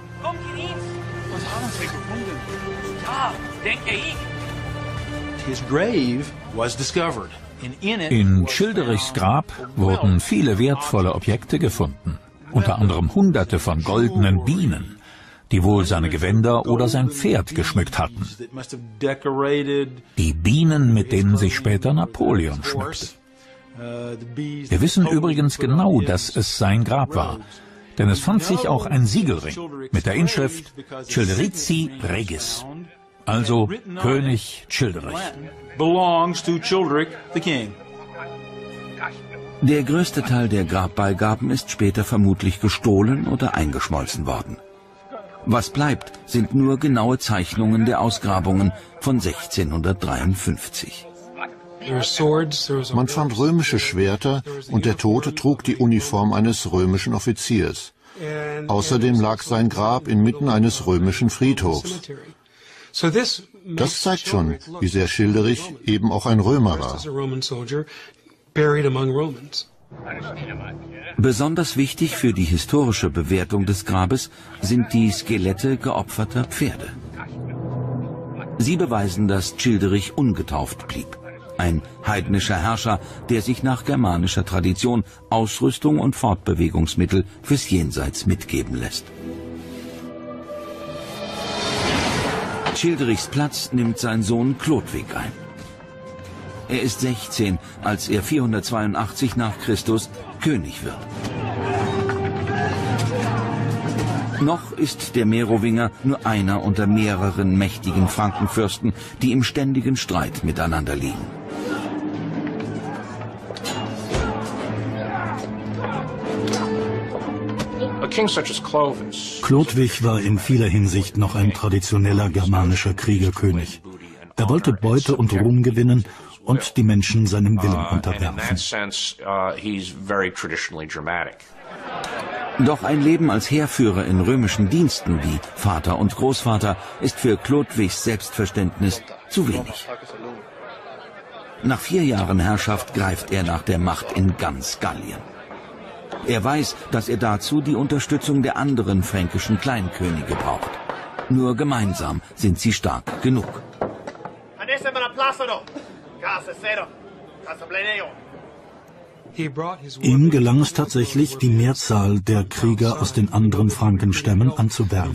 S12: In Childerichs Grab wurden viele wertvolle Objekte gefunden, unter anderem Hunderte von goldenen Bienen, die wohl seine Gewänder oder sein Pferd geschmückt hatten. Die Bienen, mit denen sich später Napoleon schmückte. Wir wissen übrigens genau, dass es sein Grab war, denn es fand sich auch ein Siegelring mit der Inschrift Childerici Regis, also König Childerich.
S7: Der größte Teil der Grabbeigaben ist später vermutlich gestohlen oder eingeschmolzen worden. Was bleibt, sind nur genaue Zeichnungen der Ausgrabungen von sechzehnhundertdreiundfünfzig.
S14: Man fand römische Schwerter und der Tote trug die Uniform eines römischen Offiziers. Außerdem lag sein Grab inmitten eines römischen Friedhofs. Das zeigt schon, wie sehr Schilderich eben auch ein Römer war.
S7: Besonders wichtig für die historische Bewertung des Grabes sind die Skelette geopferter Pferde. Sie beweisen, dass Childerich ungetauft blieb. Ein heidnischer Herrscher, der sich nach germanischer Tradition Ausrüstung und Fortbewegungsmittel fürs Jenseits mitgeben lässt. Childerichs Platz nimmt sein Sohn Chlodwig ein. Er ist sechzehn, als er vierhundertzweiundachtzig nach Christus König wird. Noch ist der Merowinger nur einer unter mehreren mächtigen Frankenfürsten, die im ständigen Streit miteinander liegen.
S2: Chlodwig war in vieler Hinsicht noch ein traditioneller germanischer Kriegerkönig. Er wollte Beute und Ruhm gewinnen und die Menschen seinem Willen unterwerfen.
S7: Doch ein Leben als Heerführer in römischen Diensten wie Vater und Großvater ist für Chlodwigs Selbstverständnis zu wenig. Nach vier Jahren Herrschaft greift er nach der Macht in ganz Gallien. Er weiß, dass er dazu die Unterstützung der anderen fränkischen Kleinkönige braucht. Nur gemeinsam sind sie stark genug.
S2: Ihm gelang es tatsächlich, die Mehrzahl der Krieger aus den anderen Frankenstämmen anzuwerben.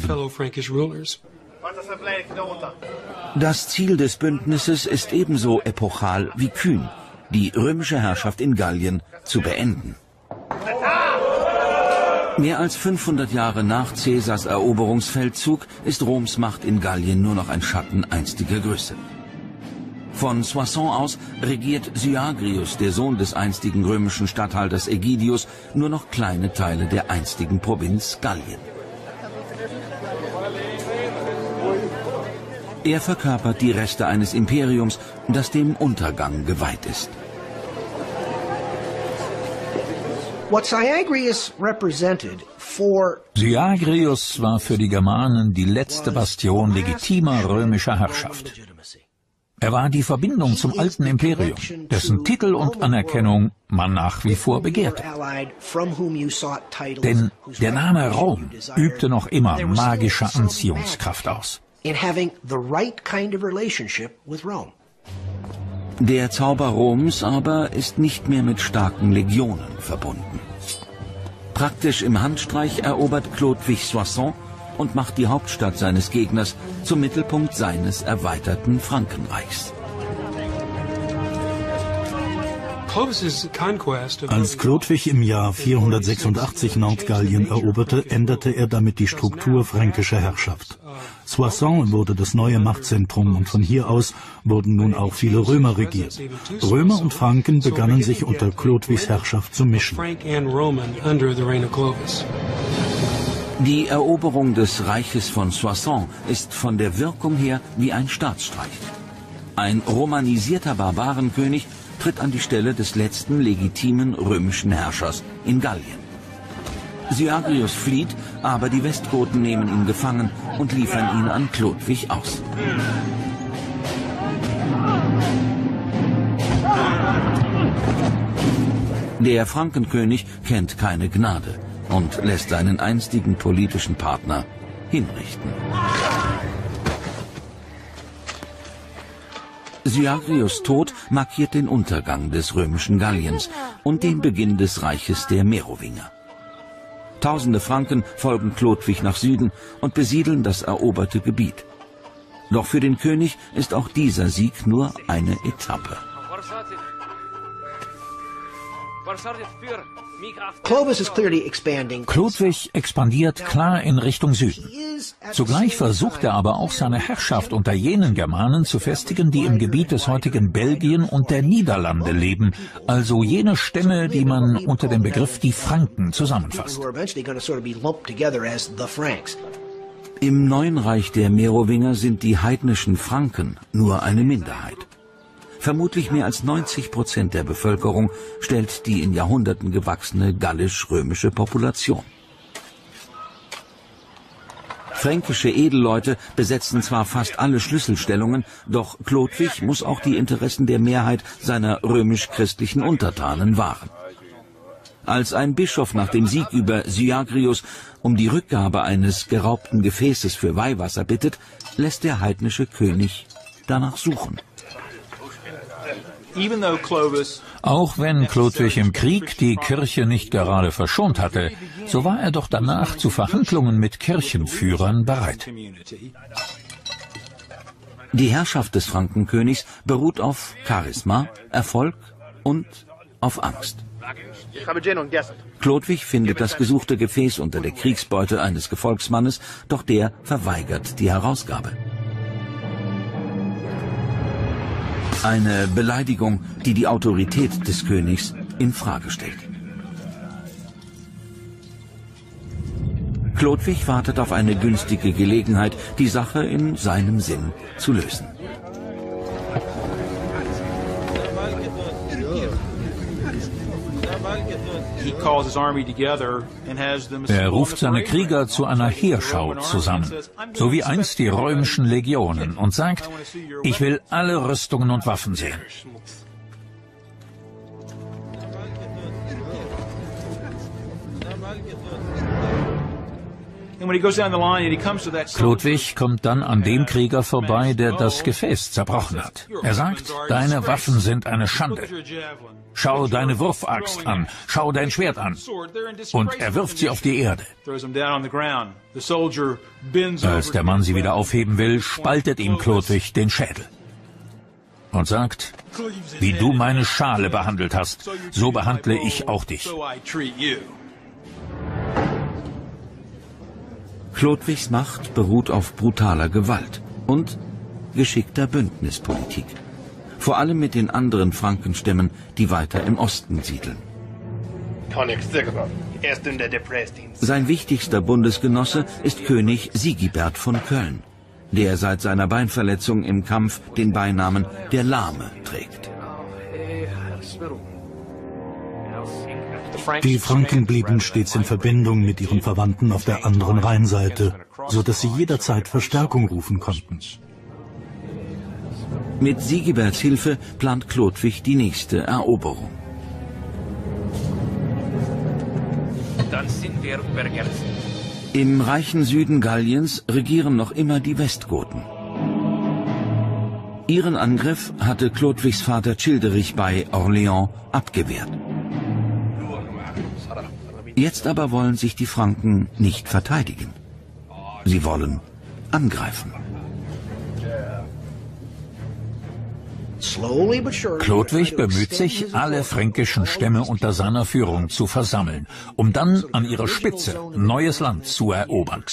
S7: Das Ziel des Bündnisses ist ebenso epochal wie kühn, die römische Herrschaft in Gallien zu beenden. Mehr als fünfhundert Jahre nach Caesars Eroberungsfeldzug ist Roms Macht in Gallien nur noch ein Schatten einstiger Größe. Von Soissons aus regiert Syagrius, der Sohn des einstigen römischen Statthalters Ägidius, nur noch kleine Teile der einstigen Provinz Gallien. Er verkörpert die Reste eines Imperiums, das dem Untergang geweiht ist.
S12: Syagrius war für die Germanen die letzte Bastion legitimer römischer Herrschaft. Er war die Verbindung zum alten Imperium, dessen Titel und Anerkennung man nach wie vor begehrte. Denn der Name Rom übte noch immer magische Anziehungskraft aus.
S7: Der Zauber Roms aber ist nicht mehr mit starken Legionen verbunden. Praktisch im Handstreich erobert Chlodwig Soissons und macht die Hauptstadt seines Gegners zum Mittelpunkt seines erweiterten Frankenreichs.
S2: Als Chlodwig im Jahr vierhundertsechsundachtzig Nordgallien eroberte, änderte er damit die Struktur fränkischer Herrschaft. Soissons wurde das neue Machtzentrum und von hier aus wurden nun auch viele Römer regiert. Römer und Franken begannen sich unter Chlodwigs Herrschaft zu mischen.
S7: Die Eroberung des Reiches von Soissons ist von der Wirkung her wie ein Staatsstreich. Ein romanisierter Barbarenkönig tritt an die Stelle des letzten legitimen römischen Herrschers in Gallien. Syagrius flieht, aber die Westgoten nehmen ihn gefangen und liefern ihn an Chlodwig aus. Der Frankenkönig kennt keine Gnade und lässt seinen einstigen politischen Partner hinrichten. Syagrius' Tod markiert den Untergang des römischen Galliens und den Beginn des Reiches der Merowinger. Tausende Franken folgen Chlodwig nach Süden und besiedeln das eroberte Gebiet. Doch für den König ist auch dieser Sieg nur eine Etappe.
S12: Chlodwig expandiert klar in Richtung Süden. Zugleich versucht er aber auch seine Herrschaft unter jenen Germanen zu festigen, die im Gebiet des heutigen Belgien und der Niederlande leben, also jene Stämme, die man unter dem Begriff die Franken zusammenfasst.
S7: Im neuen Reich der Merowinger sind die heidnischen Franken nur eine Minderheit. Vermutlich mehr als neunzig Prozent der Bevölkerung stellt die in Jahrhunderten gewachsene gallisch-römische Population. Fränkische Edelleute besetzen zwar fast alle Schlüsselstellungen, doch Chlodwig muss auch die Interessen der Mehrheit seiner römisch-christlichen Untertanen wahren. Als ein Bischof nach dem Sieg über Syagrius um die Rückgabe eines geraubten Gefäßes für Weihwasser bittet, lässt der heidnische König danach suchen.
S12: Auch wenn Chlodwig im Krieg die Kirche nicht gerade verschont hatte, so war er doch danach zu Verhandlungen mit Kirchenführern bereit.
S7: Die Herrschaft des Frankenkönigs beruht auf Charisma, Erfolg und auf Angst. Chlodwig findet das gesuchte Gefäß unter der Kriegsbeute eines Gefolgsmannes, doch der verweigert die Herausgabe. Eine Beleidigung, die die Autorität des Königs in Frage stellt. Chlodwig wartet auf eine günstige Gelegenheit, die Sache in seinem Sinn zu lösen.
S12: Er ruft seine Krieger zu einer Heerschau zusammen, so wie einst die römischen Legionen, und sagt: Ich will alle Rüstungen und Waffen sehen. Chlodwig kommt dann an dem Krieger vorbei, der das Gefäß zerbrochen hat. Er sagt: Deine Waffen sind eine Schande. Schau deine Wurfaxt an, schau dein Schwert an. Und er wirft sie auf die Erde. Als der Mann sie wieder aufheben will, spaltet ihm Chlodwig den Schädel und sagt: Wie du meine Schale behandelt hast, so behandle ich auch dich.
S7: Chlodwigs Macht beruht auf brutaler Gewalt und geschickter Bündnispolitik. Vor allem mit den anderen Frankenstämmen, die weiter im Osten siedeln. Sein wichtigster Bundesgenosse ist König Sigibert von Köln, der seit seiner Beinverletzung im Kampf den Beinamen der Lahme trägt.
S2: Die Franken blieben stets in Verbindung mit ihren Verwandten auf der anderen Rheinseite, so dass sie jederzeit Verstärkung rufen konnten.
S7: Mit Sigiberts Hilfe plant Chlodwig die nächste Eroberung.
S15: Dann sind wir vergessen.
S7: Im reichen Süden Galliens regieren noch immer die Westgoten. Ihren Angriff hatte Chlodwigs Vater Childerich bei Orléans abgewehrt. Jetzt aber wollen sich die Franken nicht verteidigen. Sie wollen angreifen.
S12: Chlodwig bemüht sich, alle fränkischen Stämme unter seiner Führung zu versammeln, um dann an ihrer Spitze neues Land zu erobern.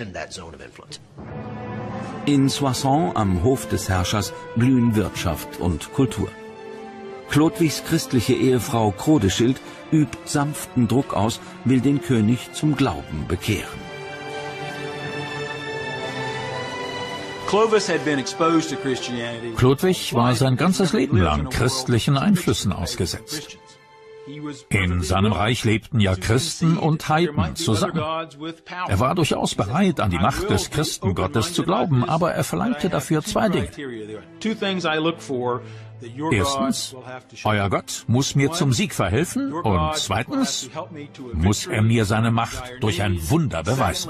S7: In Soissons am Hof des Herrschers blühen Wirtschaft und Kultur. Chlodwigs christliche Ehefrau Crodeschild übt sanften Druck aus, will den König zum Glauben bekehren.
S12: Chlodwig war sein ganzes Leben lang christlichen Einflüssen ausgesetzt. In seinem Reich lebten ja Christen und Heiden zusammen. Er war durchaus bereit, an die Macht des Christengottes zu glauben, aber er verlangte dafür zwei Dinge. Erstens, euer Gott muss mir zum Sieg verhelfen, und zweitens muss er mir seine Macht durch ein Wunder beweisen.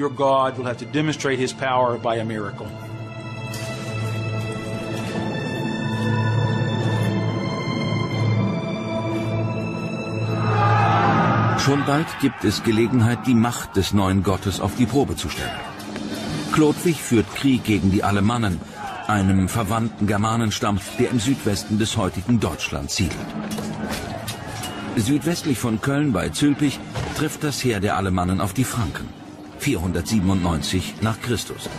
S7: Schon bald gibt es Gelegenheit, die Macht des neuen Gottes auf die Probe zu stellen. Chlodwig führt Krieg gegen die Alemannen, einem verwandten Germanenstamm, der im Südwesten des heutigen Deutschlands siedelt. Südwestlich von Köln bei Zülpich trifft das Heer der Alemannen auf die Franken, vierhundertsiebenundneunzig nach Christus.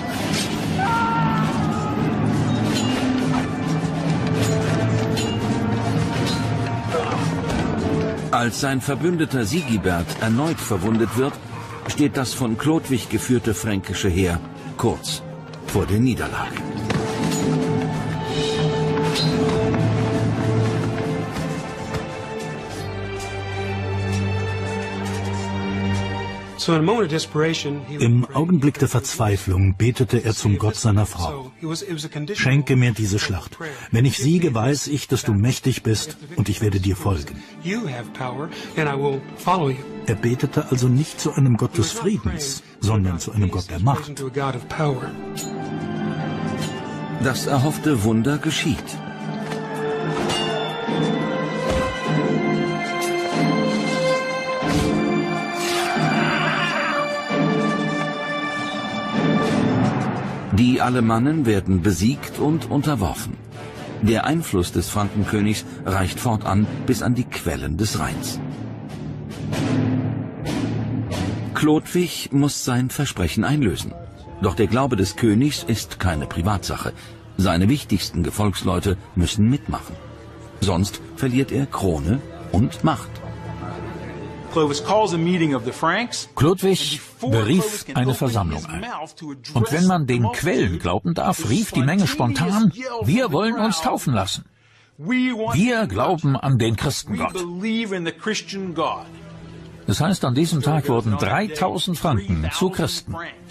S7: Als sein Verbündeter Sigibert erneut verwundet wird, steht das von Chlodwig geführte fränkische Heer kurz vor der Niederlage.
S2: Im Augenblick der Verzweiflung betete er zum Gott seiner Frau: Schenke mir diese Schlacht. Wenn ich siege, weiß ich, dass du mächtig bist, und ich werde dir folgen. Er betete also nicht zu einem Gott des Friedens, sondern zu einem Gott der Macht.
S7: Das erhoffte Wunder geschieht. Die Alemannen werden besiegt und unterworfen. Der Einfluss des Frankenkönigs reicht fortan bis an die Quellen des Rheins. Chlodwig muss sein Versprechen einlösen. Doch der Glaube des Königs ist keine Privatsache. Seine wichtigsten Gefolgsleute müssen mitmachen. Sonst verliert er Krone und Macht.
S12: Chlodwig berief eine Versammlung ein. Und wenn man den Quellen glauben darf, rief die Menge spontan: Wir wollen uns taufen lassen. Wir glauben an den Christengott. Das heißt, an diesem Tag wurden dreitausend Franken zu Christen.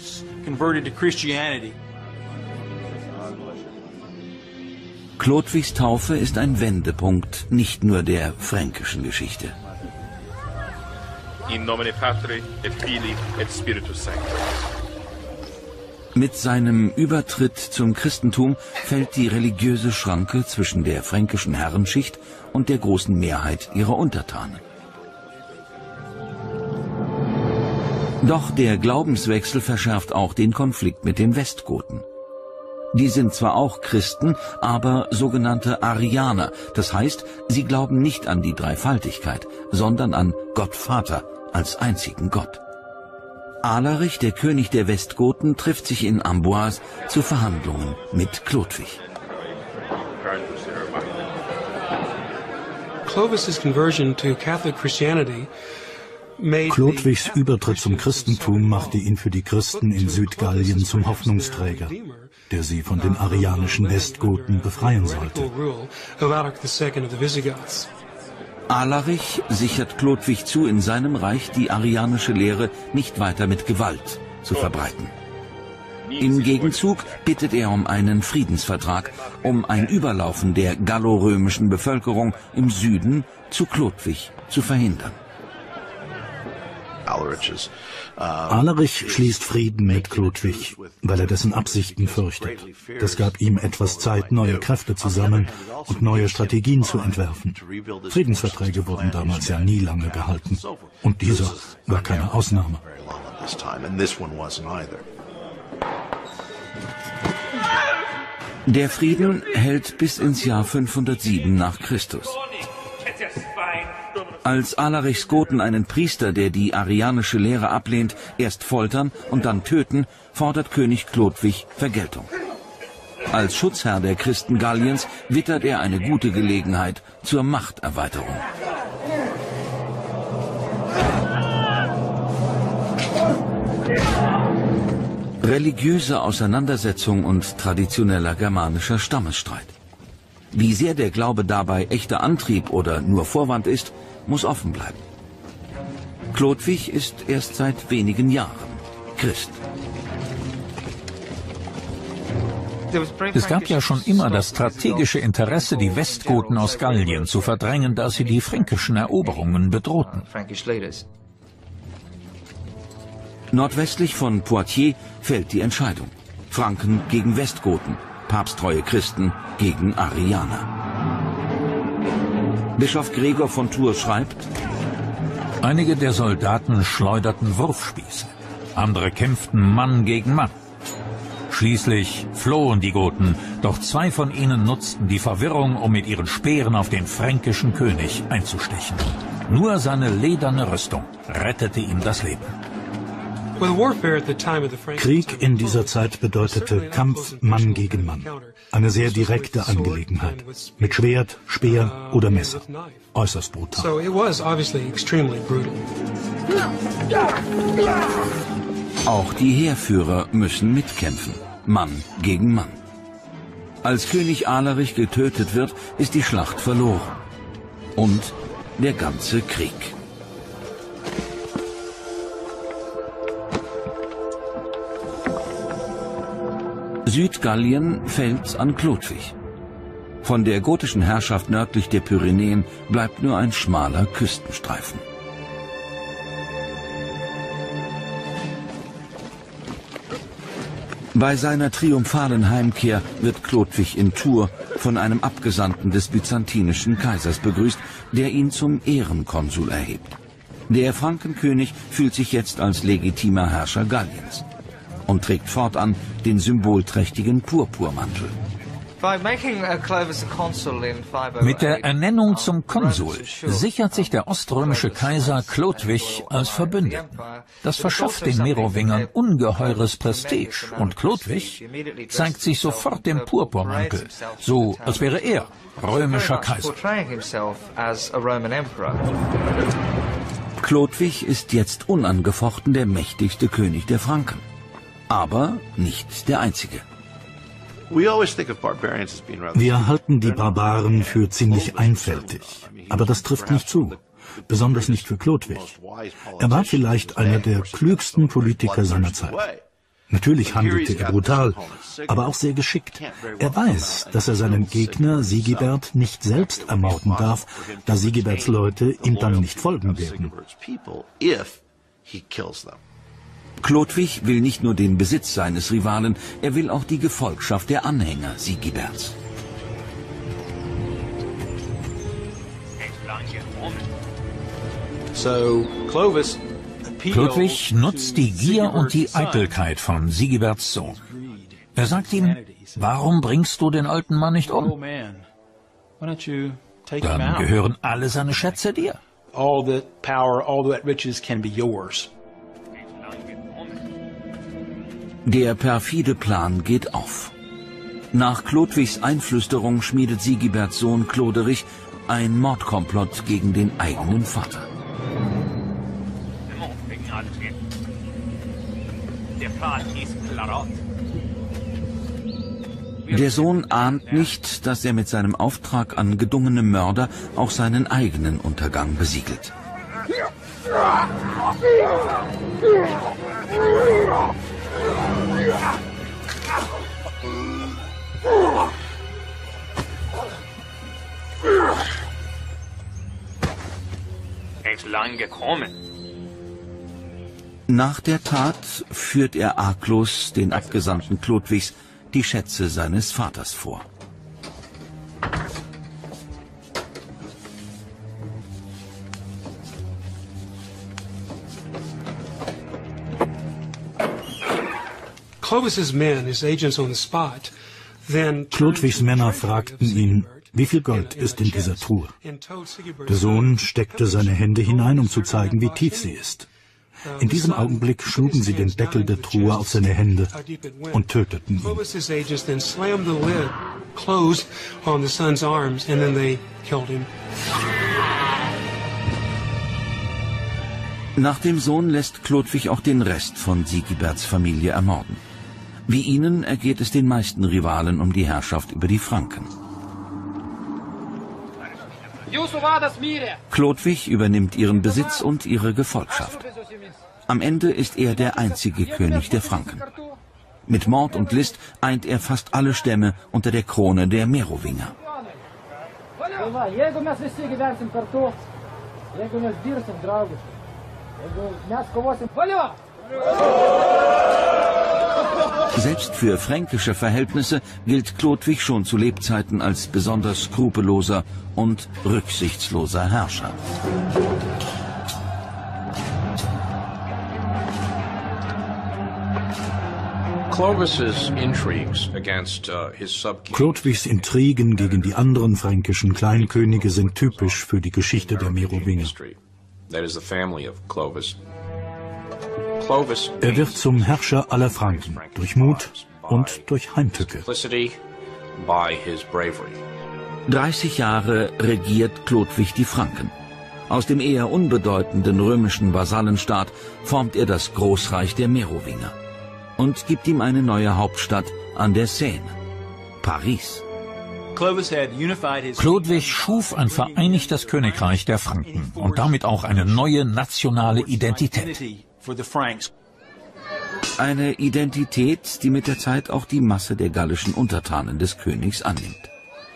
S7: Chlodwigs Taufe ist ein Wendepunkt nicht nur der fränkischen Geschichte.
S16: In nomine Patri et Filii et Spiritus Sancti.
S7: Mit seinem Übertritt zum Christentum fällt die religiöse Schranke zwischen der fränkischen Herrenschicht und der großen Mehrheit ihrer Untertanen. Doch der Glaubenswechsel verschärft auch den Konflikt mit den Westgoten. Die sind zwar auch Christen, aber sogenannte Arianer. Das heißt, sie glauben nicht an die Dreifaltigkeit, sondern an Gott Vater als einzigen Gott. Alarich, der König der Westgoten, trifft sich in Amboise zu Verhandlungen mit Chlodwig.
S2: Chlodwigs Übertritt zum Christentum machte ihn für die Christen in Südgallien zum Hoffnungsträger, der sie von den arianischen Westgoten befreien sollte.
S7: Alarich sichert Chlodwig zu, in seinem Reich die arianische Lehre nicht weiter mit Gewalt zu verbreiten. Im Gegenzug bittet er um einen Friedensvertrag, um ein Überlaufen der gallorömischen Bevölkerung im Süden zu Chlodwig zu verhindern.
S2: Alarich schließt Frieden mit Chlodwig, weil er dessen Absichten fürchtet. Das gab ihm etwas Zeit, neue Kräfte zu sammeln und neue Strategien zu entwerfen. Friedensverträge wurden damals ja nie lange gehalten. Und dieser war keine Ausnahme.
S7: Der Frieden hält bis ins Jahr fünfhundertsieben nach Christus. Als Alarichs Goten einen Priester, der die arianische Lehre ablehnt, erst foltern und dann töten, fordert König Chlodwig Vergeltung. Als Schutzherr der Christen Galliens wittert er eine gute Gelegenheit zur Machterweiterung. Religiöse Auseinandersetzung und traditioneller germanischer Stammesstreit. Wie sehr der Glaube dabei echter Antrieb oder nur Vorwand ist, muss offen bleiben. Chlodwig ist erst seit wenigen Jahren Christ.
S12: Es gab ja schon immer das strategische Interesse, die Westgoten aus Gallien zu verdrängen, da sie die fränkischen Eroberungen bedrohten.
S7: Nordwestlich von Poitiers fällt die Entscheidung. Franken gegen Westgoten, papsttreue Christen gegen Arianer. Bischof Gregor von Tours schreibt:
S12: Einige der Soldaten schleuderten Wurfspieße, andere kämpften Mann gegen Mann. Schließlich flohen die Goten, doch zwei von ihnen nutzten die Verwirrung, um mit ihren Speeren auf den fränkischen König einzustechen. Nur seine lederne Rüstung rettete ihm das Leben.
S2: Krieg in dieser Zeit bedeutete Kampf Mann gegen Mann. Eine sehr direkte Angelegenheit. Mit Schwert, Speer oder Messer. Äußerst brutal.
S7: Auch die Heerführer müssen mitkämpfen. Mann gegen Mann. Als König Alarich getötet wird, ist die Schlacht verloren. Und der ganze Krieg. Südgallien fällt an Chlodwig. Von der gotischen Herrschaft nördlich der Pyrenäen bleibt nur ein schmaler Küstenstreifen. Bei seiner triumphalen Heimkehr wird Chlodwig in Tours von einem Abgesandten des byzantinischen Kaisers begrüßt, der ihn zum Ehrenkonsul erhebt. Der Frankenkönig fühlt sich jetzt als legitimer Herrscher Galliens und trägt fortan den symbolträchtigen Purpurmantel.
S12: Mit der Ernennung zum Konsul sichert sich der oströmische Kaiser Chlodwig als Verbündeten. Das verschafft den Merowingern ungeheures Prestige und Chlodwig zeigt sich sofort im Purpurmantel, so als wäre er römischer Kaiser.
S7: Chlodwig ist jetzt unangefochten der mächtigste König der Franken, aber nicht der einzige.
S2: Wir halten die Barbaren für ziemlich einfältig, aber das trifft nicht zu, besonders nicht für Chlodwig. Er war vielleicht einer der klügsten Politiker seiner Zeit. Natürlich handelte er brutal, aber auch sehr geschickt. Er weiß, dass er seinen Gegner Sigibert nicht selbst ermorden darf, da Sigiberts Leute ihm dann nicht folgen werden.
S7: Chlodwig will nicht nur den Besitz seines Rivalen, er will auch die Gefolgschaft der Anhänger Sigiberts.
S12: Chlodwig nutzt die Gier und die Eitelkeit von Sigiberts Sohn. Er sagt ihm, warum bringst du den alten Mann nicht um? Dann gehören alle seine Schätze dir.
S7: Der perfide Plan geht auf. Nach Chlodwigs Einflüsterung schmiedet Sigiberts Sohn Cloderich ein Mordkomplott gegen den eigenen Vater. Der Sohn ahnt nicht, dass er mit seinem Auftrag an gedungene Mörder auch seinen eigenen Untergang besiegelt.
S15: Entlang gekommen.
S7: Nach der Tat führt er arglos den Abgesandten Chlodwigs die Schätze seines Vaters vor.
S2: Chlodwigs Männer fragten ihn, wie viel Gold ist in dieser Truhe? Der Sohn steckte seine Hände hinein, um zu zeigen, wie tief sie ist. In diesem Augenblick schlugen sie den Deckel der Truhe auf seine Hände und töteten ihn.
S7: Nach dem Sohn lässt Chlodwig auch den Rest von Sigiberts Familie ermorden. Wie ihnen ergeht es den meisten Rivalen um die Herrschaft über die Franken. Chlodwig übernimmt ihren Besitz und ihre Gefolgschaft. Am Ende ist er der einzige König der Franken. Mit Mord und List eint er fast alle Stämme unter der Krone der Merowinger. Selbst für fränkische Verhältnisse gilt Chlodwig schon zu Lebzeiten als besonders skrupelloser und rücksichtsloser Herrscher.
S2: Chlodwigs Intrigen gegen die anderen fränkischen Kleinkönige sind typisch für die Geschichte der Merowinger. Er wird zum Herrscher aller Franken, durch Mut und durch Heimtücke.
S7: dreißig Jahre regiert Chlodwig die Franken. Aus dem eher unbedeutenden römischen Vasallenstaat formt er das Großreich der Merowinger und gibt ihm eine neue Hauptstadt an der Seine, Paris.
S12: Chlodwig schuf ein vereinigtes Königreich der Franken und damit auch eine neue nationale Identität.
S17: For the Franks.
S7: Eine Identität, die mit der Zeit auch die Masse der gallischen Untertanen des Königs annimmt.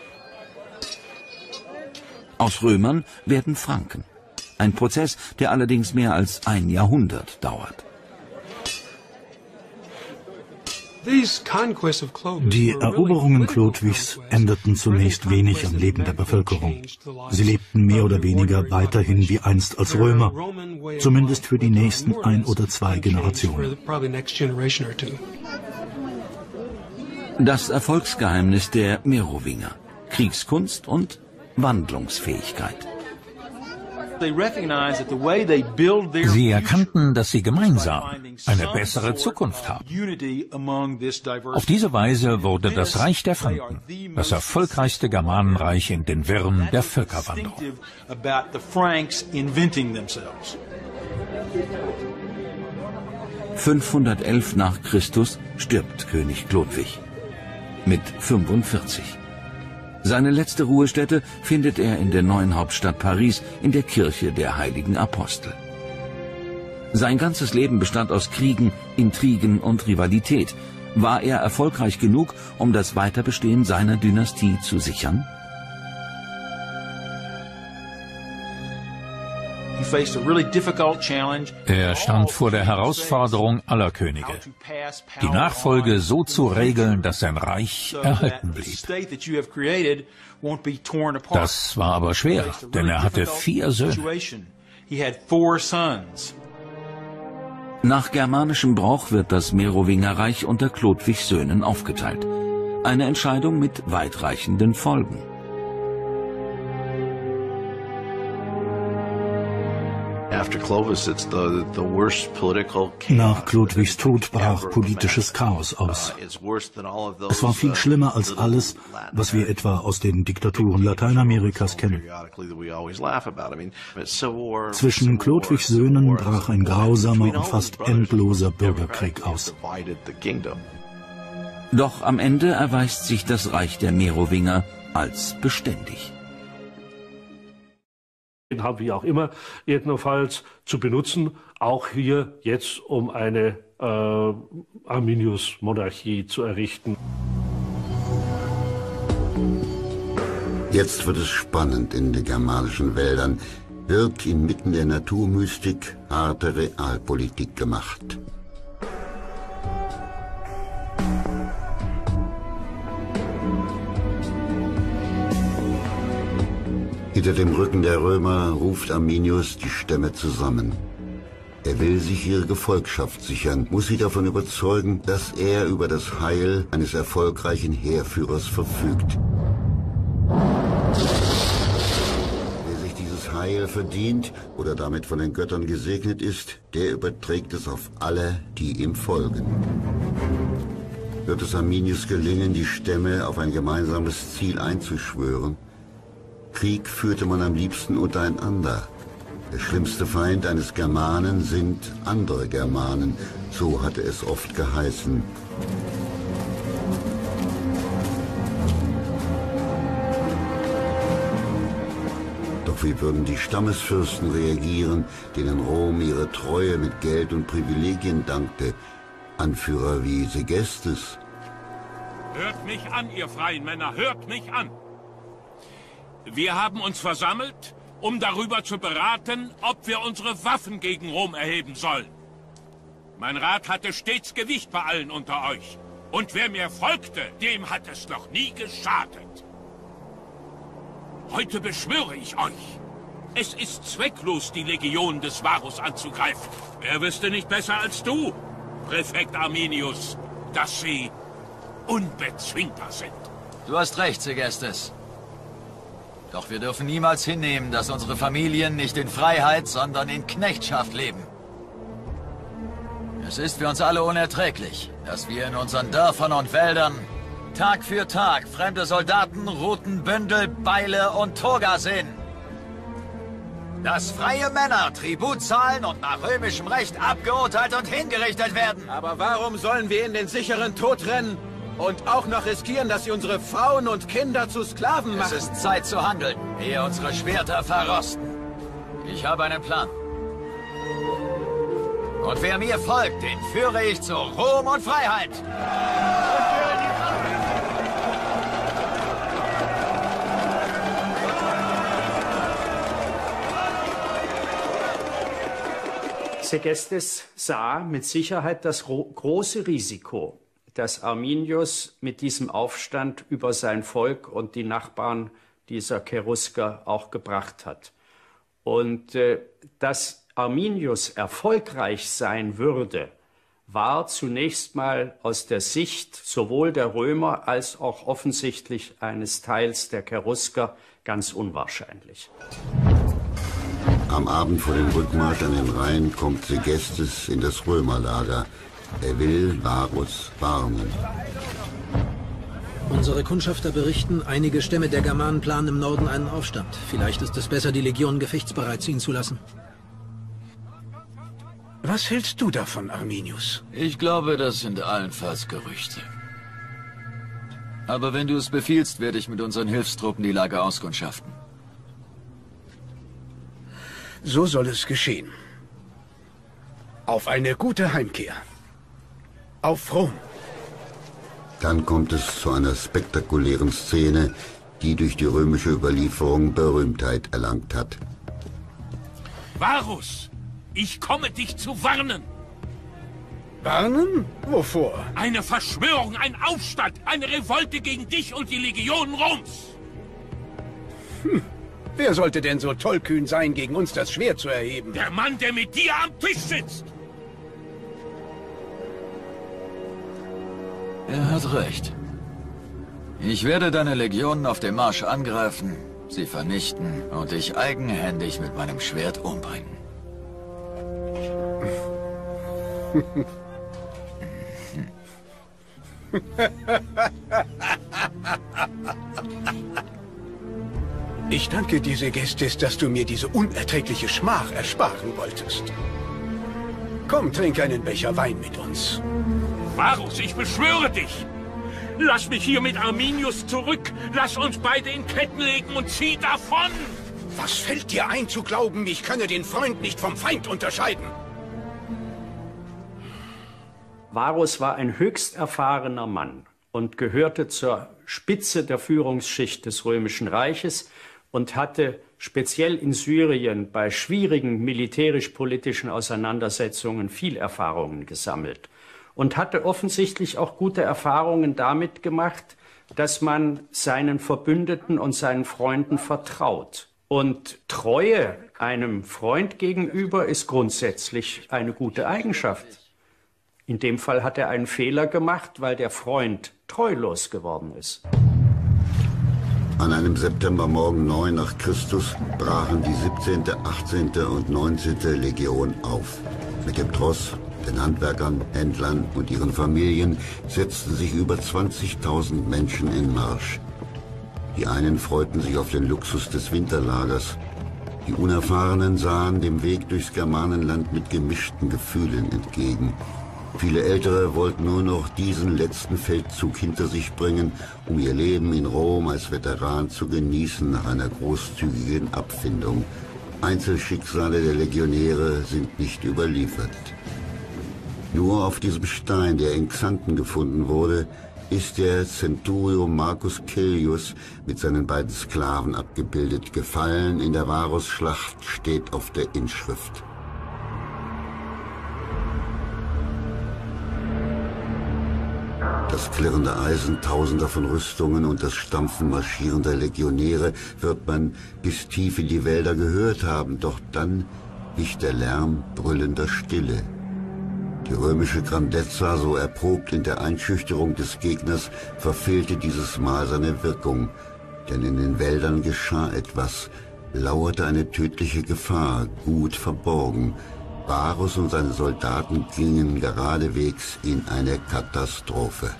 S7: Aus Römern werden Franken. Ein Prozess, der allerdings mehr als ein Jahrhundert dauert.
S2: Die Eroberungen Chlodwigs änderten zunächst wenig am Leben der Bevölkerung. Sie lebten mehr oder weniger weiterhin wie einst als Römer, zumindest für die nächsten ein oder zwei Generationen.
S7: Das Erfolgsgeheimnis der Merowinger: Kriegskunst und Wandlungsfähigkeit.
S12: Sie erkannten, dass sie gemeinsam eine bessere Zukunft haben. Auf diese Weise wurde das Reich der Franken das erfolgreichste Germanenreich in den Wirren der Völkerwanderung.
S7: fünfhundertelf nach Christus stirbt König Chlodwig mit fünfundvierzig. Seine letzte Ruhestätte findet er in der neuen Hauptstadt Paris in der Kirche der Heiligen Apostel. Sein ganzes Leben bestand aus Kriegen, Intrigen und Rivalität. War er erfolgreich genug, um das Weiterbestehen seiner Dynastie zu sichern?
S12: Er stand vor der Herausforderung aller Könige, die Nachfolge so zu regeln, dass sein Reich erhalten blieb. Das war aber schwer, denn er hatte vier Söhne.
S7: Nach germanischem Brauch wird das Merowingerreich unter Chlodwigs Söhnen aufgeteilt. Eine Entscheidung mit weitreichenden Folgen.
S2: Nach Chlodwigs Tod brach politisches Chaos aus. Es war viel schlimmer als alles, was wir etwa aus den Diktaturen Lateinamerikas kennen. Zwischen Chlodwigs Söhnen brach ein grausamer und fast endloser Bürgerkrieg aus.
S7: Doch am Ende erweist sich das Reich der Merowinger als beständig.
S8: Den haben wir auch immer jedenfalls zu benutzen, auch hier jetzt, um eine äh, Arminius-Monarchie zu errichten.
S1: Jetzt wird es spannend in den germanischen Wäldern. Wird inmitten der Naturmystik harte Realpolitik gemacht. Hinter dem Rücken der Römer ruft Arminius die Stämme zusammen. Er will sich ihre Gefolgschaft sichern, muss sie davon überzeugen, dass er über das Heil eines erfolgreichen Heerführers verfügt. Wer sich dieses Heil verdient oder damit von den Göttern gesegnet ist, der überträgt es auf alle, die ihm folgen. Wird es Arminius gelingen, die Stämme auf ein gemeinsames Ziel einzuschwören? Krieg führte man am liebsten untereinander. Der schlimmste Feind eines Germanen sind andere Germanen, so hatte es oft geheißen. Doch wie würden die Stammesfürsten reagieren, denen Rom ihre Treue mit Geld und Privilegien dankte? Anführer wie Segestes.
S17: Hört mich an, ihr freien Männer, hört mich an! Wir haben uns versammelt, um darüber zu beraten, ob wir unsere Waffen gegen Rom erheben sollen. Mein Rat hatte stets Gewicht bei allen unter euch. Und wer mir folgte, dem hat es noch nie geschadet. Heute beschwöre ich euch. Es ist zwecklos, die Legionen des Varus anzugreifen. Wer wüsste nicht besser als du, Präfekt Arminius, dass sie unbezwingbar sind.
S11: Du hast recht, Segestes. Doch wir dürfen niemals hinnehmen, dass unsere Familien nicht in Freiheit, sondern in Knechtschaft leben. Es ist für uns alle unerträglich, dass wir in unseren Dörfern und Wäldern Tag für Tag fremde Soldaten, Ruten, Bündel, Beile und Toga sehen. Dass freie Männer Tribut zahlen und nach römischem Recht abgeurteilt und hingerichtet werden.
S6: Aber warum sollen wir in den sicheren Tod rennen? Und auch noch riskieren, dass sie unsere Frauen und Kinder zu Sklaven machen.
S11: Es ist Zeit zu handeln, ehe unsere Schwerter verrosten. Ich habe einen Plan. Und wer mir folgt, den führe ich zu Ruhm und Freiheit.
S4: Segestes sah mit Sicherheit das große Risiko, das Arminius mit diesem Aufstand über sein Volk und die Nachbarn dieser Cherusker auch gebracht hat. Und äh, dass Arminius erfolgreich sein würde, war zunächst mal aus der Sicht sowohl der Römer als auch offensichtlich eines Teils der Cherusker ganz unwahrscheinlich.
S1: Am Abend vor dem Rückmarsch an den Rhein kommt Segestes in das Römerlager. Er will Varus warnen.
S6: Unsere Kundschafter berichten, einige Stämme der Germanen planen im Norden einen Aufstand. Vielleicht ist es besser, die Legionen gefechtsbereit ziehen zu lassen.
S13: Was hältst du davon, Arminius?
S11: Ich glaube, das sind allenfalls Gerüchte. Aber wenn du es befiehlst, werde ich mit unseren Hilfstruppen die Lage auskundschaften.
S13: So soll es geschehen. Auf eine gute Heimkehr. Auf Rom.
S1: Dann kommt es zu einer spektakulären Szene, die durch die römische Überlieferung Berühmtheit erlangt hat.
S17: Varus, ich komme dich zu warnen.
S13: Warnen? Wovor?
S17: Eine Verschwörung, ein Aufstand, eine Revolte gegen dich und die Legionen Roms.
S13: Hm. Wer sollte denn so tollkühn sein, gegen uns das Schwert zu erheben?
S17: Der Mann, der mit dir am Tisch sitzt!
S11: Er hat recht. Ich werde deine Legionen auf dem Marsch angreifen, sie vernichten und dich eigenhändig mit meinem Schwert umbringen.
S13: Ich danke dir, Segestes, dass du mir diese unerträgliche Schmach ersparen wolltest. Komm, trink einen Becher Wein mit uns.
S17: Varus, ich beschwöre dich! Lass mich hier mit Arminius zurück! Lass uns beide in Ketten legen und zieh davon!
S13: Was fällt dir ein, zu glauben, ich könne den Freund nicht vom Feind unterscheiden?
S4: Varus war ein höchst erfahrener Mann und gehörte zur Spitze der Führungsschicht des Römischen Reiches und hatte speziell in Syrien bei schwierigen militärisch-politischen Auseinandersetzungen viel Erfahrungen gesammelt und hatte offensichtlich auch gute Erfahrungen damit gemacht, dass man seinen Verbündeten und seinen Freunden vertraut. Und Treue einem Freund gegenüber ist grundsätzlich eine gute Eigenschaft. In dem Fall hat er einen Fehler gemacht, weil der Freund treulos geworden ist.
S1: An einem Septembermorgen neun nach Christus brachen die siebzehnte, achtzehnte und neunzehnte Legion auf. Mit dem Tross, den Handwerkern, Händlern und ihren Familien setzten sich über zwanzigtausend Menschen in Marsch. Die einen freuten sich auf den Luxus des Winterlagers. Die Unerfahrenen sahen dem Weg durchs Germanenland mit gemischten Gefühlen entgegen. Viele Ältere wollten nur noch diesen letzten Feldzug hinter sich bringen, um ihr Leben in Rom als Veteran zu genießen nach einer großzügigen Abfindung. Einzelschicksale der Legionäre sind nicht überliefert. Nur auf diesem Stein, der in Xanten gefunden wurde, ist der Centurio Marcus Caelius mit seinen beiden Sklaven abgebildet. Gefallen in der Varusschlacht steht auf der Inschrift. Das klirrende Eisen tausender von Rüstungen und das Stampfen marschierender Legionäre wird man bis tief in die Wälder gehört haben, doch dann wich der Lärm brüllender Stille. Die römische Grandezza, so erprobt in der Einschüchterung des Gegners, verfehlte dieses Mal seine Wirkung, denn in den Wäldern geschah etwas, lauerte eine tödliche Gefahr, gut verborgen. Varus und seine Soldaten gingen geradewegs in eine Katastrophe.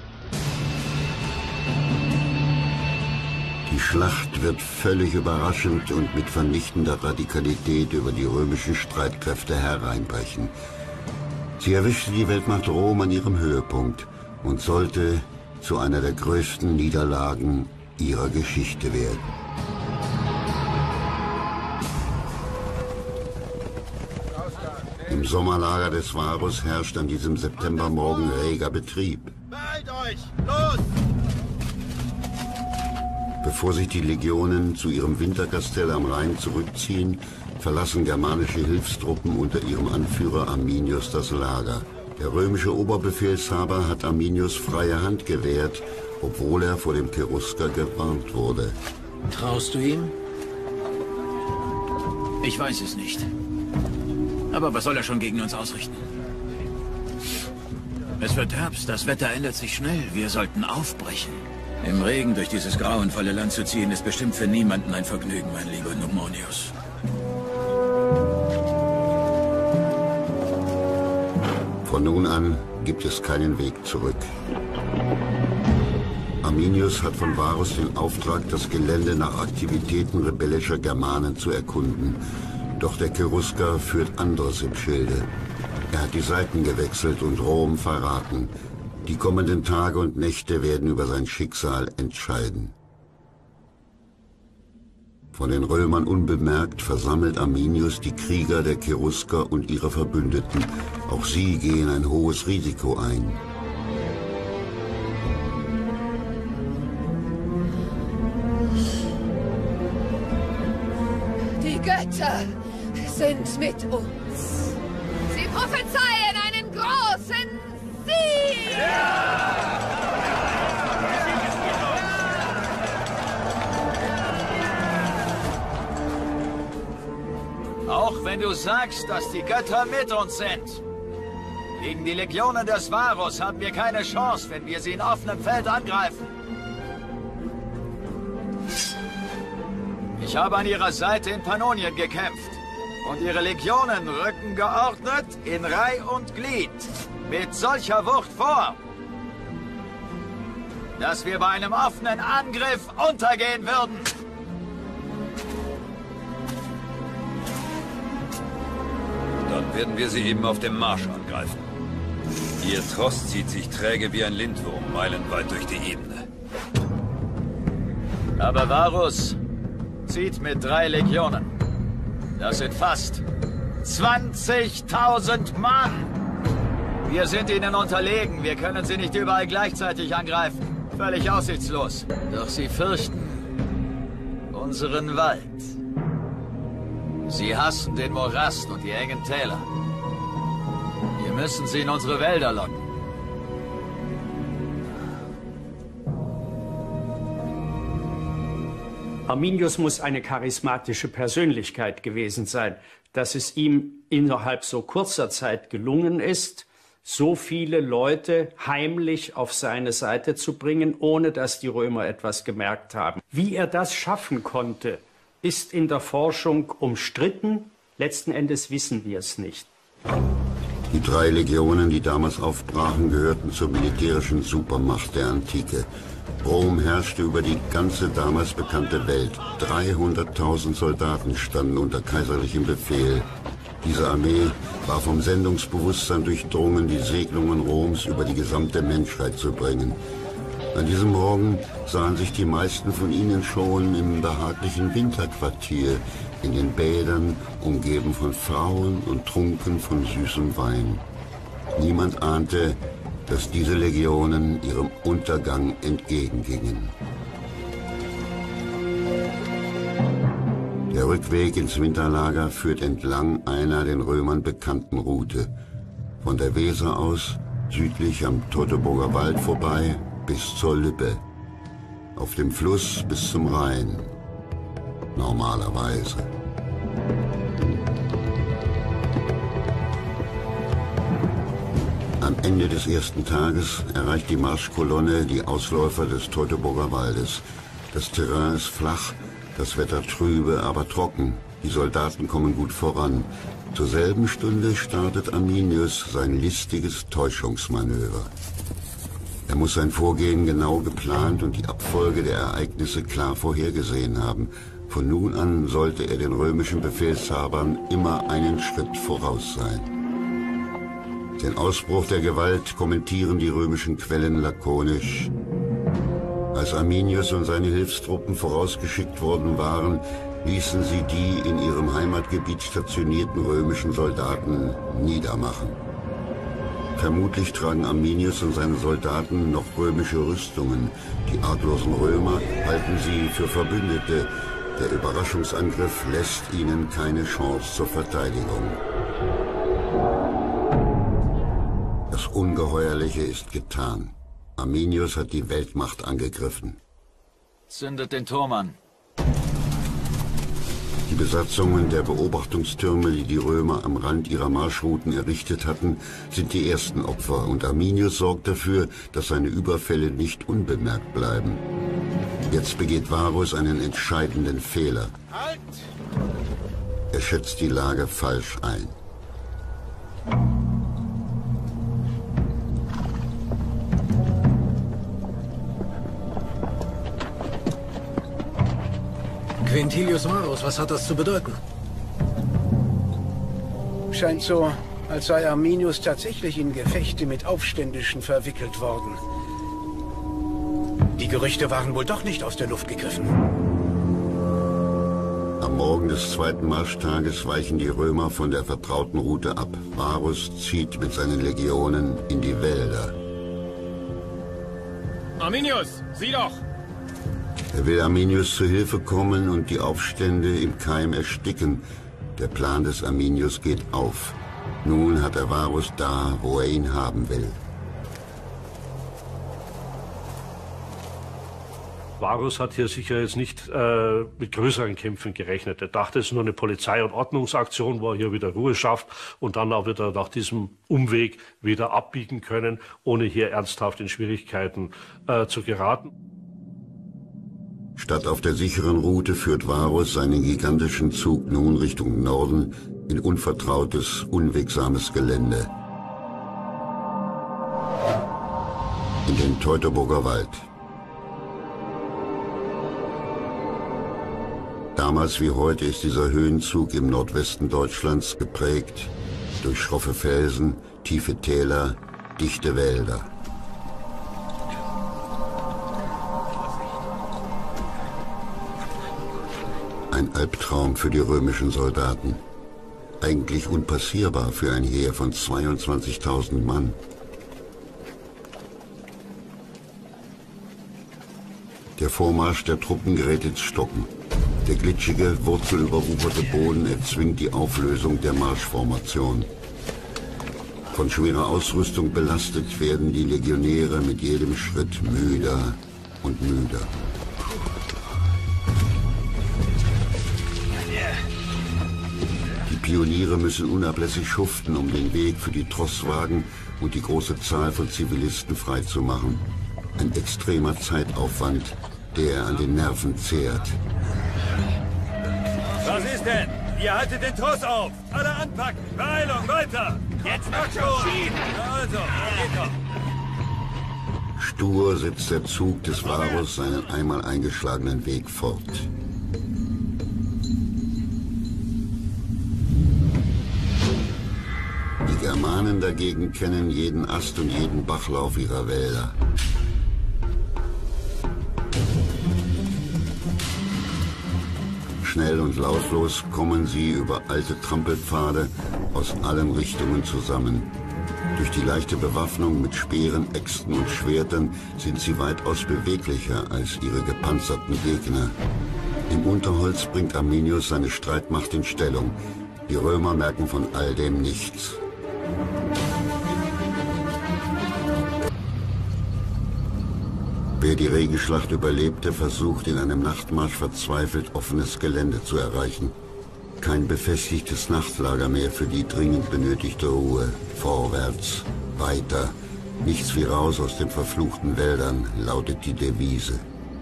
S1: Die Schlacht wird völlig überraschend und mit vernichtender Radikalität über die römischen Streitkräfte hereinbrechen. Sie erwischte die Weltmacht Rom an ihrem Höhepunkt und sollte zu einer der größten Niederlagen ihrer Geschichte werden. Im Sommerlager des Varus herrscht an diesem Septembermorgen reger Betrieb.
S10: Beeilt euch! Los!
S1: Bevor sich die Legionen zu ihrem Winterkastell am Rhein zurückziehen, verlassen germanische Hilfstruppen unter ihrem Anführer Arminius das Lager. Der römische Oberbefehlshaber hat Arminius freie Hand gewährt, obwohl er vor dem Cherusker gewarnt wurde.
S11: Traust du ihm? Ich weiß es nicht. Aber was soll er schon gegen uns ausrichten? Es wird Herbst, das Wetter ändert sich schnell. Wir sollten aufbrechen. Im Regen durch dieses grauenvolle Land zu ziehen, ist bestimmt für niemanden ein Vergnügen, mein lieber Numonius.
S1: Von nun an gibt es keinen Weg zurück. Arminius hat von Varus den Auftrag, das Gelände nach Aktivitäten rebellischer Germanen zu erkunden. Doch der Cherusker führt anderes im Schilde. Er hat die Seiten gewechselt und Rom verraten. Die kommenden Tage und Nächte werden über sein Schicksal entscheiden. Von den Römern unbemerkt versammelt Arminius die Krieger der Cherusker und ihre Verbündeten. Auch sie gehen ein hohes Risiko ein.
S18: Die Götter sind mit uns. Sie prophezeien einen großen Sieg!
S11: Auch wenn du sagst, dass die Götter mit uns sind. Gegen die Legionen des Varus haben wir keine Chance, wenn wir sie in offenem Feld angreifen. Ich habe an ihrer Seite in Pannonien gekämpft. Und ihre Legionen rücken geordnet in Reih und Glied. Mit solcher Wucht vor, dass wir bei einem offenen Angriff untergehen würden.
S19: Dann werden wir sie eben auf dem Marsch angreifen. Ihr Tross zieht sich träge wie ein Lindwurm meilenweit durch die Ebene.
S11: Aber Varus zieht mit drei Legionen. Das sind fast zwanzigtausend Mann. Wir sind ihnen unterlegen. Wir können sie nicht überall gleichzeitig angreifen. Völlig aussichtslos. Doch sie fürchten unseren Wald. Sie hassen den Morast und die engen Täler. Wir müssen sie in unsere Wälder locken.
S4: Arminius muss eine charismatische Persönlichkeit gewesen sein, dass es ihm innerhalb so kurzer Zeit gelungen ist, so viele Leute heimlich auf seine Seite zu bringen, ohne dass die Römer etwas gemerkt haben. Wie er das schaffen konnte, ist in der Forschung umstritten. Letzten Endes wissen wir es nicht.
S1: Die drei Legionen, die damals aufbrachen, gehörten zur militärischen Supermacht der Antike. Rom herrschte über die ganze damals bekannte Welt. dreihunderttausend Soldaten standen unter kaiserlichem Befehl. Diese Armee war vom Sendungsbewusstsein durchdrungen, die Segnungen Roms über die gesamte Menschheit zu bringen. An diesem Morgen sahen sich die meisten von ihnen schon im behaglichen Winterquartier, in den Bädern, umgeben von Frauen und trunken von süßem Wein. Niemand ahnte, dass diese Legionen ihrem Untergang entgegengingen. Der Rückweg ins Winterlager führt entlang einer den Römern bekannten Route. Von der Weser aus, südlich am Teutoburger Wald vorbei, bis zur Lippe. Auf dem Fluss bis zum Rhein. Normalerweise. Am Ende des ersten Tages erreicht die Marschkolonne die Ausläufer des Teutoburger Waldes. Das Terrain ist flach, das Wetter trübe, aber trocken. Die Soldaten kommen gut voran. Zur selben Stunde startet Arminius sein listiges Täuschungsmanöver. Er muss sein Vorgehen genau geplant und die Abfolge der Ereignisse klar vorhergesehen haben. Von nun an sollte er den römischen Befehlshabern immer einen Schritt voraus sein. Den Ausbruch der Gewalt kommentieren die römischen Quellen lakonisch. Als Arminius und seine Hilfstruppen vorausgeschickt worden waren, ließen sie die in ihrem Heimatgebiet stationierten römischen Soldaten niedermachen. Vermutlich tragen Arminius und seine Soldaten noch römische Rüstungen. Die arglosen Römer halten sie für Verbündete. Der Überraschungsangriff lässt ihnen keine Chance zur Verteidigung. Das Ungeheuerliche ist getan. Arminius hat die Weltmacht angegriffen.
S11: Zündet den Turm an.
S1: Die Besatzungen der Beobachtungstürme, die die Römer am Rand ihrer Marschrouten errichtet hatten, sind die ersten Opfer, und Arminius sorgt dafür, dass seine Überfälle nicht unbemerkt bleiben. Jetzt begeht Varus einen entscheidenden Fehler.
S10: Halt!
S1: Er schätzt die Lage falsch ein.
S6: Quintilius Varus, was hat das zu bedeuten?
S13: Scheint so, als sei Arminius tatsächlich in Gefechte mit Aufständischen verwickelt worden. Die Gerüchte waren wohl doch nicht aus der Luft gegriffen.
S1: Am Morgen des zweiten Marschtages weichen die Römer von der vertrauten Route ab. Varus zieht mit seinen Legionen in die Wälder.
S10: Arminius, sieh doch!
S1: Er will Arminius zu Hilfe kommen und die Aufstände im Keim ersticken. Der Plan des Arminius geht auf. Nun hat er Varus da, wo er ihn haben will.
S8: Varus hat hier sicher jetzt nicht äh, mit größeren Kämpfen gerechnet. Er dachte, es ist nur eine Polizei- und Ordnungsaktion, wo er hier wieder Ruhe schafft und dann auch wieder nach diesem Umweg wieder abbiegen können, ohne hier ernsthaft in Schwierigkeiten äh, zu geraten.
S1: Statt auf der sicheren Route führt Varus seinen gigantischen Zug nun Richtung Norden in unvertrautes, unwegsames Gelände. In den Teutoburger Wald. Damals wie heute ist dieser Höhenzug im Nordwesten Deutschlands geprägt durch schroffe Felsen, tiefe Täler, dichte Wälder. Ein Albtraum für die römischen Soldaten. Eigentlich unpassierbar für ein Heer von zweiundzwanzigtausend Mann. Der Vormarsch der Truppen gerät ins Stocken. Der glitschige, wurzelüberwucherte Boden erzwingt die Auflösung der Marschformation. Von schwerer Ausrüstung belastet werden die Legionäre mit jedem Schritt müder und müder. Die Pioniere müssen unablässig schuften, um den Weg für die Trosswagen und die große Zahl von Zivilisten freizumachen. Ein extremer Zeitaufwand, der an den Nerven zehrt.
S10: Was ist denn? Ihr haltet den Tross auf! Alle anpacken! Beeilung, weiter! Jetzt macht schon! Also, geht doch!
S1: Stur setzt der Zug des Varus seinen einmal eingeschlagenen Weg fort. Die Germanen dagegen kennen jeden Ast und jeden Bachlauf ihrer Wälder. Schnell und lautlos kommen sie über alte Trampelpfade aus allen Richtungen zusammen. Durch die leichte Bewaffnung mit Speeren, Äxten und Schwertern sind sie weitaus beweglicher als ihre gepanzerten Gegner. Im Unterholz bringt Arminius seine Streitmacht in Stellung. Die Römer merken von all dem nichts. Wer die Regenschlacht überlebte, versucht in einem Nachtmarsch verzweifelt offenes Gelände zu erreichen. Kein befestigtes Nachtlager mehr für die dringend benötigte Ruhe. Vorwärts, weiter, nichts wie raus aus den verfluchten Wäldern, lautet die Devise.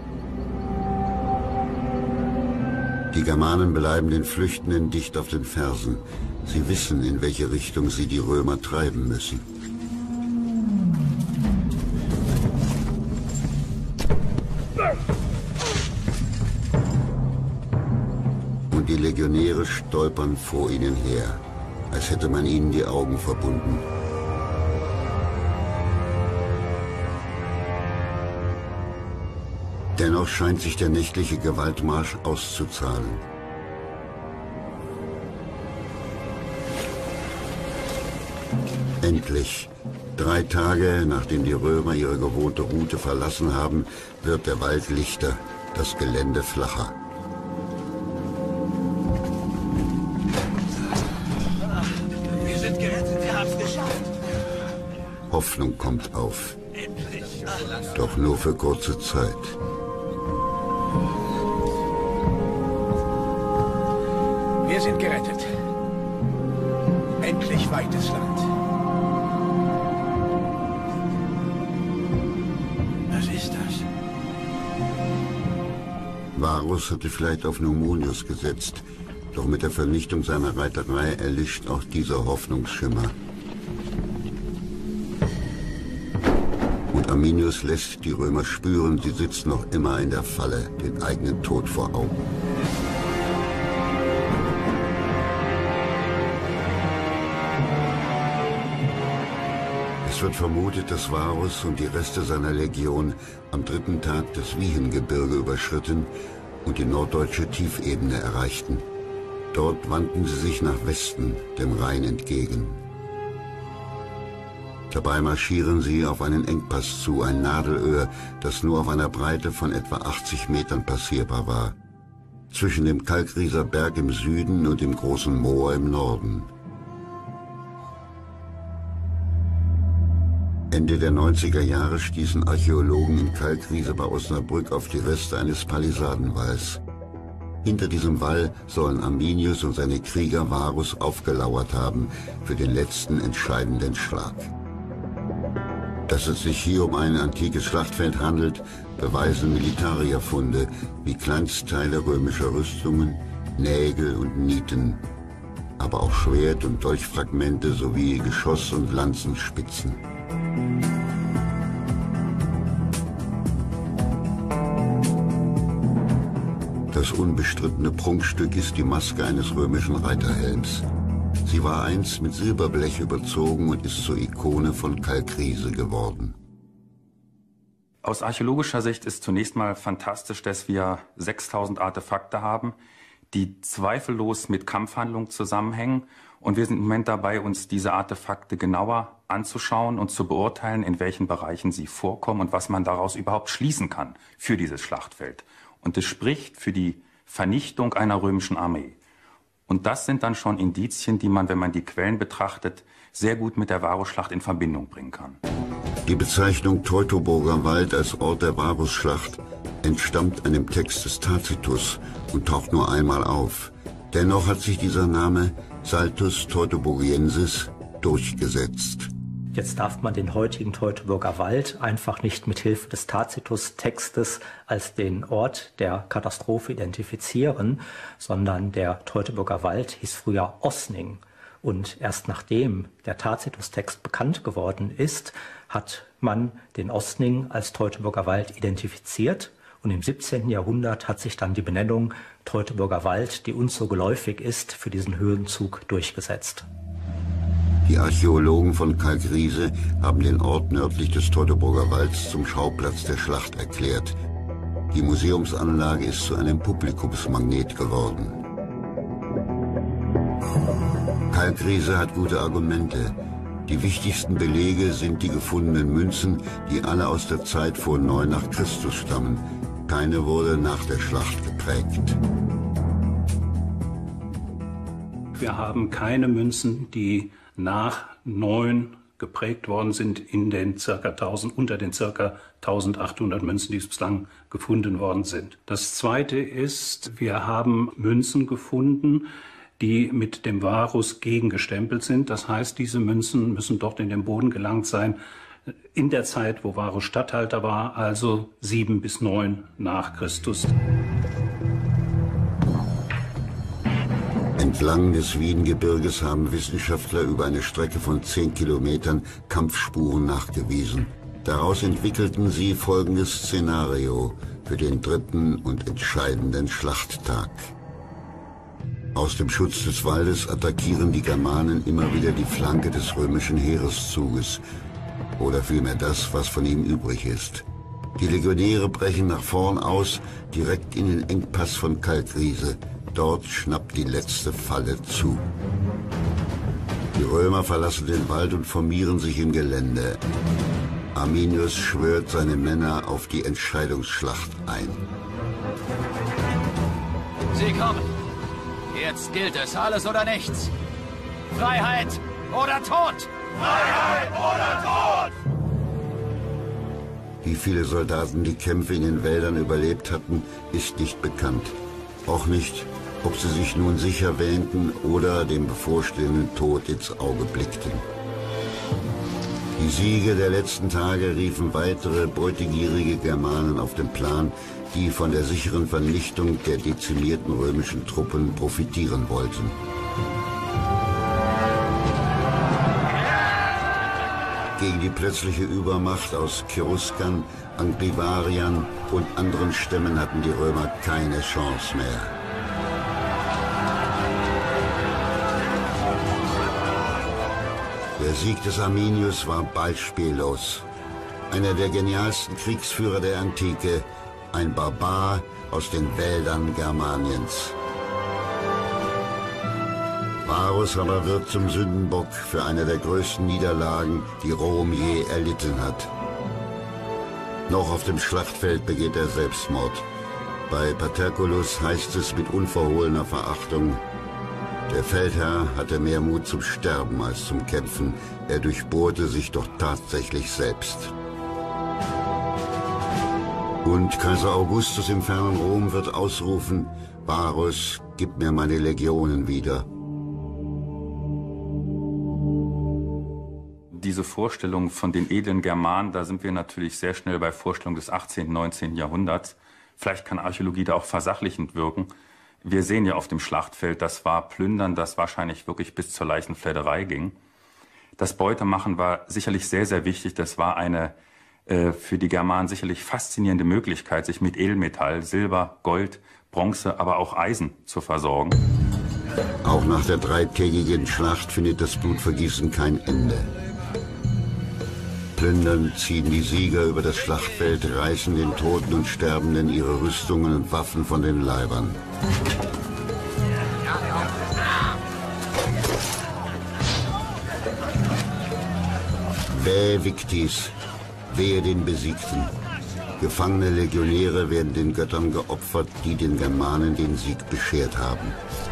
S1: Die Germanen bleiben den Flüchtenden dicht auf den Fersen. Sie wissen, in welche Richtung sie die Römer treiben müssen. Und die Legionäre stolpern vor ihnen her, als hätte man ihnen die Augen verbunden. Dennoch scheint sich der nächtliche Gewaltmarsch auszuzahlen. Endlich, drei Tage nachdem die Römer ihre gewohnte Route verlassen haben, wird der Wald lichter, das Gelände flacher.
S10: Wir sind gerettet, wir haben es geschafft.
S1: Hoffnung kommt auf. Doch nur für kurze Zeit.
S13: Wir sind gerettet. Endlich weites Land. Was ist das?
S1: Varus hatte vielleicht auf Numonius gesetzt, doch mit der Vernichtung seiner Reiterei erlischt auch dieser Hoffnungsschimmer. Und Arminius lässt die Römer spüren, sie sitzen noch immer in der Falle, den eigenen Tod vor Augen. Es wird vermutet, dass Varus und die Reste seiner Legion am dritten Tag das Wiehengebirge überschritten und die norddeutsche Tiefebene erreichten. Dort wandten sie sich nach Westen, dem Rhein entgegen. Dabei marschieren sie auf einen Engpass zu, ein Nadelöhr, das nur auf einer Breite von etwa achtzig Metern passierbar war. Zwischen dem Kalkrieser Berg im Süden und dem großen Moor im Norden. Ende der neunziger Jahre stießen Archäologen in Kalkriese bei Osnabrück auf die Reste eines Palisadenwalls. Hinter diesem Wall sollen Arminius und seine Krieger Varus aufgelauert haben für den letzten entscheidenden Schlag. Dass es sich hier um ein antikes Schlachtfeld handelt, beweisen Militarierfunde wie Kleinstteile römischer Rüstungen, Nägel und Nieten, aber auch Schwert- und Dolchfragmente sowie Geschoss- und Lanzenspitzen. Das unbestrittene Prunkstück ist die Maske eines römischen Reiterhelms. Sie war einst mit Silberblech überzogen und ist zur Ikone von Kalkriese geworden.
S21: Aus archäologischer Sicht ist zunächst mal fantastisch, dass wir sechstausend Artefakte haben, die zweifellos mit Kampfhandlungen zusammenhängen. Und wir sind im Moment dabei, uns diese Artefakte genauer anzuschauen und zu beurteilen, in welchen Bereichen sie vorkommen und was man daraus überhaupt schließen kann für dieses Schlachtfeld. Und es spricht für die Vernichtung einer römischen Armee. Und das sind dann schon Indizien, die man, wenn man die Quellen betrachtet, sehr gut mit der Varusschlacht in Verbindung bringen kann.
S1: Die Bezeichnung Teutoburger Wald als Ort der Varusschlacht entstammt einem Text des Tacitus und taucht nur einmal auf. Dennoch hat sich dieser Name Saltus Teutoburgiensis durchgesetzt.
S20: Jetzt darf man den heutigen Teutoburger Wald einfach nicht mit Hilfe des Tacitus-Textes als den Ort der Katastrophe identifizieren, sondern der Teutoburger Wald hieß früher Osning. Und erst nachdem der Tacitus-Text bekannt geworden ist, hat man den Osning als Teutoburger Wald identifiziert. Und im siebzehnten Jahrhundert hat sich dann die Benennung Teutoburger Wald, die uns so geläufig ist, für diesen Höhenzug durchgesetzt.
S1: Die Archäologen von Kalkriese haben den Ort nördlich des Teutoburger Walds zum Schauplatz der Schlacht erklärt. Die Museumsanlage ist zu einem Publikumsmagnet geworden. Kalkriese hat gute Argumente. Die wichtigsten Belege sind die gefundenen Münzen, die alle aus der Zeit vor neun nach Christus stammen. Keine wurde nach der Schlacht geprägt.
S2: Wir haben keine Münzen, die nach neun geprägt worden sind in den circa tausend, unter den circa eintausendachthundert Münzen, die bislang gefunden worden sind. Das Zweite ist, wir haben Münzen gefunden, die mit dem Varus gegengestempelt sind. Das heißt, diese Münzen müssen dort in den Boden gelangt sein, in der Zeit, wo Varus Statthalter war, also sieben bis neun nach Christus.
S1: Entlang des Wiehengebirges haben Wissenschaftler über eine Strecke von zehn Kilometern Kampfspuren nachgewiesen. Daraus entwickelten sie folgendes Szenario für den dritten und entscheidenden Schlachttag. Aus dem Schutz des Waldes attackieren die Germanen immer wieder die Flanke des römischen Heereszuges, oder vielmehr das, was von ihm übrig ist. Die Legionäre brechen nach vorn aus, direkt in den Engpass von Kalkriese. Dort schnappt die letzte Falle zu. Die Römer verlassen den Wald und formieren sich im Gelände. Arminius schwört seine Männer auf die Entscheidungsschlacht ein.
S11: Sie kommen. Jetzt gilt es alles oder nichts. Freiheit oder Tod! Freiheit oder Tod!
S1: Wie viele Soldaten die Kämpfe in den Wäldern überlebt hatten, ist nicht bekannt. Auch nicht, ob sie sich nun sicher wähnten oder dem bevorstehenden Tod ins Auge blickten. Die Siege der letzten Tage riefen weitere beutegierige Germanen auf den Plan, die von der sicheren Vernichtung der dezimierten römischen Truppen profitieren wollten. Gegen die plötzliche Übermacht aus Cheruskern, Anglivariern und anderen Stämmen hatten die Römer keine Chance mehr. Der Sieg des Arminius war beispiellos. Einer der genialsten Kriegsführer der Antike, ein Barbar aus den Wäldern Germaniens. Varus aber wird zum Sündenbock für eine der größten Niederlagen, die Rom je erlitten hat. Noch auf dem Schlachtfeld begeht er Selbstmord. Bei Paterculus heißt es mit unverhohlener Verachtung: Der Feldherr hatte mehr Mut zum Sterben als zum Kämpfen. Er durchbohrte sich doch tatsächlich selbst. Und Kaiser Augustus im fernen Rom wird ausrufen: Varus, gib mir meine Legionen wieder.
S21: Diese Vorstellung von den edlen Germanen, da sind wir natürlich sehr schnell bei Vorstellungen des achtzehnten, neunzehnten Jahrhunderts. Vielleicht kann Archäologie da auch versachlichend wirken. Wir sehen ja auf dem Schlachtfeld, das war Plündern, das wahrscheinlich wirklich bis zur Leichenfledderei ging. Das Beutemachen war sicherlich sehr, sehr wichtig. Das war eine äh, für die Germanen sicherlich faszinierende Möglichkeit, sich mit Edelmetall, Silber, Gold, Bronze, aber auch Eisen zu versorgen.
S1: Auch nach der dreitägigen Schlacht findet das Blutvergießen kein Ende. Plündernd ziehen die Sieger über das Schlachtfeld, reißen den Toten und Sterbenden ihre Rüstungen und Waffen von den Leibern. Vae victis, wehe den Besiegten. Gefangene Legionäre werden den Göttern geopfert, die den Germanen den Sieg beschert haben.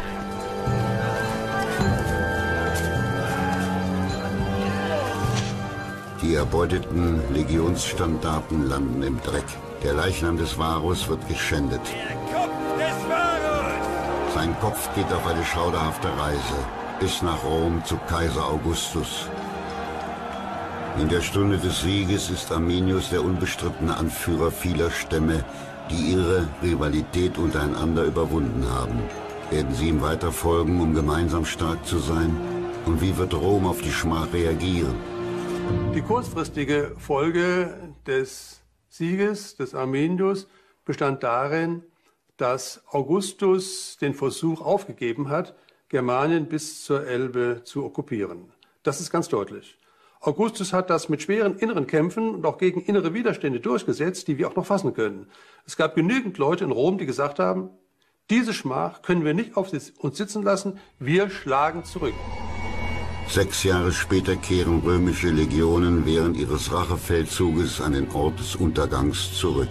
S1: Die erbeuteten Legionsstandarten landen im Dreck. Der Leichnam des Varus wird geschändet.
S10: Der Kopf des Varus!
S1: Sein Kopf geht auf eine schauderhafte Reise bis nach Rom zu Kaiser Augustus. In der Stunde des Sieges ist Arminius der unbestrittene Anführer vieler Stämme, die ihre Rivalität untereinander überwunden haben. Werden sie ihm weiter folgen, um gemeinsam stark zu sein? Und wie wird Rom auf die Schmach reagieren?
S5: Die kurzfristige Folge des Sieges des Arminius bestand darin, dass Augustus den Versuch aufgegeben hat, Germanien bis zur Elbe zu okkupieren. Das ist ganz deutlich. Augustus hat das mit schweren inneren Kämpfen und auch gegen innere Widerstände durchgesetzt, die wir auch noch fassen können. Es gab genügend Leute in Rom, die gesagt haben, diese Schmach können wir nicht auf uns sitzen lassen, wir schlagen zurück.
S1: Sechs Jahre später kehren römische Legionen während ihres Rachefeldzuges an den Ort des Untergangs zurück.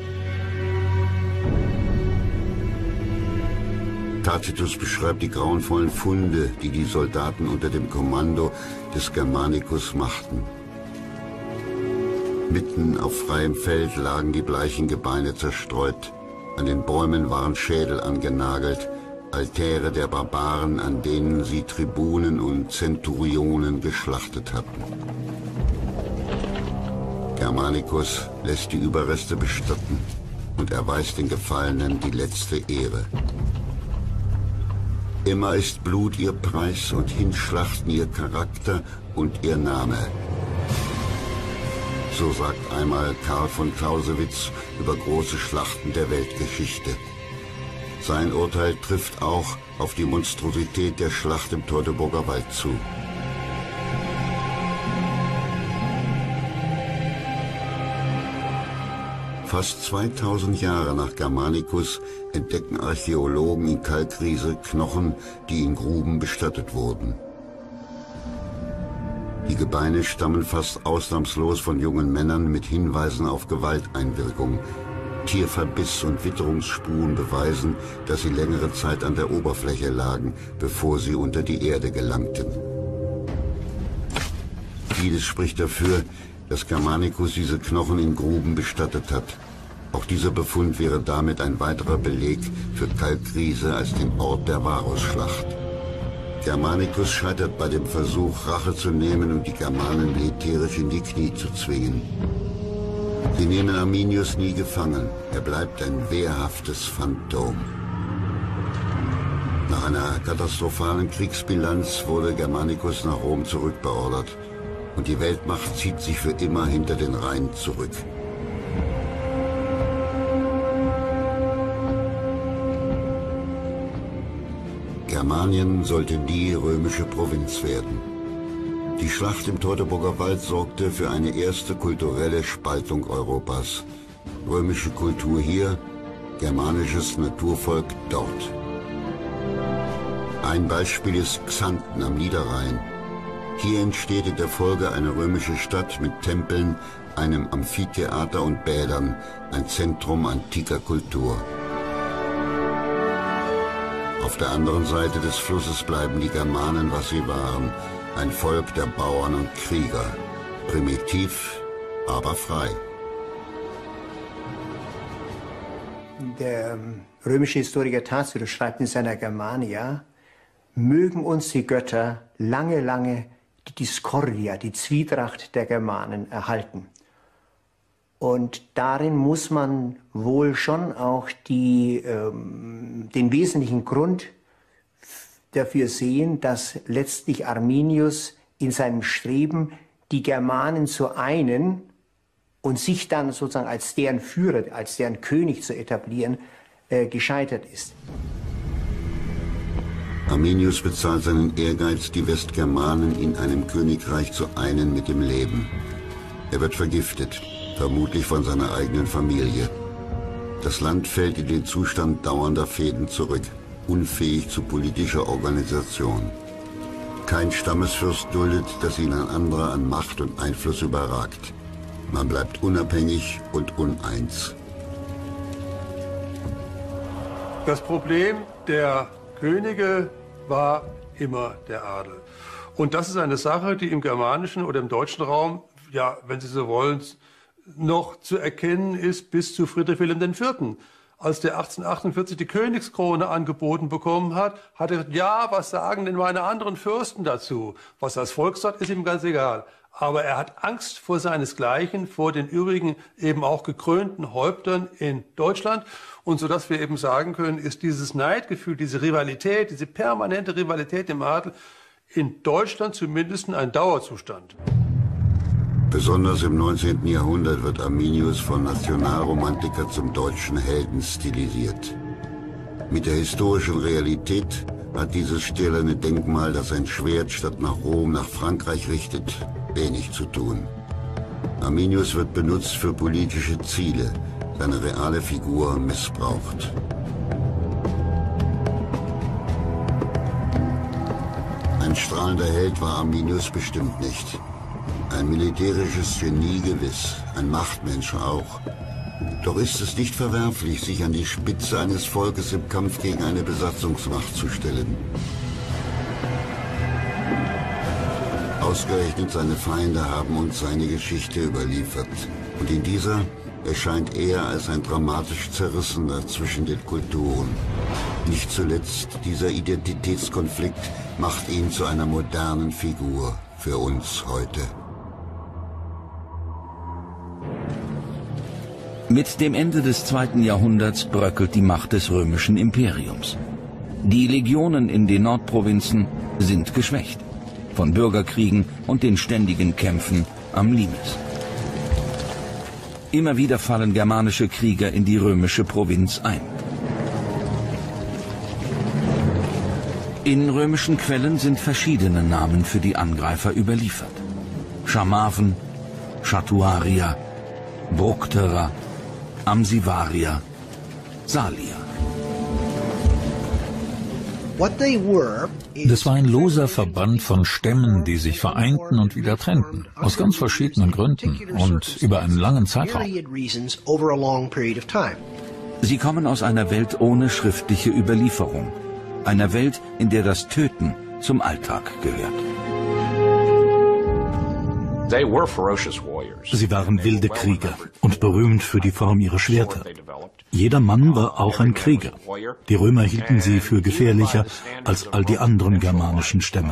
S1: Tacitus beschreibt die grauenvollen Funde, die die Soldaten unter dem Kommando des Germanicus machten. Mitten auf freiem Feld lagen die bleichen Gebeine zerstreut. An den Bäumen waren Schädel angenagelt, Altäre der Barbaren, an denen sie Tribunen und Zenturionen geschlachtet hatten. Germanicus lässt die Überreste bestatten und erweist den Gefallenen die letzte Ehre. Immer ist Blut ihr Preis und Hinschlachten ihr Charakter und ihr Name. So sagt einmal Karl von Clausewitz über große Schlachten der Weltgeschichte. Sein Urteil trifft auch auf die Monstrosität der Schlacht im Teutoburger Wald zu. Fast zweitausend Jahre nach Germanicus entdecken Archäologen in Kalkriese Knochen, die in Gruben bestattet wurden. Die Gebeine stammen fast ausnahmslos von jungen Männern mit Hinweisen auf Gewalteinwirkung. Tierverbiss und Witterungsspuren beweisen, dass sie längere Zeit an der Oberfläche lagen, bevor sie unter die Erde gelangten. Vieles spricht dafür, dass Germanicus diese Knochen in Gruben bestattet hat. Auch dieser Befund wäre damit ein weiterer Beleg für Kalkriese als den Ort der Varusschlacht. Germanicus scheitert bei dem Versuch, Rache zu nehmen und die Germanen militärisch in die Knie zu zwingen. Sie nehmen Arminius nie gefangen. Er bleibt ein wehrhaftes Phantom. Nach einer katastrophalen Kriegsbilanz wurde Germanicus nach Rom zurückbeordert. Und die Weltmacht zieht sich für immer hinter den Rhein zurück. Germanien sollte die römische Provinz werden. Die Schlacht im Teutoburger Wald sorgte für eine erste kulturelle Spaltung Europas. Römische Kultur hier, germanisches Naturvolk dort. Ein Beispiel ist Xanten am Niederrhein. Hier entsteht in der Folge eine römische Stadt mit Tempeln, einem Amphitheater und Bädern, ein Zentrum antiker Kultur. Auf der anderen Seite des Flusses bleiben die Germanen, was sie waren, ein Volk der Bauern und Krieger. Primitiv, aber frei.
S9: Der römische Historiker Tacitus schreibt in seiner Germania: Mögen uns die Götter lange, lange die Discordia, die Zwietracht der Germanen erhalten. Und darin muss man wohl schon auch die, ähm, den wesentlichen Grund dafür sehen, dass letztlich Arminius in seinem Streben, die Germanen zu einen und sich dann sozusagen als deren Führer, als deren König zu etablieren, äh, gescheitert ist.
S1: Arminius bezahlt seinen Ehrgeiz, die Westgermanen in einem Königreich zu einen mit dem Leben. Er wird vergiftet, vermutlich von seiner eigenen Familie. Das Land fällt in den Zustand dauernder Fehden zurück, unfähig zu politischer Organisation. Kein Stammesfürst duldet, dass ihn ein anderer an Macht und Einfluss überragt. Man bleibt unabhängig und uneins.
S5: Das Problem der Könige war immer der Adel. Und das ist eine Sache, die im germanischen oder im deutschen Raum, ja, wenn Sie so wollen, noch zu erkennen ist bis zu Friedrich Wilhelm der Vierte. Als der achtzehnhundertachtundvierzig die Königskrone angeboten bekommen hat, hat er gesagt, ja, was sagen denn meine anderen Fürsten dazu? Was das Volk sagt, ist ihm ganz egal. Aber er hat Angst vor seinesgleichen, vor den übrigen eben auch gekrönten Häuptern in Deutschland. Und so dass wir eben sagen können, ist dieses Neidgefühl, diese Rivalität, diese permanente Rivalität im Adel in Deutschland zumindest ein Dauerzustand.
S1: Besonders im neunzehnten Jahrhundert wird Arminius von Nationalromantiker zum deutschen Helden stilisiert. Mit der historischen Realität hat dieses stählerne Denkmal, das ein Schwert statt nach Rom nach Frankreich richtet, wenig zu tun. Arminius wird benutzt für politische Ziele, seine reale Figur missbraucht. Ein strahlender Held war Arminius bestimmt nicht. Ein militärisches Genie gewiss, ein Machtmensch auch. Doch ist es nicht verwerflich, sich an die Spitze eines Volkes im Kampf gegen eine Besatzungsmacht zu stellen. Ausgerechnet seine Feinde haben uns seine Geschichte überliefert. Und in dieser erscheint er als ein dramatisch Zerrissener zwischen den Kulturen. Nicht zuletzt dieser Identitätskonflikt macht ihn zu einer modernen Figur für uns heute.
S7: Mit dem Ende des zweiten Jahrhunderts bröckelt die Macht des römischen Imperiums. Die Legionen in den Nordprovinzen sind geschwächt von Bürgerkriegen und den ständigen Kämpfen am Limes. Immer wieder fallen germanische Krieger in die römische Provinz ein. In römischen Quellen sind verschiedene Namen für die Angreifer überliefert. Chamaven, Chatuarier, Bructerer, Amsivarier, Salier.
S12: Das war ein loser Verband von Stämmen, die sich vereinten und wieder trennten, aus ganz verschiedenen Gründen und über einen langen Zeitraum.
S7: Sie kommen aus einer Welt ohne schriftliche Überlieferung, einer Welt, in der das Töten zum Alltag gehört.
S2: Sie waren wilde Krieger und berühmt für die Form ihrer Schwerter. Jeder Mann war auch ein Krieger. Die Römer hielten sie für gefährlicher als all die anderen germanischen Stämme.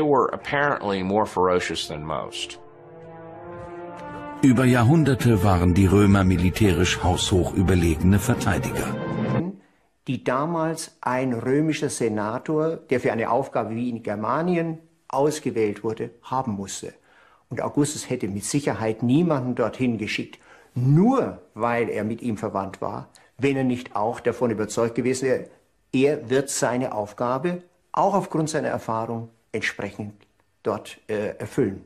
S7: Über Jahrhunderte waren die Römer militärisch haushoch überlegene Verteidiger.
S9: Die damals ein römischer Senator, der für eine Aufgabe wie in Germanien ausgewählt wurde, haben musste. Und Augustus hätte mit Sicherheit niemanden dorthin geschickt, nur weil er mit ihm verwandt war, wenn er nicht auch davon überzeugt gewesen wäre, er wird seine Aufgabe, auch aufgrund seiner Erfahrung, entsprechend dort äh, erfüllen.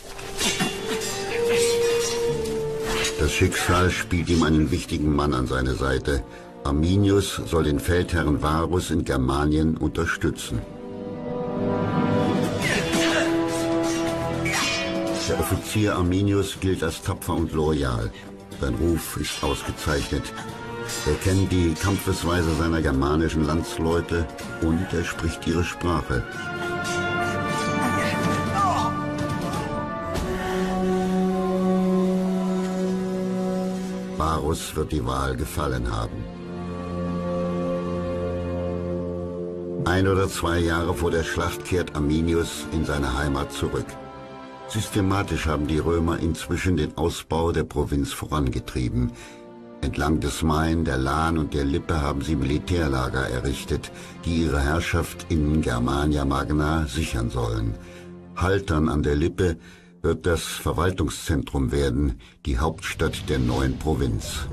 S1: Das Schicksal spielt ihm einen wichtigen Mann an seine Seite. Arminius soll den Feldherrn Varus in Germanien unterstützen. Der Offizier Arminius gilt als tapfer und loyal. Sein Ruf ist ausgezeichnet. Er kennt die Kampfesweise seiner germanischen Landsleute und er spricht ihre Sprache. Varus wird die Wahl gefallen haben. Ein oder zwei Jahre vor der Schlacht kehrt Arminius in seine Heimat zurück. Systematisch haben die Römer inzwischen den Ausbau der Provinz vorangetrieben. Entlang des Main, der Lahn und der Lippe haben sie Militärlager errichtet, die ihre Herrschaft in Germania Magna sichern sollen. Haltern an der Lippe wird das Verwaltungszentrum werden, die Hauptstadt der neuen Provinz.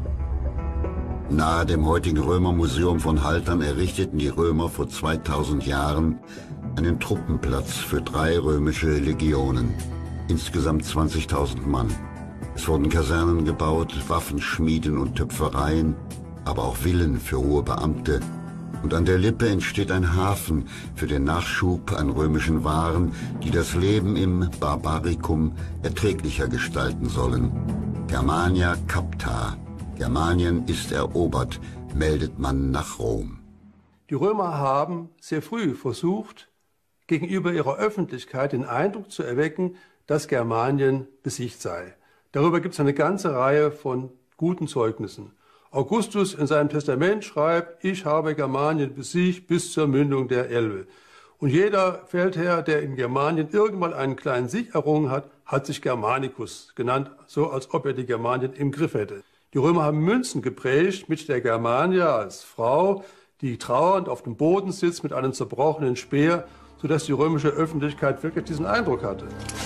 S1: Nahe dem heutigen Römermuseum von Haltern errichteten die Römer vor zweitausend Jahren einen Truppenplatz für drei römische Legionen, insgesamt zwanzigtausend Mann. Es wurden Kasernen gebaut, Waffenschmieden und Töpfereien, aber auch Villen für hohe Beamte. Und an der Lippe entsteht ein Hafen für den Nachschub an römischen Waren, die das Leben im Barbaricum erträglicher gestalten sollen. Germania capta. Germanien ist erobert, meldet man nach Rom.
S5: Die Römer haben sehr früh versucht, gegenüber ihrer Öffentlichkeit den Eindruck zu erwecken, dass Germanien besiegt sei. Darüber gibt es eine ganze Reihe von guten Zeugnissen. Augustus in seinem Testament schreibt, ich habe Germanien besiegt bis zur Mündung der Elbe. Und jeder Feldherr, der in Germanien irgendwann einen kleinen Sieg errungen hat, hat sich Germanicus genannt, so als ob er die Germanien im Griff hätte. Die Römer haben Münzen geprägt mit der Germania als Frau, die trauernd auf dem Boden sitzt mit einem zerbrochenen Speer, sodass die römische Öffentlichkeit wirklich diesen Eindruck hatte.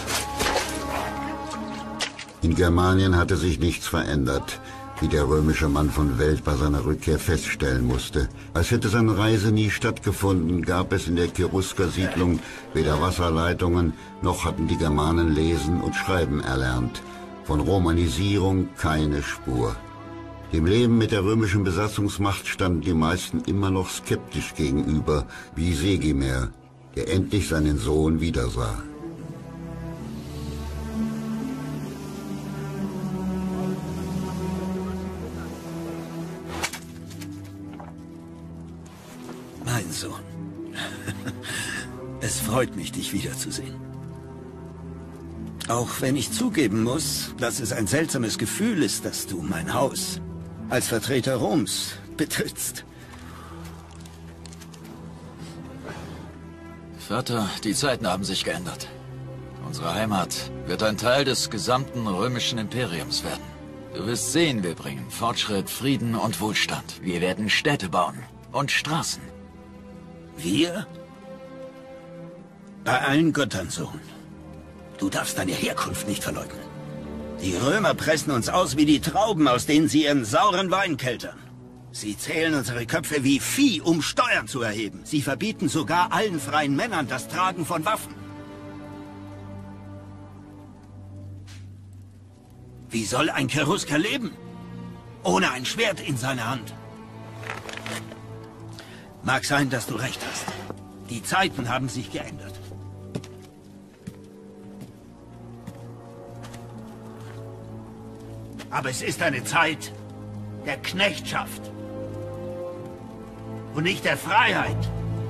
S1: In Germanien hatte sich nichts verändert, wie der römische Mann von Welt bei seiner Rückkehr feststellen musste. Als hätte seine Reise nie stattgefunden, gab es in der Cherusker-Siedlung weder Wasserleitungen, noch hatten die Germanen lesen und schreiben erlernt. Von Romanisierung keine Spur. Dem Leben mit der römischen Besatzungsmacht standen die meisten immer noch skeptisch gegenüber, wie Segimer, der endlich seinen Sohn wiedersah.
S3: Mein Sohn, es freut mich, dich wiederzusehen. Auch wenn ich zugeben muss, dass es ein seltsames Gefühl ist, dass du mein Haus als Vertreter Roms betrittst.
S11: Vater, die Zeiten haben sich geändert. Unsere Heimat wird ein Teil des gesamten römischen Imperiums werden. Du wirst sehen, wir bringen Fortschritt, Frieden und Wohlstand. Wir werden Städte bauen und Straßen.
S3: Wir? Bei allen Göttern, Sohn. Du darfst deine Herkunft nicht verleugnen. Die Römer pressen uns aus wie die Trauben, aus denen sie ihren sauren Wein keltern. Sie zählen unsere Köpfe wie Vieh, um Steuern zu erheben. Sie verbieten sogar allen freien Männern das Tragen von Waffen. Wie soll ein Cherusker leben? Ohne ein Schwert in seiner Hand. Mag sein, dass du recht hast. Die Zeiten haben sich geändert. Aber es ist eine Zeit der Knechtschaft und nicht der Freiheit.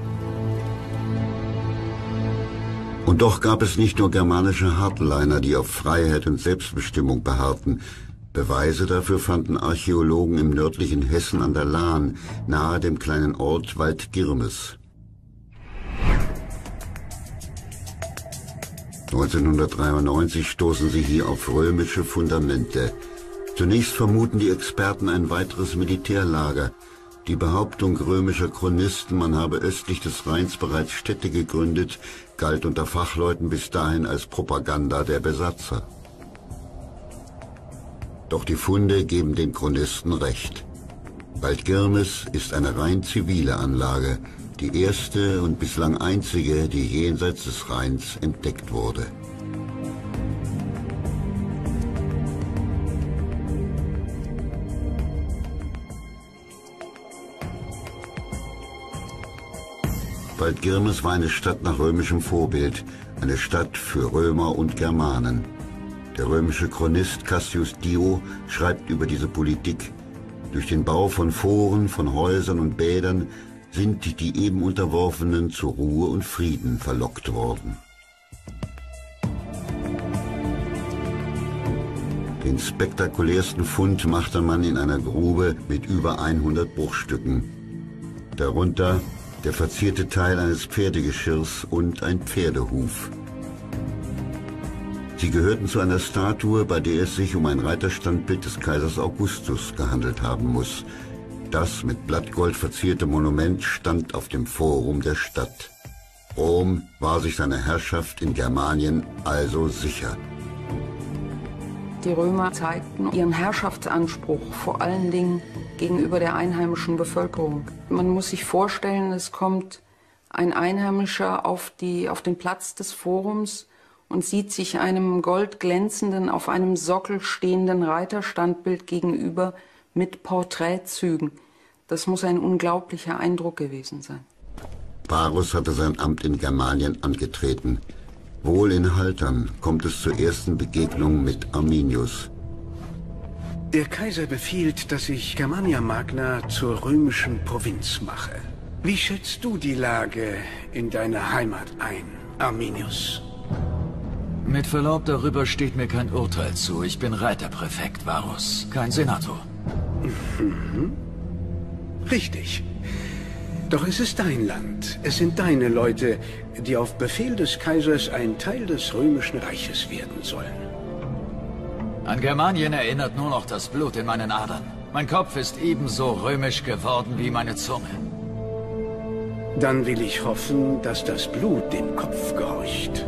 S1: Und doch gab es nicht nur germanische Hardliner, die auf Freiheit und Selbstbestimmung beharrten. Beweise dafür fanden Archäologen im nördlichen Hessen an der Lahn, nahe dem kleinen Ort Waldgirmes. neunzehnhundertdreiundneunzig stoßen sie hier auf römische Fundamente. Zunächst vermuten die Experten ein weiteres Militärlager. Die Behauptung römischer Chronisten, man habe östlich des Rheins bereits Städte gegründet, galt unter Fachleuten bis dahin als Propaganda der Besatzer. Doch die Funde geben den Chronisten recht. Waldgirmes ist eine rein zivile Anlage, die erste und bislang einzige, die jenseits des Rheins entdeckt wurde. Waldgirmes war eine Stadt nach römischem Vorbild, eine Stadt für Römer und Germanen. Der römische Chronist Cassius Dio schreibt über diese Politik: Durch den Bau von Foren, von Häusern und Bädern sind die eben Unterworfenen zu Ruhe und Frieden verlockt worden. Den spektakulärsten Fund machte man in einer Grube mit über hundert Bruchstücken. Darunter der verzierte Teil eines Pferdegeschirrs und ein Pferdehuf. Sie gehörten zu einer Statue, bei der es sich um ein Reiterstandbild des Kaisers Augustus gehandelt haben muss. Das mit Blattgold verzierte Monument stand auf dem Forum der Stadt. Rom war sich seiner Herrschaft in Germanien also sicher.
S14: Die Römer zeigten ihren Herrschaftsanspruch vor allen Dingen gegenüber der einheimischen Bevölkerung. Man muss sich vorstellen, es kommt ein Einheimischer auf, die, auf den Platz des Forums und sieht sich einem goldglänzenden, auf einem Sockel stehenden Reiterstandbild gegenüber mit Porträtzügen. Das muss ein unglaublicher Eindruck gewesen sein.
S1: Varus hatte sein Amt in Germanien angetreten. Wohl in Haltern kommt es zur ersten Begegnung mit Arminius.
S13: Der Kaiser befiehlt, dass ich Germania Magna zur römischen Provinz mache. Wie schätzt du die Lage in deiner Heimat ein, Arminius?
S11: Mit Verlaub, darüber steht mir kein Urteil zu. Ich bin Reiterpräfekt, Varus, kein Senator.
S13: Mhm. Richtig. Doch es ist dein Land. Es sind deine Leute, die auf Befehl des Kaisers ein Teil des römischen Reiches werden sollen.
S11: An Germanien erinnert nur noch das Blut in meinen Adern. Mein Kopf ist ebenso römisch geworden wie meine Zunge.
S13: Dann will ich hoffen, dass das Blut dem Kopf gehorcht.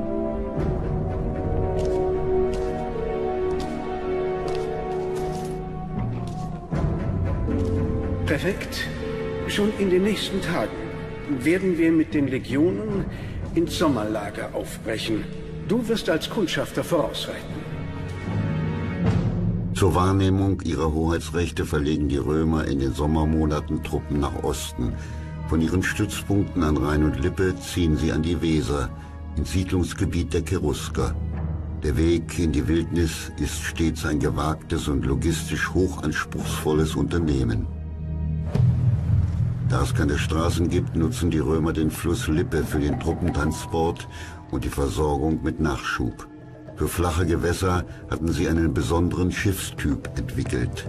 S13: Perfekt. Schon in den nächsten Tagen werden wir mit den Legionen ins Sommerlager aufbrechen. Du wirst als Kundschafter vorausreiten.
S1: Zur Wahrnehmung ihrer Hoheitsrechte verlegen die Römer in den Sommermonaten Truppen nach Osten. Von ihren Stützpunkten an Rhein und Lippe ziehen sie an die Weser, ins Siedlungsgebiet der Cherusker. Der Weg in die Wildnis ist stets ein gewagtes und logistisch hochanspruchsvolles Unternehmen. Da es keine Straßen gibt, nutzen die Römer den Fluss Lippe für den Truppentransport und die Versorgung mit Nachschub. Für flache Gewässer hatten sie einen besonderen Schiffstyp entwickelt.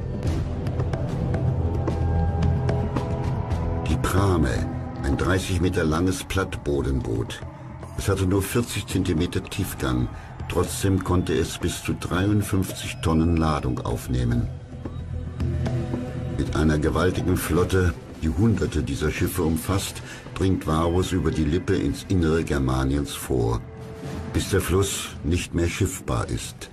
S1: Die Prame, ein dreißig Meter langes Plattbodenboot. Es hatte nur vierzig Zentimeter Tiefgang, trotzdem konnte es bis zu dreiundfünfzig Tonnen Ladung aufnehmen. Mit einer gewaltigen Flotte, die Hunderte dieser Schiffe umfasst, dringt Varus über die Lippe ins Innere Germaniens vor, bis der Fluss nicht mehr schiffbar ist.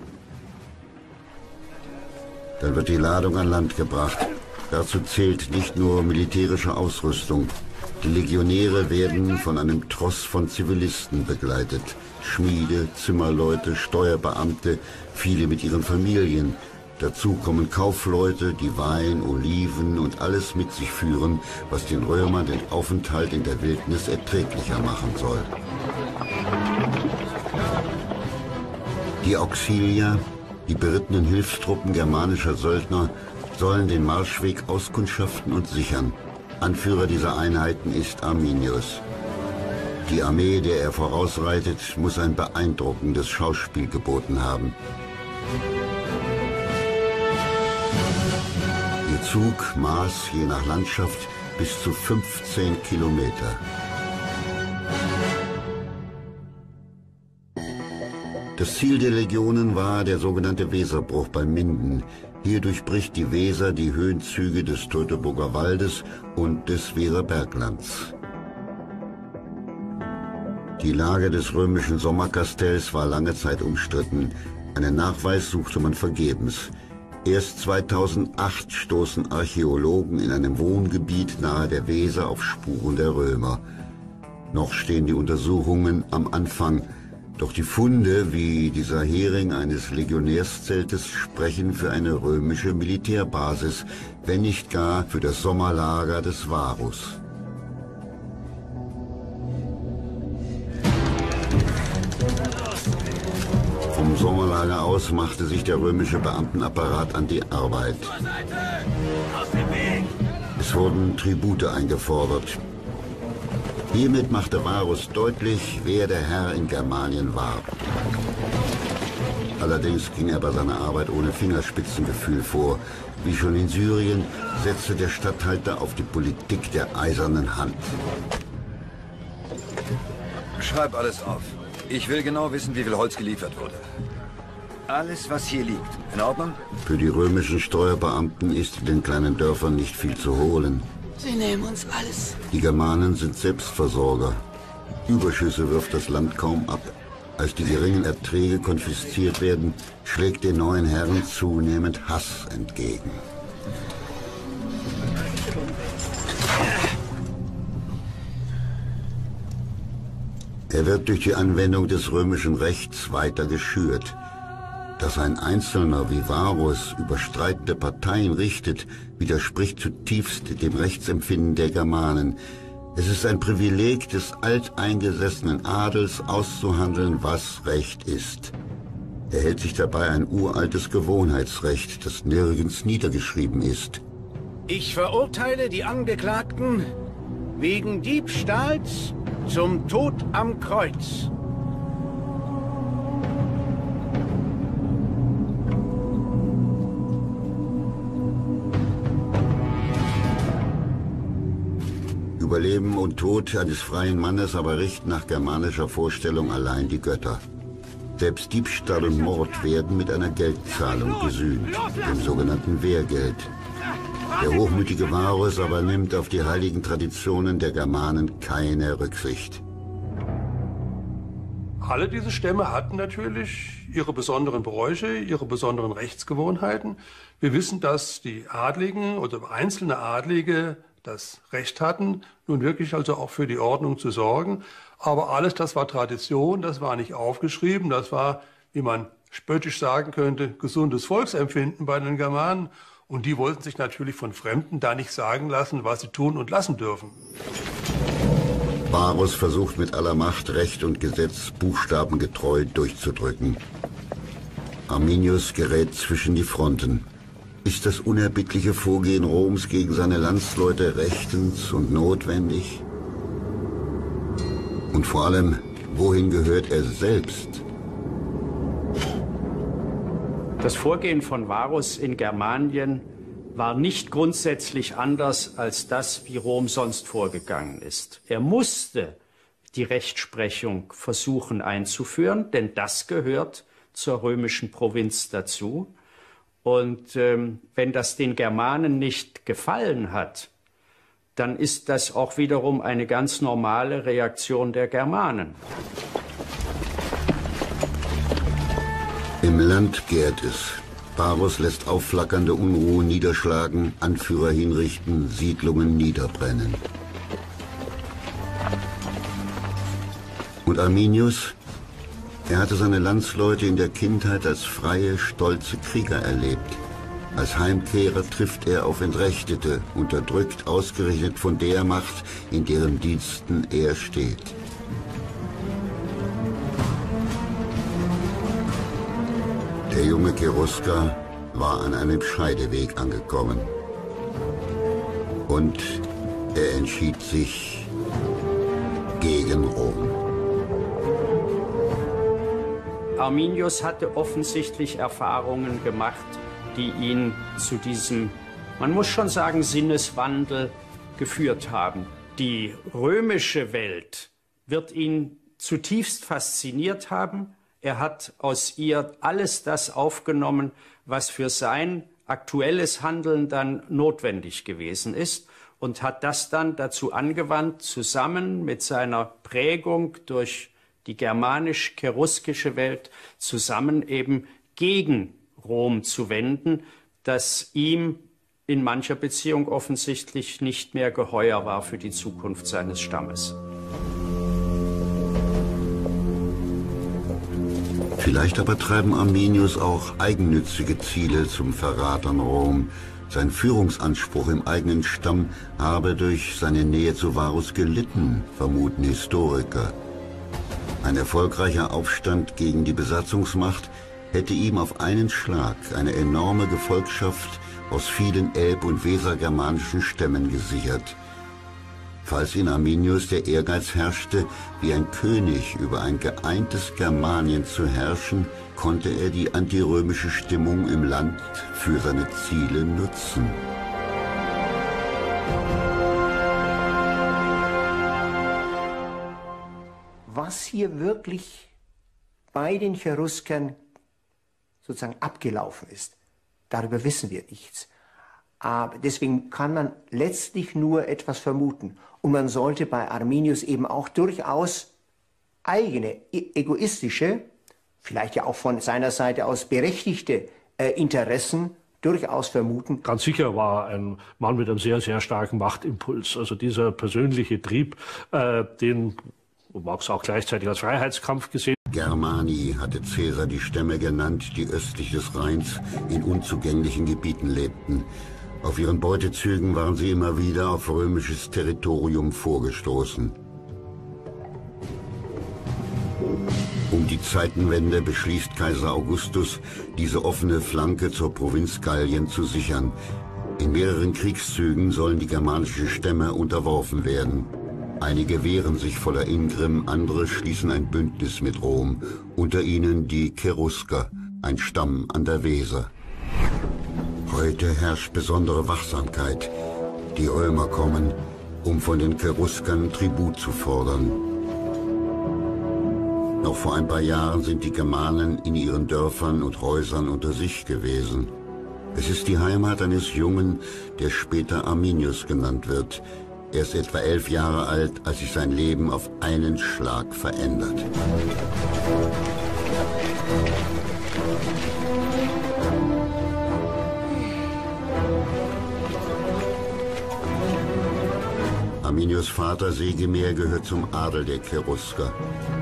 S1: Dann wird die Ladung an Land gebracht. Dazu zählt nicht nur militärische Ausrüstung. Die Legionäre werden von einem Tross von Zivilisten begleitet. Schmiede, Zimmerleute, Steuerbeamte, viele mit ihren Familien. Dazu kommen Kaufleute, die Wein, Oliven und alles mit sich führen, was den Römern den Aufenthalt in der Wildnis erträglicher machen soll. Die Auxilier, die berittenen Hilfstruppen germanischer Söldner, sollen den Marschweg auskundschaften und sichern. Anführer dieser Einheiten ist Arminius. Die Armee, der er vorausreitet, muss ein beeindruckendes Schauspiel geboten haben. Ihr Zug maß je nach Landschaft bis zu fünfzehn Kilometer. Das Ziel der Legionen war der sogenannte Weserbruch bei Minden. Hier durchbricht die Weser die Höhenzüge des Teutoburger Waldes und des Weserberglands. Die Lage des römischen Sommerkastells war lange Zeit umstritten. Einen Nachweis suchte man vergebens. Erst zweitausendacht stoßen Archäologen in einem Wohngebiet nahe der Weser auf Spuren der Römer. Noch stehen die Untersuchungen am Anfang. Doch die Funde, wie dieser Hering eines Legionärszeltes, sprechen für eine römische Militärbasis, wenn nicht gar für das Sommerlager des Varus. Vom Sommerlager aus machte sich der römische Beamtenapparat an die Arbeit. Es wurden Tribute eingefordert. Hiermit machte Varus deutlich, wer der Herr in Germanien war. Allerdings ging er bei seiner Arbeit ohne Fingerspitzengefühl vor. Wie schon in Syrien setzte der Statthalter auf die Politik der eisernen Hand.
S19: Schreib alles auf. Ich will genau wissen, wie viel Holz geliefert wurde. Alles, was hier liegt. In Ordnung?
S1: Für die römischen Steuerbeamten ist in den kleinen Dörfern nicht viel zu holen.
S6: Sie nehmen uns alles.
S1: Die Germanen sind Selbstversorger. Überschüsse wirft das Land kaum ab. Als die geringen Erträge konfisziert werden, schlägt den neuen Herren zunehmend Hass entgegen. Er wird durch die Anwendung des römischen Rechts weiter geschürt. Dass ein Einzelner wie Varus über streitende Parteien richtet, widerspricht zutiefst dem Rechtsempfinden der Germanen. Es ist ein Privileg des alteingesessenen Adels, auszuhandeln, was Recht ist. Er hält sich dabei ein uraltes Gewohnheitsrecht, das nirgends niedergeschrieben ist.
S13: Ich verurteile die Angeklagten wegen Diebstahls zum Tod am Kreuz.
S1: Über Leben und Tod eines freien Mannes aber richten nach germanischer Vorstellung allein die Götter. Selbst Diebstahl und Mord werden mit einer Geldzahlung gesühnt, dem sogenannten Wehrgeld. Der hochmütige Varus aber nimmt auf die heiligen Traditionen der Germanen keine Rücksicht.
S5: Alle diese Stämme hatten natürlich ihre besonderen Bräuche, ihre besonderen Rechtsgewohnheiten. Wir wissen, dass die Adligen oder einzelne Adlige das Recht hatten, nun wirklich also auch für die Ordnung zu sorgen. Aber alles, das war Tradition, das war nicht aufgeschrieben, das war, wie man spöttisch sagen könnte, gesundes Volksempfinden bei den Germanen. Und die wollten sich natürlich von Fremden da nicht sagen lassen, was sie tun und lassen dürfen.
S1: Varus versucht mit aller Macht, Recht und Gesetz buchstabengetreu durchzudrücken. Arminius gerät zwischen die Fronten. Ist das unerbittliche Vorgehen Roms gegen seine Landsleute rechtens und notwendig? Und vor allem, wohin gehört er selbst?
S4: Das Vorgehen von Varus in Germanien war nicht grundsätzlich anders als das, wie Rom sonst vorgegangen ist. Er musste die Rechtsprechung versuchen einzuführen, denn das gehört zur römischen Provinz dazu. Und ähm, wenn das den Germanen nicht gefallen hat, dann ist das auch wiederum eine ganz normale Reaktion der Germanen.
S1: Im Land gärt es. Varus lässt aufflackernde Unruhen niederschlagen, Anführer hinrichten, Siedlungen niederbrennen. Und Arminius? Er hatte seine Landsleute in der Kindheit als freie, stolze Krieger erlebt. Als Heimkehrer trifft er auf Entrechtete, unterdrückt ausgerechnet von der Macht, in deren Diensten er steht. Der junge Cherusker war an einem Scheideweg angekommen. Und er entschied sich gegen Rom.
S4: Arminius hatte offensichtlich Erfahrungen gemacht, die ihn zu diesem, man muss schon sagen, Sinneswandel geführt haben. Die römische Welt wird ihn zutiefst fasziniert haben. Er hat aus ihr alles das aufgenommen, was für sein aktuelles Handeln dann notwendig gewesen ist, und hat das dann dazu angewandt, zusammen mit seiner Prägung durch die germanisch-cheruskische Welt zusammen eben gegen Rom zu wenden, das ihm in mancher Beziehung offensichtlich nicht mehr geheuer war für die Zukunft seines Stammes.
S1: Vielleicht aber treiben Arminius auch eigennützige Ziele zum Verrat an Rom. Sein Führungsanspruch im eigenen Stamm habe durch seine Nähe zu Varus gelitten, vermuten Historiker. Ein erfolgreicher Aufstand gegen die Besatzungsmacht hätte ihm auf einen Schlag eine enorme Gefolgschaft aus vielen elb- und wesergermanischen Stämmen gesichert. Falls in Arminius der Ehrgeiz herrschte, wie ein König über ein geeintes Germanien zu herrschen, konnte er die antirömische Stimmung im Land für seine Ziele nutzen.
S9: Was hier wirklich bei den Cheruskern sozusagen abgelaufen ist, darüber wissen wir nichts. Aber deswegen kann man letztlich nur etwas vermuten. Und man sollte bei Arminius eben auch durchaus eigene, egoistische, vielleicht ja auch von seiner Seite aus berechtigte äh, Interessen durchaus vermuten.
S8: Ganz sicher war ein Mann mit einem sehr, sehr starken Machtimpuls. Also dieser persönliche Trieb, äh, den Marx auch gleichzeitig als Freiheitskampf gesehen.
S1: Germani hatte Caesar die Stämme genannt, die östlich des Rheins in unzugänglichen Gebieten lebten. Auf ihren Beutezügen waren sie immer wieder auf römisches Territorium vorgestoßen. Um die Zeitenwende beschließt Kaiser Augustus, diese offene Flanke zur Provinz Gallien zu sichern. In mehreren Kriegszügen sollen die germanischen Stämme unterworfen werden. Einige wehren sich voller Ingrimm, andere schließen ein Bündnis mit Rom, unter ihnen die Cherusker, ein Stamm an der Weser. Heute herrscht besondere Wachsamkeit. Die Römer kommen, um von den Cheruskern Tribut zu fordern. Noch vor ein paar Jahren sind die Germanen in ihren Dörfern und Häusern unter sich gewesen. Es ist die Heimat eines Jungen, der später Arminius genannt wird. Er ist etwa elf Jahre alt, als sich sein Leben auf einen Schlag verändert. Arminius' Vater Segemer gehört zum Adel der Cherusker.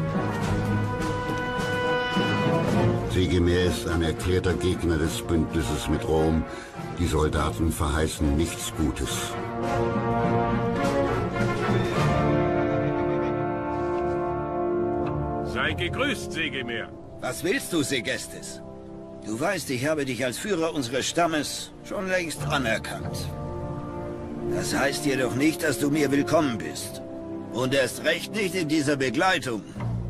S1: Segemer ist ein erklärter Gegner des Bündnisses mit Rom. Die Soldaten verheißen nichts Gutes.
S17: Sei gegrüßt, Segemer.
S3: Was willst du, Segestes? Du weißt, ich habe dich als Führer unseres Stammes schon längst anerkannt. Das heißt jedoch nicht, dass du mir willkommen bist. Und erst recht nicht in dieser Begleitung.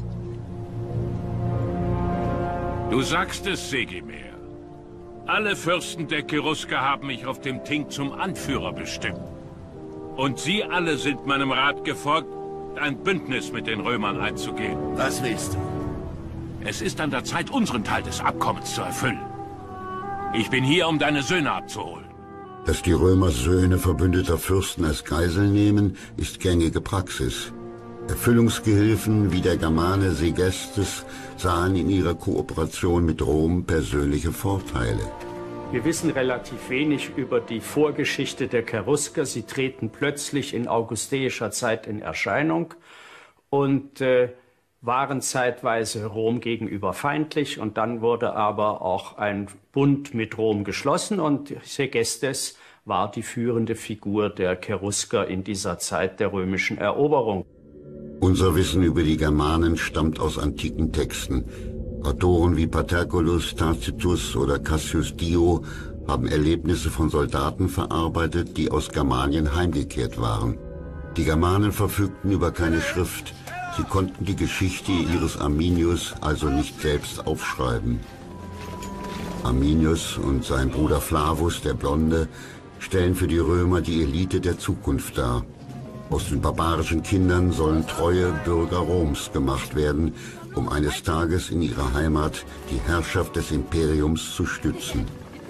S17: Du sagst es, Segemer. Alle Fürsten der Cherusker haben mich auf dem Ting zum Anführer bestimmt. Und sie alle sind meinem Rat gefolgt, ein Bündnis mit den Römern einzugehen.
S3: Was willst du?
S17: Es ist an der Zeit, unseren Teil des Abkommens zu erfüllen. Ich bin hier, um deine Söhne abzuholen.
S1: Dass die Römer Söhne verbündeter Fürsten als Geisel nehmen, ist gängige Praxis. Erfüllungsgehilfen wie der Germane Segestes sahen in ihrer Kooperation mit Rom persönliche Vorteile.
S4: Wir wissen relativ wenig über die Vorgeschichte der Cherusker. Sie treten plötzlich in augusteischer Zeit in Erscheinung und äh, waren zeitweise Rom gegenüber feindlich und dann wurde aber auch ein Bund mit Rom geschlossen und Segestes war die führende Figur der Cherusker in dieser Zeit der römischen Eroberung.
S1: Unser Wissen über die Germanen stammt aus antiken Texten. Autoren wie Paterculus, Tacitus oder Cassius Dio haben Erlebnisse von Soldaten verarbeitet, die aus Germanien heimgekehrt waren. Die Germanen verfügten über keine Schrift. Sie konnten die Geschichte ihres Arminius also nicht selbst aufschreiben. Arminius und sein Bruder Flavus, der Blonde, stellen für die Römer die Elite der Zukunft dar. Aus den barbarischen Kindern sollen treue Bürger Roms gemacht werden, um eines Tages in ihrer Heimat die Herrschaft des Imperiums zu stützen.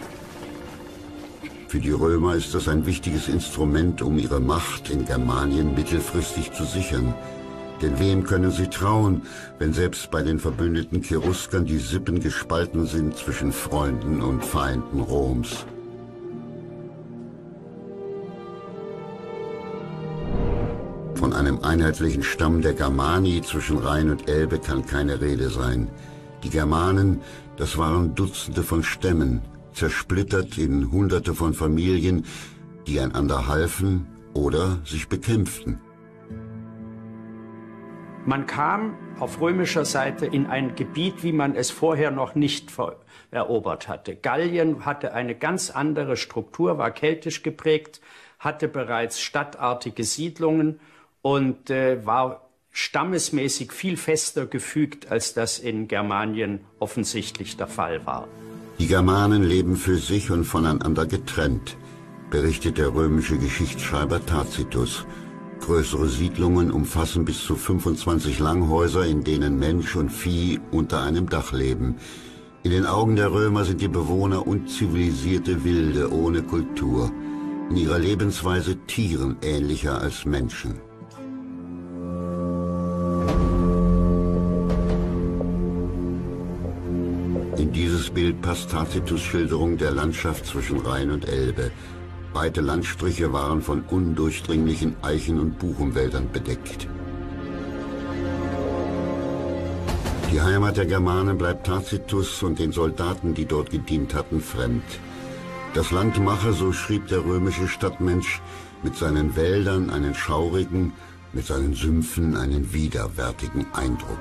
S1: Für die Römer ist das ein wichtiges Instrument, um ihre Macht in Germanien mittelfristig zu sichern. Denn wem können sie trauen, wenn selbst bei den verbündeten Cheruskern die Sippen gespalten sind zwischen Freunden und Feinden Roms? Von einem einheitlichen Stamm der Germani zwischen Rhein und Elbe kann keine Rede sein. Die Germanen, das waren Dutzende von Stämmen, zersplittert in Hunderte von Familien, die einander halfen oder sich bekämpften.
S4: Man kam auf römischer Seite in ein Gebiet, wie man es vorher noch nicht erobert hatte. Gallien hatte eine ganz andere Struktur, war keltisch geprägt, hatte bereits stadtartige Siedlungen und äh, war stammesmäßig viel fester gefügt, als das in Germanien offensichtlich der Fall war.
S1: Die Germanen leben für sich und voneinander getrennt, berichtet der römische Geschichtsschreiber Tacitus. Größere Siedlungen umfassen bis zu fünfundzwanzig Langhäuser, in denen Mensch und Vieh unter einem Dach leben. In den Augen der Römer sind die Bewohner unzivilisierte Wilde ohne Kultur, in ihrer Lebensweise Tieren ähnlicher als Menschen. In dieses Bild passt Tacitus' Schilderung der Landschaft zwischen Rhein und Elbe. Weite Landstriche waren von undurchdringlichen Eichen- und Buchenwäldern bedeckt. Die Heimat der Germanen bleibt Tacitus und den Soldaten, die dort gedient hatten, fremd. Das Land mache, so schrieb der römische Stadtmensch, mit seinen Wäldern einen schaurigen, mit seinen Sümpfen einen widerwärtigen Eindruck.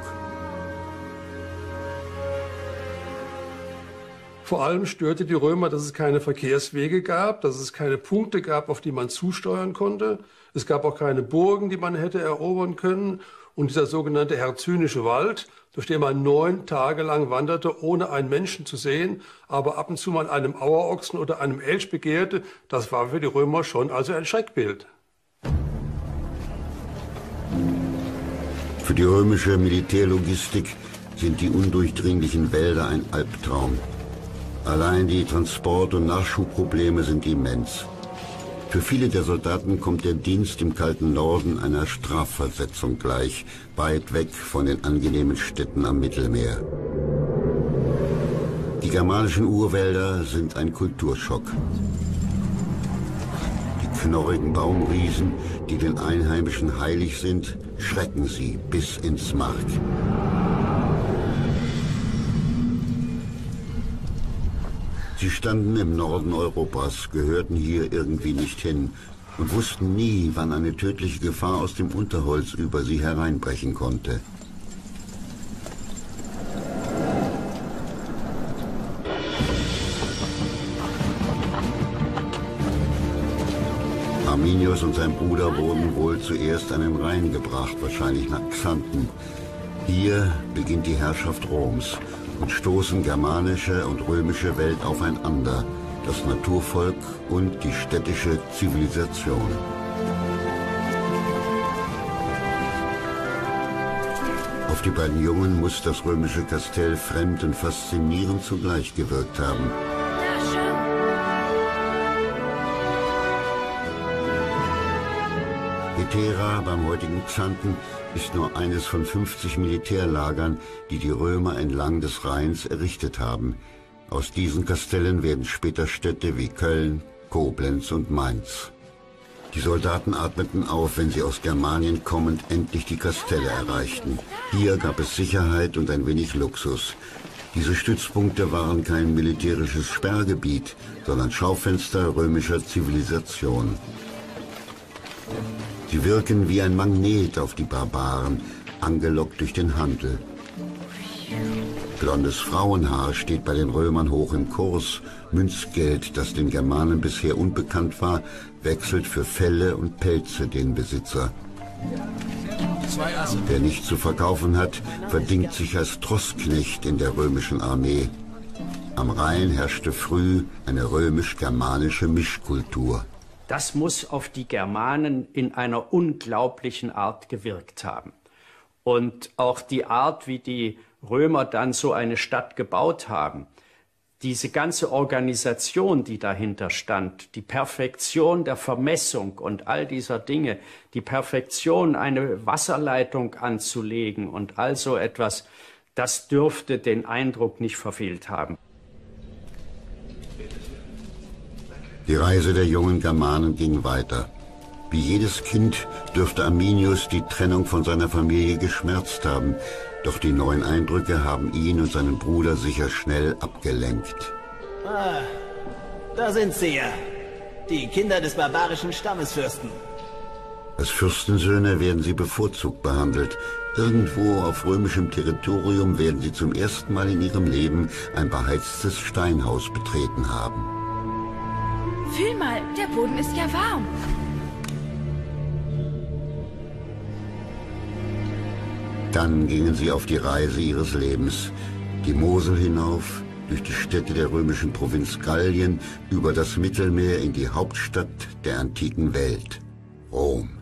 S5: Vor allem störte die Römer, dass es keine Verkehrswege gab, dass es keine Punkte gab, auf die man zusteuern konnte. Es gab auch keine Burgen, die man hätte erobern können. Und dieser sogenannte Hercynische Wald, durch den man neun Tage lang wanderte, ohne einen Menschen zu sehen, aber ab und zu mal einem Auerochsen oder einem Elch begehrte, das war für die Römer schon also ein Schreckbild.
S1: Für die römische Militärlogistik sind die undurchdringlichen Wälder ein Albtraum. Allein die Transport- und Nachschubprobleme sind immens. Für viele der Soldaten kommt der Dienst im kalten Norden einer Strafversetzung gleich, weit weg von den angenehmen Städten am Mittelmeer. Die germanischen Urwälder sind ein Kulturschock. Die knorrigen Baumriesen, die den Einheimischen heilig sind, schrecken sie bis ins Mark. Sie standen im Norden Europas, gehörten hier irgendwie nicht hin und wussten nie, wann eine tödliche Gefahr aus dem Unterholz über sie hereinbrechen konnte. Arminius und sein Bruder wurden wohl zuerst an den Rhein gebracht, wahrscheinlich nach Xanten. Hier beginnt die Herrschaft Roms und stoßen germanische und römische Welt aufeinander, das Naturvolk und die städtische Zivilisation. Auf die beiden Jungen muss das römische Kastell fremd und faszinierend zugleich gewirkt haben. Vetera beim heutigen Xanten ist nur eines von fünfzig Militärlagern, die die Römer entlang des Rheins errichtet haben. Aus diesen Kastellen werden später Städte wie Köln, Koblenz und Mainz. Die Soldaten atmeten auf, wenn sie aus Germanien kommend endlich die Kastelle erreichten. Hier gab es Sicherheit und ein wenig Luxus. Diese Stützpunkte waren kein militärisches Sperrgebiet, sondern Schaufenster römischer Zivilisation. Sie wirken wie ein Magnet auf die Barbaren, angelockt durch den Handel. Blondes Frauenhaar steht bei den Römern hoch im Kurs. Münzgeld, das den Germanen bisher unbekannt war, wechselt für Felle und Pelze den Besitzer. Wer nichts zu verkaufen hat, verdingt sich als Trossknecht in der römischen Armee. Am Rhein herrschte früh eine römisch-germanische Mischkultur.
S4: Das muss auf die Germanen in einer unglaublichen Art gewirkt haben. Und auch die Art, wie die Römer dann so eine Stadt gebaut haben, diese ganze Organisation, die dahinter stand, die Perfektion der Vermessung und all dieser Dinge, die Perfektion, eine Wasserleitung anzulegen und all so etwas, das dürfte den Eindruck nicht verfehlt haben.
S1: Die Reise der jungen Germanen ging weiter. Wie jedes Kind dürfte Arminius die Trennung von seiner Familie geschmerzt haben. Doch die neuen Eindrücke haben ihn und seinen Bruder sicher schnell abgelenkt.
S16: Ah, da sind sie ja. Die Kinder des barbarischen Stammesfürsten.
S1: Als Fürstensöhne werden sie bevorzugt behandelt. Irgendwo auf römischem Territorium werden sie zum ersten Mal in ihrem Leben ein beheiztes Steinhaus betreten haben.
S22: Fühl mal, der Boden ist ja warm.
S1: Dann gingen sie auf die Reise ihres Lebens. Die Mosel hinauf, durch die Städte der römischen Provinz Gallien, über das Mittelmeer in die Hauptstadt der antiken Welt, Rom.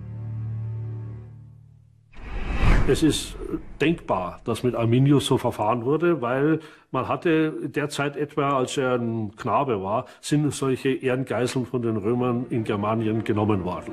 S8: Es ist denkbar, dass mit Arminius so verfahren wurde, weil man hatte derzeit etwa, als er ein Knabe war, sind solche Ehrengeiseln von den Römern in Germanien genommen worden.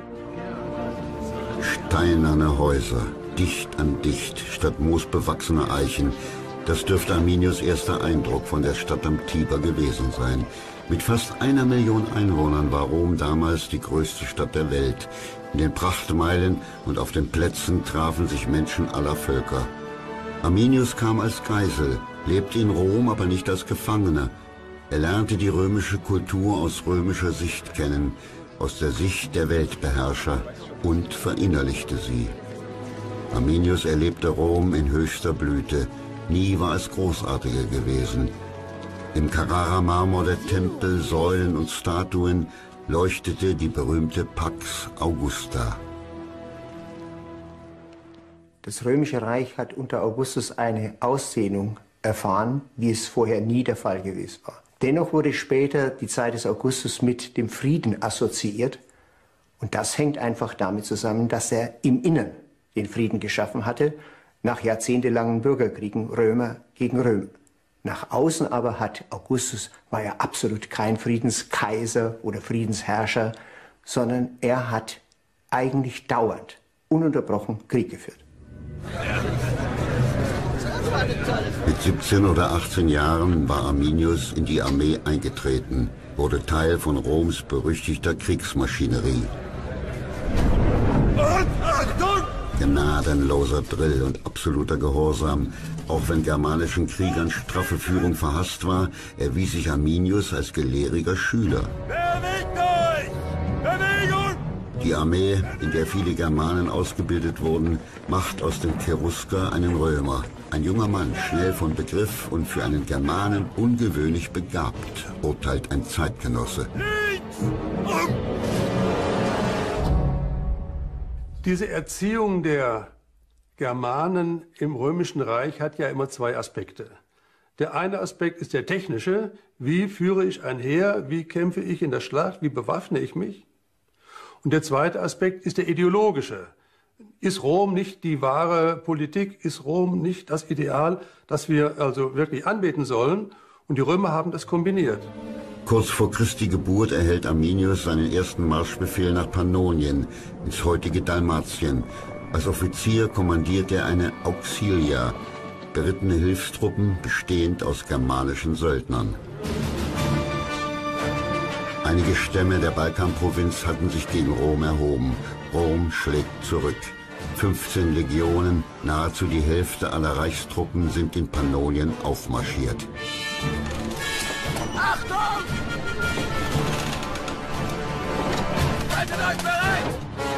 S1: Steinerne Häuser, dicht an dicht, statt moosbewachsener Eichen. Das dürfte Arminius' erster Eindruck von der Stadt am Tiber gewesen sein. Mit fast einer Million Einwohnern war Rom damals die größte Stadt der Welt. In den Prachtmeilen und auf den Plätzen trafen sich Menschen aller Völker. Arminius kam als Geisel, lebte in Rom, aber nicht als Gefangener. Er lernte die römische Kultur aus römischer Sicht kennen, aus der Sicht der Weltbeherrscher, und verinnerlichte sie. Arminius erlebte Rom in höchster Blüte. Nie war es großartiger gewesen. Im Carrara-Marmor der Tempel, Säulen und Statuen leuchtete die berühmte Pax Augusta.
S9: Das Römische Reich hat unter Augustus eine Ausdehnung erfahren, wie es vorher nie der Fall gewesen war. Dennoch wurde später die Zeit des Augustus mit dem Frieden assoziiert. Und das hängt einfach damit zusammen, dass er im Innern den Frieden geschaffen hatte, nach jahrzehntelangen Bürgerkriegen Römer gegen Römer. Nach außen aber hat Augustus, war er absolut kein Friedenskaiser oder Friedensherrscher, sondern er hat eigentlich dauernd, ununterbrochen Krieg geführt.
S1: Mit siebzehn oder achtzehn Jahren war Arminius in die Armee eingetreten, wurde Teil von Roms berüchtigter Kriegsmaschinerie. Gnadenloser Drill und absoluter Gehorsam. Auch wenn germanischen Kriegern straffe Führung verhasst war, erwies sich Arminius als gelehriger Schüler.
S10: Bewegt euch! Bewegung!
S1: Die Armee, in der viele Germanen ausgebildet wurden, macht aus dem Cherusker einen Römer. Ein junger Mann, schnell von Begriff und für einen Germanen ungewöhnlich begabt, urteilt ein Zeitgenosse.
S5: Diese Erziehung der Germanen im Römischen Reich hat ja immer zwei Aspekte. Der eine Aspekt ist der technische. Wie führe ich ein Heer? Wie kämpfe ich in der Schlacht? Wie bewaffne ich mich? Und der zweite Aspekt ist der ideologische. Ist Rom nicht die wahre Politik? Ist Rom nicht das Ideal, das wir also wirklich anbeten sollen? Und die Römer haben das kombiniert.
S1: Kurz vor Christi Geburt erhält Arminius seinen ersten Marschbefehl nach Pannonien, ins heutige Dalmatien. Als Offizier kommandiert er eine Auxilia, berittene Hilfstruppen bestehend aus germanischen Söldnern. Einige Stämme der Balkanprovinz hatten sich gegen Rom erhoben. Rom schlägt zurück. fünfzehn Legionen, nahezu die Hälfte aller Reichstruppen, sind in Pannonien aufmarschiert.
S10: Achtung! Haltet euch bereit!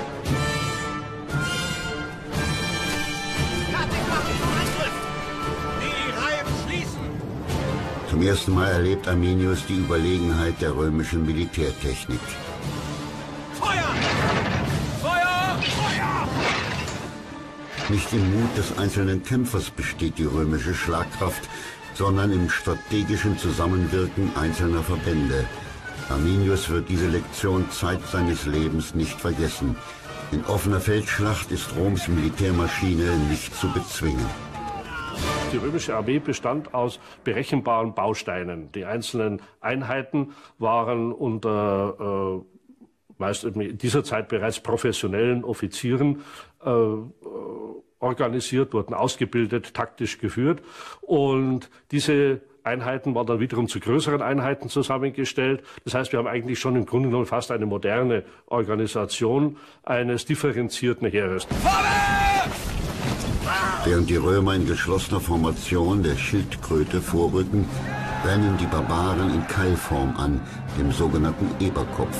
S10: Fertig machen zum Angriff! Die Reihen schließen!
S1: Zum ersten Mal erlebt Arminius die Überlegenheit der römischen Militärtechnik.
S10: Feuer! Feuer! Feuer!
S1: Nicht im Mut des einzelnen Kämpfers besteht die römische Schlagkraft, sondern im strategischen Zusammenwirken einzelner Verbände. Arminius wird diese Lektion Zeit seines Lebens nicht vergessen. In offener Feldschlacht ist Roms Militärmaschine nicht zu bezwingen.
S8: Die römische Armee bestand aus berechenbaren Bausteinen. Die einzelnen Einheiten waren unter äh, meist in dieser Zeit bereits professionellen Offizieren äh, organisiert, wurden ausgebildet, taktisch geführt. Und diese Einheiten waren dann wiederum zu größeren Einheiten zusammengestellt. Das heißt, wir haben eigentlich schon im Grunde genommen fast eine moderne Organisation eines differenzierten Heeres.
S1: Während die Römer in geschlossener Formation der Schildkröte vorrücken, rennen die Barbaren in Keilform an, dem sogenannten Eberkopf.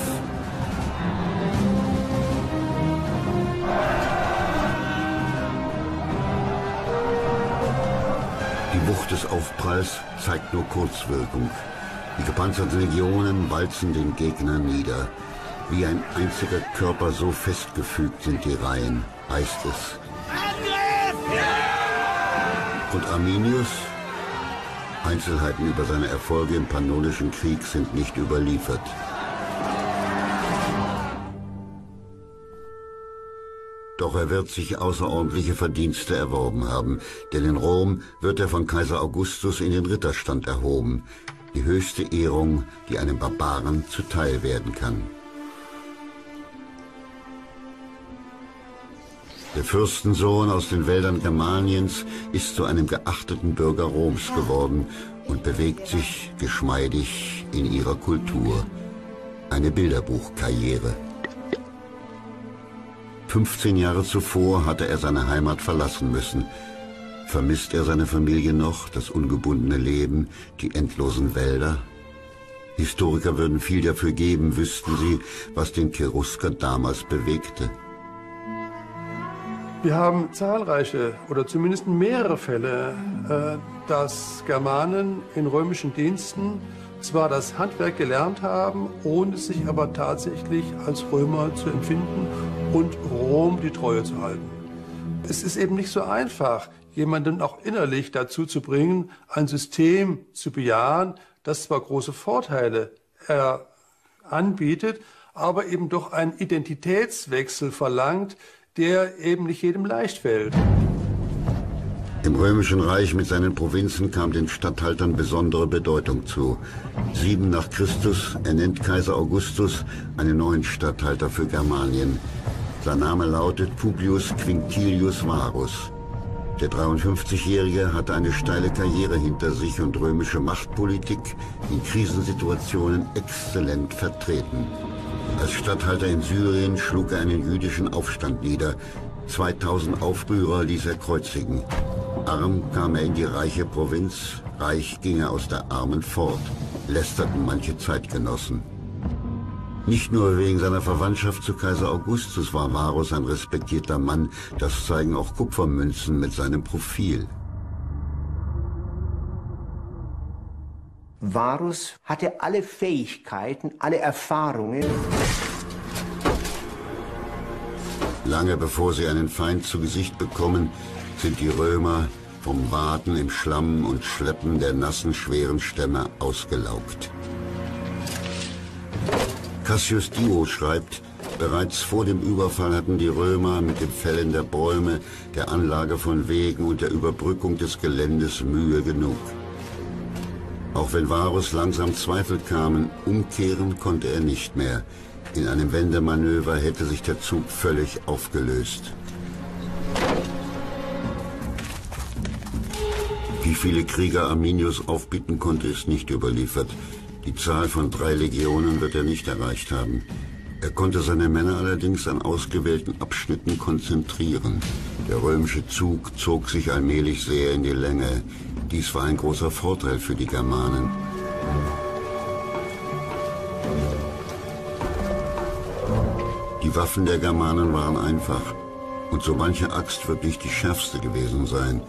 S1: Die Wucht des Aufpralls zeigt nur Kurzwirkung. Die gepanzerten Legionen walzen den Gegner nieder. Wie ein einziger Körper, so festgefügt sind die Reihen, heißt es. Und Arminius? Einzelheiten über seine Erfolge im Pannonischen Krieg sind nicht überliefert. Doch er wird sich außerordentliche Verdienste erworben haben, denn in Rom wird er von Kaiser Augustus in den Ritterstand erhoben, die höchste Ehrung, die einem Barbaren zuteil werden kann. Der Fürstensohn aus den Wäldern Germaniens ist zu einem geachteten Bürger Roms geworden und bewegt sich geschmeidig in ihrer Kultur. Eine Bilderbuchkarriere. fünfzehn Jahre zuvor hatte er seine Heimat verlassen müssen. Vermisst er seine Familie noch, das ungebundene Leben, die endlosen Wälder? Historiker würden viel dafür geben, wüssten sie, was den Cherusker damals bewegte.
S5: Wir haben zahlreiche oder zumindest mehrere Fälle, äh, dass Germanen in römischen Diensten zwar das Handwerk gelernt haben, ohne sich aber tatsächlich als Römer zu empfinden und Rom die Treue zu halten. Es ist eben nicht so einfach, jemanden auch innerlich dazu zu bringen, ein System zu bejahen, das zwar große Vorteile äh, anbietet, aber eben doch einen Identitätswechsel verlangt, der eben nicht jedem leicht fällt.
S1: Im Römischen Reich mit seinen Provinzen kam den Statthaltern besondere Bedeutung zu. Sieben nach Christus ernennt Kaiser Augustus einen neuen Statthalter für Germanien. Sein Name lautet Publius Quinctilius Varus. Der dreiundfünfzigjährige hatte eine steile Karriere hinter sich und römische Machtpolitik in Krisensituationen exzellent vertreten. Als Statthalter in Syrien schlug er einen jüdischen Aufstand nieder. zweitausend Aufrührer ließ er kreuzigen. Arm kam er in die reiche Provinz, reich ging er aus der Armen fort, lästerten manche Zeitgenossen. Nicht nur wegen seiner Verwandtschaft zu Kaiser Augustus war Varus ein respektierter Mann, das zeigen auch Kupfermünzen mit seinem Profil.
S9: Varus hatte alle Fähigkeiten, alle Erfahrungen.
S1: Lange bevor sie einen Feind zu Gesicht bekommen, sind die Römer vom Waten im Schlamm und Schleppen der nassen, schweren Stämme ausgelaugt. Cassius Dio schreibt, bereits vor dem Überfall hatten die Römer mit dem Fällen der Bäume, der Anlage von Wegen und der Überbrückung des Geländes Mühe genug. Auch wenn Varus langsam Zweifel kamen, umkehren konnte er nicht mehr. In einem Wendemanöver hätte sich der Zug völlig aufgelöst. Wie viele Krieger Arminius aufbieten konnte, ist nicht überliefert. Die Zahl von drei Legionen wird er nicht erreicht haben. Er konnte seine Männer allerdings an ausgewählten Abschnitten konzentrieren. Der römische Zug zog sich allmählich sehr in die Länge. Dies war ein großer Vorteil für die Germanen. Die Waffen der Germanen waren einfach. Und so manche Axt wird nicht die schärfste gewesen sein.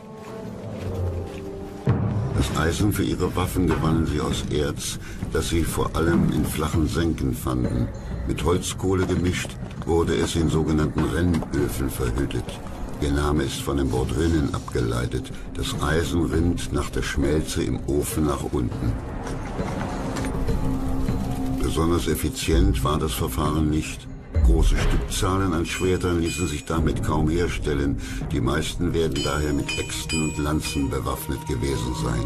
S1: Das Eisen für ihre Waffen gewannen sie aus Erz, das sie vor allem in flachen Senken fanden. Mit Holzkohle gemischt wurde es in sogenannten Rennöfen verhüttet. Ihr Name ist von dem Wort Rinnen abgeleitet. Das Eisen rinnt nach der Schmelze im Ofen nach unten. Besonders effizient war das Verfahren nicht. Große Stückzahlen an Schwertern ließen sich damit kaum herstellen. Die meisten werden daher mit Äxten und Lanzen bewaffnet gewesen sein.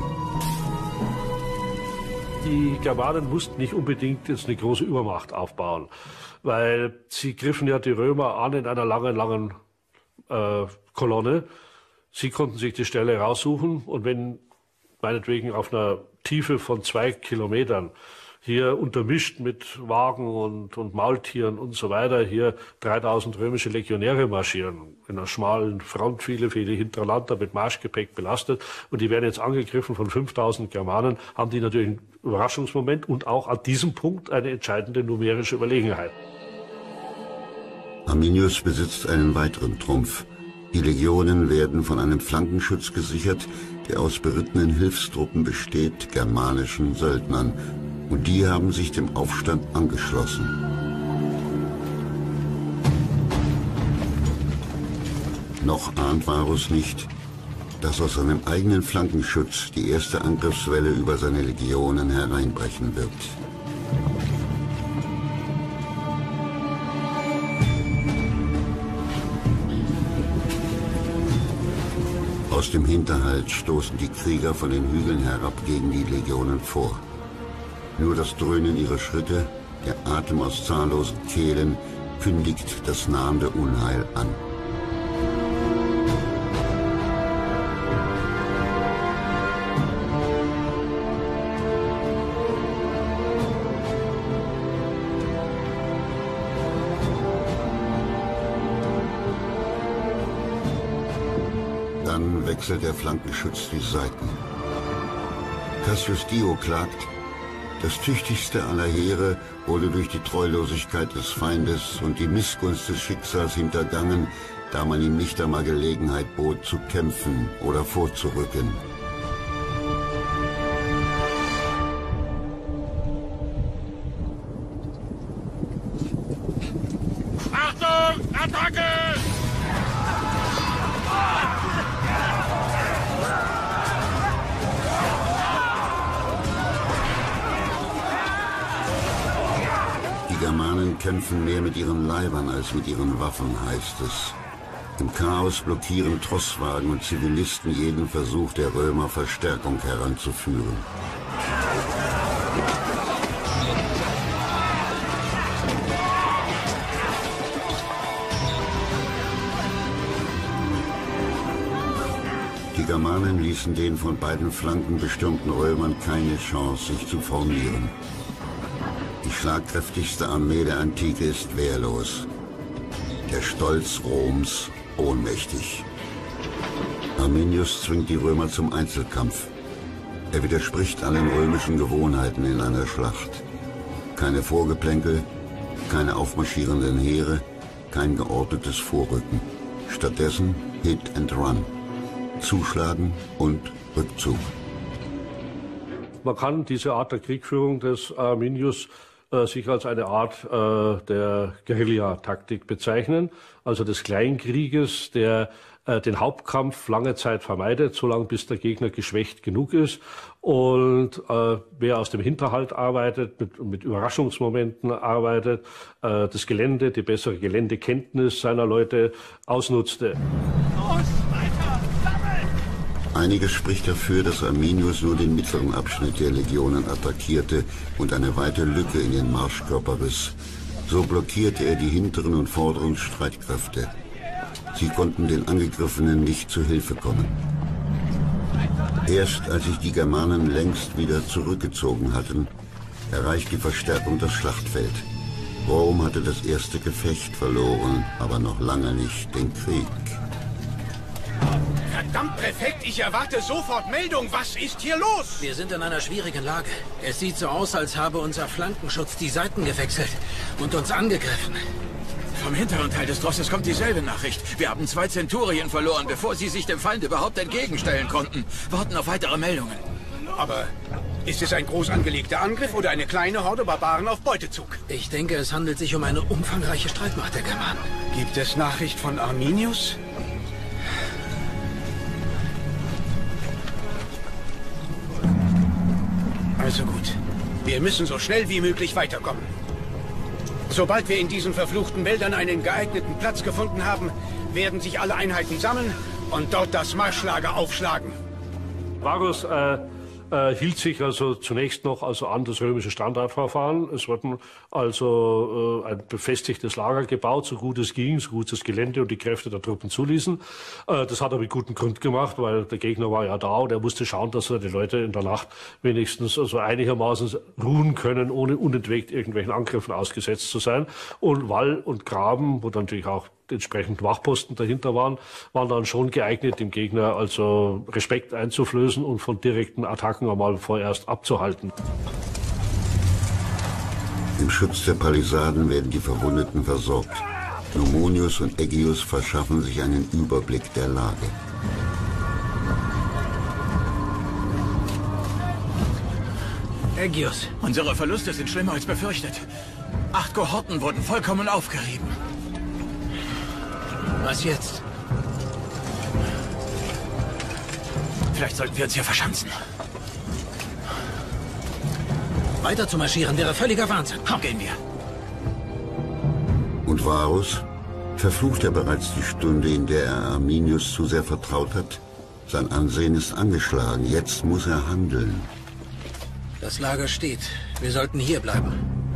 S8: Die Germanen mussten nicht unbedingt jetzt eine große Übermacht aufbauen, weil sie griffen ja die Römer an in einer langen, langen äh, Kolonne. Sie konnten sich die Stelle raussuchen und wenn meinetwegen auf einer Tiefe von zwei Kilometern hier untermischt mit Wagen und, und Maultieren und so weiter, hier dreitausend römische Legionäre marschieren, in einer schmalen Front, viele, viele Hinterlander mit Marschgepäck belastet und die werden jetzt angegriffen von fünftausend Germanen, haben die natürlich einen Überraschungsmoment und auch an diesem Punkt eine entscheidende numerische Überlegenheit.
S1: Arminius besitzt einen weiteren Trumpf. Die Legionen werden von einem Flankenschutz gesichert, der aus berittenen Hilfstruppen besteht, germanischen Söldnern. Und die haben sich dem Aufstand angeschlossen. Noch ahnt Varus nicht, dass aus seinem eigenen Flankenschutz die erste Angriffswelle über seine Legionen hereinbrechen wird. Aus dem Hinterhalt stoßen die Krieger von den Hügeln herab gegen die Legionen vor. Nur das Dröhnen ihrer Schritte, der Atem aus zahllosen Kehlen, kündigt das nahende Unheil an. Dann wechselt der Flankenschutz die Seiten. Cassius Dio klagt, das tüchtigste aller Heere wurde durch die Treulosigkeit des Feindes und die Missgunst des Schicksals hintergangen, da man ihm nicht einmal Gelegenheit bot, zu kämpfen oder vorzurücken.
S17: Achtung! Attacke!
S1: Die Germanen kämpfen mehr mit ihren Leibern als mit ihren Waffen, heißt es. Im Chaos blockieren Trosswagen und Zivilisten jeden Versuch der Römer, Verstärkung heranzuführen. Die Germanen ließen den von beiden Flanken bestürmten Römern keine Chance, sich zu formieren. Die schlagkräftigste Armee der Antike ist wehrlos. Der Stolz Roms ohnmächtig. Arminius zwingt die Römer zum Einzelkampf. Er widerspricht allen römischen Gewohnheiten in einer Schlacht. Keine Vorgeplänkel, keine aufmarschierenden Heere, kein geordnetes Vorrücken. Stattdessen Hit and Run. Zuschlagen und Rückzug.
S8: Man kann diese Art der Kriegführung des Arminius äh, sich als eine Art äh, der Guerillataktik bezeichnen, also des Kleinkrieges, der äh, den Hauptkampf lange Zeit vermeidet, solange bis der Gegner geschwächt genug ist. Und äh, wer aus dem Hinterhalt arbeitet, mit, mit Überraschungsmomenten arbeitet, äh, das Gelände, die bessere Geländekenntnis seiner Leute ausnutzte.
S1: Einiges spricht dafür, dass Arminius nur den mittleren Abschnitt der Legionen attackierte und eine weite Lücke in den Marschkörper riss. So blockierte er die hinteren und vorderen Streitkräfte. Sie konnten den Angegriffenen nicht zu Hilfe kommen. Erst als sich die Germanen längst wieder zurückgezogen hatten, erreicht die Verstärkung das Schlachtfeld. Rom hatte das erste Gefecht verloren, aber noch lange nicht den Krieg.
S6: Verdammt, Präfekt, ich erwarte sofort Meldung. Was ist hier los?
S15: Wir sind in einer schwierigen Lage. Es sieht so aus, als habe unser Flankenschutz die Seiten gewechselt und uns angegriffen.
S18: Vom hinteren Teil des Trosses kommt dieselbe Nachricht. Wir haben zwei Zenturien verloren, bevor sie sich dem Feind überhaupt entgegenstellen konnten. Warten auf weitere Meldungen.
S13: Aber ist es ein groß angelegter Angriff oder eine kleine Horde Barbaren auf Beutezug?
S15: Ich denke, es handelt sich um eine umfangreiche Streitmacht der Germanen.
S13: Gibt es Nachricht von Arminius? Also gut. Wir müssen so schnell wie möglich weiterkommen. Sobald wir in diesen verfluchten Wäldern einen geeigneten Platz gefunden haben, werden sich alle Einheiten sammeln und dort das Marschlager aufschlagen.
S8: Varus äh, äh, hielt sich also zunächst noch also an das römische Standardverfahren. Es wurden also äh, ein befestigtes Lager gebaut, so gut es ging, so gut das Gelände und die Kräfte der Truppen zuließen. Äh, das hat er mit gutem Grund gemacht, weil der Gegner war ja da und er musste schauen, dass er die Leute in der Nacht wenigstens also einigermaßen ruhen können, ohne unentwegt irgendwelchen Angriffen ausgesetzt zu sein. Und Wall und Graben, wo dann natürlich auch entsprechend Wachposten dahinter waren, waren dann schon geeignet, dem Gegner also Respekt einzuflößen und von direkten Attacken einmal vorerst abzuhalten.
S1: Im Schutz der Palisaden werden die Verwundeten versorgt. Numonius und Ägius verschaffen sich einen Überblick der Lage.
S15: Ägius.
S18: Unsere Verluste sind schlimmer als befürchtet. Acht Kohorten wurden vollkommen aufgerieben.
S15: Was jetzt?
S18: Vielleicht sollten wir uns hier verschanzen.
S15: Weiter zu marschieren wäre völliger Wahnsinn.
S18: Komm, gehen wir.
S1: Und Varus? Verflucht er bereits die Stunde, in der er Arminius zu sehr vertraut hat? Sein Ansehen ist angeschlagen. Jetzt muss er handeln.
S15: Das Lager steht. Wir sollten hier bleiben.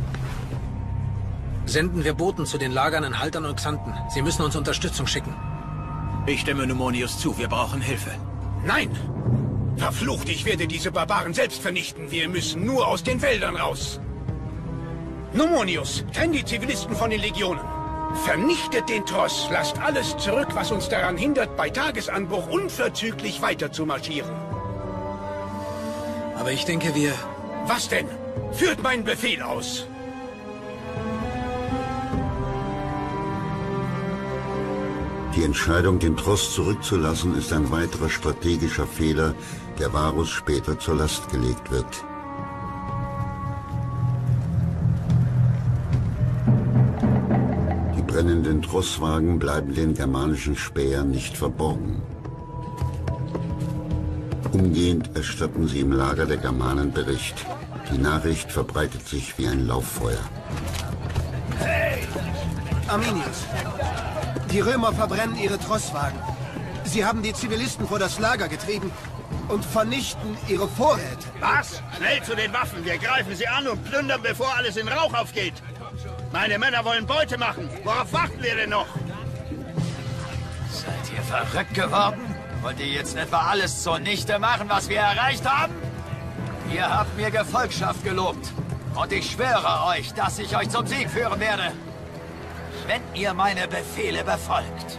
S15: Senden wir Boten zu den Lagern in Haltern und Xanten. Sie müssen uns Unterstützung schicken.
S18: Ich stimme Numonius zu. Wir brauchen Hilfe.
S13: Nein! Verflucht, ich werde diese Barbaren selbst vernichten. Wir müssen nur aus den Wäldern raus. Numonius, trenn die Zivilisten von den Legionen. Vernichtet den Tross. Lasst alles zurück, was uns daran hindert, bei Tagesanbruch unverzüglich weiter zu marschieren.
S15: Aber ich denke, wir...
S13: Was denn? Führt meinen Befehl aus.
S1: Die Entscheidung, den Tross zurückzulassen, ist ein weiterer strategischer Fehler, der Varus später zur Last gelegt wird. Die brennenden Trosswagen bleiben den germanischen Spähern nicht verborgen. Umgehend erstatten sie im Lager der Germanen Bericht. Die Nachricht verbreitet sich wie ein Lauffeuer.
S6: Hey! Arminius! Die Römer verbrennen ihre Trosswagen. Sie haben die Zivilisten vor das Lager getrieben und vernichten ihre Vorräte.
S3: Was? Schnell zu den Waffen. Wir greifen sie an und plündern, bevor alles in Rauch aufgeht. Meine Männer wollen Beute machen. Worauf warten wir denn noch?
S11: Seid ihr verrückt geworden? Wollt ihr jetzt etwa alles zunichte machen, was wir erreicht haben? Ihr habt mir Gefolgschaft gelobt. Und ich schwöre euch, dass ich euch zum Sieg führen werde. Wenn ihr meine Befehle befolgt.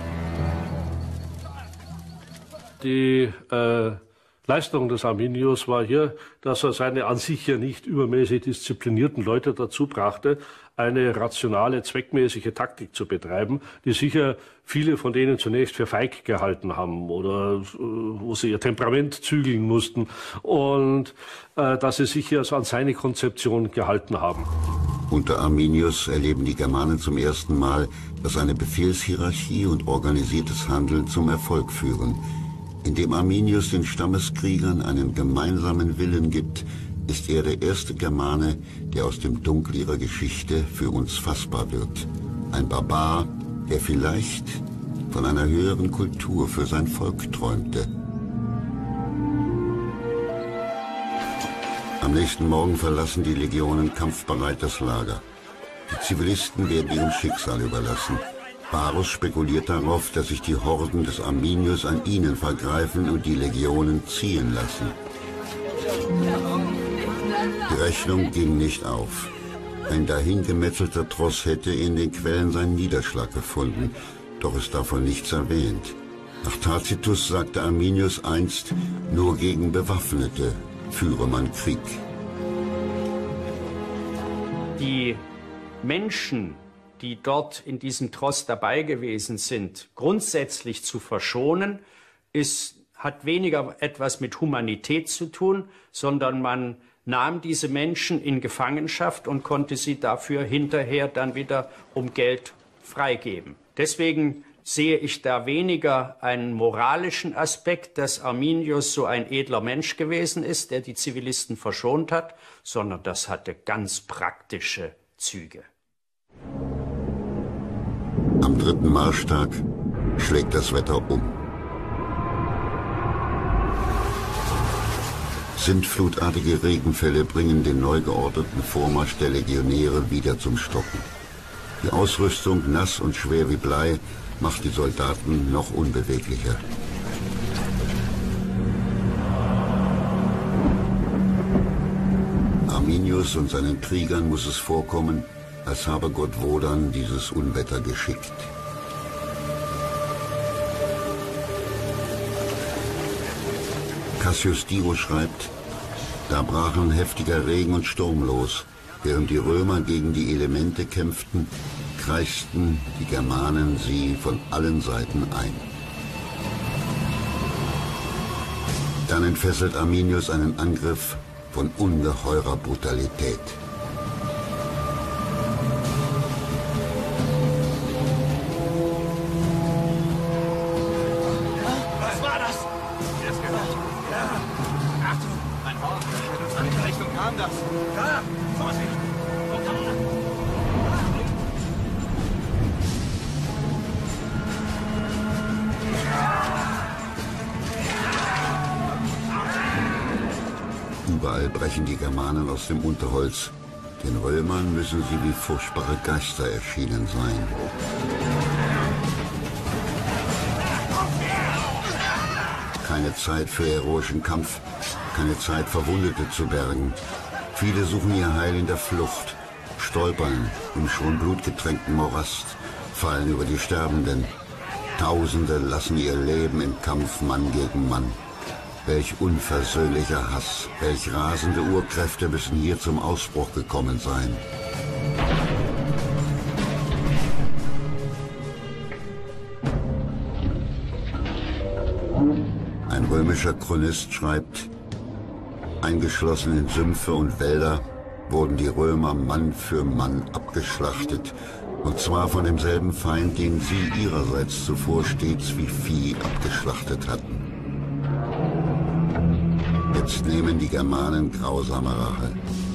S8: Die äh, Leistung des Arminius war hier, dass er seine an sich ja nicht übermäßig disziplinierten Leute dazu brachte, eine rationale, zweckmäßige Taktik zu betreiben, die sicher viele von denen zunächst für feig gehalten haben oder äh, wo sie ihr Temperament zügeln mussten und äh, dass sie sich hier also an seine Konzeption gehalten haben.
S1: Unter Arminius erleben die Germanen zum ersten Mal, dass eine Befehlshierarchie und organisiertes Handeln zum Erfolg führen. Indem Arminius den Stammeskriegern einen gemeinsamen Willen gibt, ist er der erste Germane, der aus dem Dunkel ihrer Geschichte für uns fassbar wird. Ein Barbar, der vielleicht von einer höheren Kultur für sein Volk träumte. Am nächsten Morgen verlassen die Legionen kampfbereit das Lager. Die Zivilisten werden ihrem Schicksal überlassen. Varus spekuliert darauf, dass sich die Horden des Arminius an ihnen vergreifen und die Legionen ziehen lassen. Die Rechnung ging nicht auf. Ein dahingemetzelter Tross hätte in den Quellen seinen Niederschlag gefunden, doch ist davon nichts erwähnt. Nach Tacitus sagte Arminius einst, nur gegen Bewaffnete führe man Krieg.
S4: Die Menschen, die dort in diesem Tross dabei gewesen sind, grundsätzlich zu verschonen, ist, hat weniger etwas mit Humanität zu tun, sondern man nahm diese Menschen in Gefangenschaft und konnte sie dafür hinterher dann wieder um Geld freigeben. Deswegen sehe ich da weniger einen moralischen Aspekt, dass Arminius so ein edler Mensch gewesen ist, der die Zivilisten verschont hat, sondern das hatte ganz praktische Züge.
S1: Am dritten Marschtag schlägt das Wetter um. Sintflutartige Regenfälle bringen den neu geordneten Vormarsch der Legionäre wieder zum Stocken. Die Ausrüstung, nass und schwer wie Blei, macht die Soldaten noch unbeweglicher. Arminius und seinen Kriegern muss es vorkommen, als habe Gott Wodan dieses Unwetter geschickt. Cassius Dio schreibt, da brachen heftiger Regen und Sturm los. Während die Römer gegen die Elemente kämpften, kreisten die Germanen sie von allen Seiten ein. Dann entfesselt Arminius einen Angriff von ungeheurer Brutalität.
S10: Was war das? Erst gehört. Ja. Achtung, mein Horn. Aus welcher Richtung kam das? Da! Vorsicht!
S1: Überall brechen die Germanen aus dem Unterholz. Den Römern müssen sie wie furchtbare Geister erschienen sein. Keine Zeit für heroischen Kampf, keine Zeit, Verwundete zu bergen. Viele suchen ihr Heil in der Flucht, stolpern im schon blutgetränkten Morast, fallen über die Sterbenden. Tausende lassen ihr Leben im Kampf Mann gegen Mann. Welch unversöhnlicher Hass, welch rasende Urkräfte müssen hier zum Ausbruch gekommen sein. Ein römischer Chronist schreibt, eingeschlossen in Sümpfe und Wälder wurden die Römer Mann für Mann abgeschlachtet, und zwar von demselben Feind, den sie ihrerseits zuvor stets wie Vieh abgeschlachtet hatten. Jetzt nehmen die Germanen grausame Rache.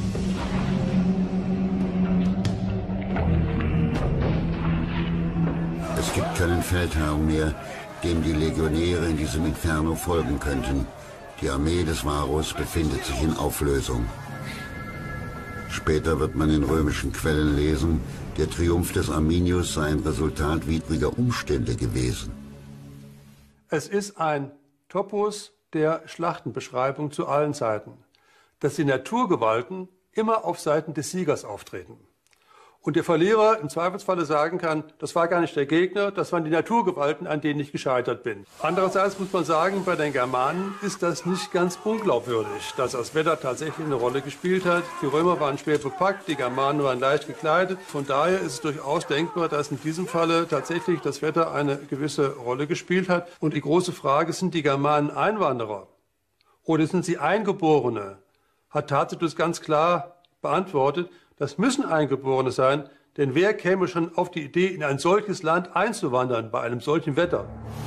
S1: Es gibt keinen Feldherrn mehr, dem die Legionäre in diesem Inferno folgen könnten. Die Armee des Varus befindet sich in Auflösung. Später wird man in römischen Quellen lesen, der Triumph des Arminius sei ein Resultat widriger Umstände gewesen.
S5: Es ist ein Topos der Schlachtenbeschreibung zu allen Zeiten, dass die Naturgewalten immer auf Seiten des Siegers auftreten. Und der Verlierer im Zweifelsfalle sagen kann, das war gar nicht der Gegner, das waren die Naturgewalten, an denen ich gescheitert bin. Andererseits muss man sagen, bei den Germanen ist das nicht ganz unglaubwürdig, dass das Wetter tatsächlich eine Rolle gespielt hat. Die Römer waren schwer bepackt, die Germanen waren leicht gekleidet. Von daher ist es durchaus denkbar, dass in diesem Falle tatsächlich das Wetter eine gewisse Rolle gespielt hat. Und die große Frage, sind die Germanen Einwanderer oder sind sie Eingeborene? Hat Tacitus ganz klar beantwortet, das müssen Eingeborene sein, denn wer käme schon auf die Idee, in ein solches Land einzuwandern bei einem solchen Wetter?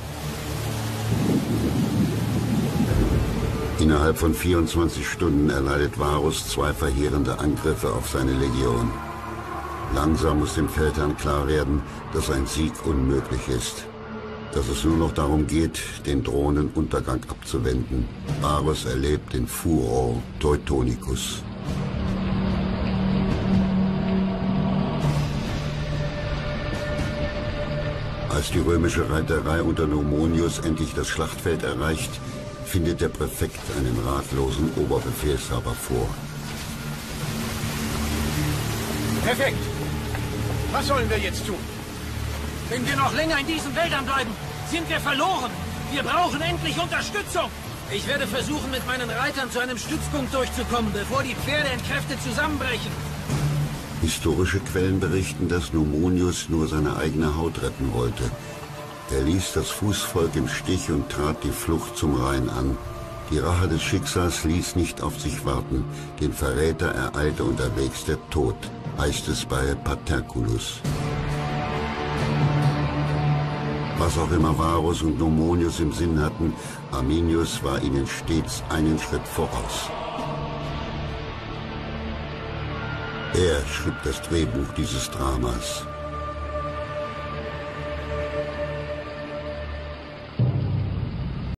S1: Innerhalb von vierundzwanzig Stunden erleidet Varus zwei verheerende Angriffe auf seine Legion. Langsam muss dem Feldherrn klar werden, dass ein Sieg unmöglich ist. Dass es nur noch darum geht, den drohenden Untergang abzuwenden. Varus erlebt den Furor Teutonicus. Als die römische Reiterei unter Nomonius endlich das Schlachtfeld erreicht, findet der Präfekt einen ratlosen Oberbefehlshaber vor.
S6: Perfekt. Was sollen wir jetzt tun? Wenn wir noch länger in diesen Wäldern bleiben, sind wir verloren. Wir brauchen endlich Unterstützung. Ich werde versuchen, mit meinen Reitern zu einem Stützpunkt durchzukommen, bevor die Pferde entkräftet zusammenbrechen.
S1: Historische Quellen berichten, dass Nomonius nur seine eigene Haut retten wollte. Er ließ das Fußvolk im Stich und trat die Flucht zum Rhein an. Die Rache des Schicksals ließ nicht auf sich warten. Den Verräter ereilte unterwegs der Tod, heißt es bei Paterculus. Was auch immer Varus und Nomonius im Sinn hatten, Arminius war ihnen stets einen Schritt voraus. Er schrieb das Drehbuch dieses Dramas.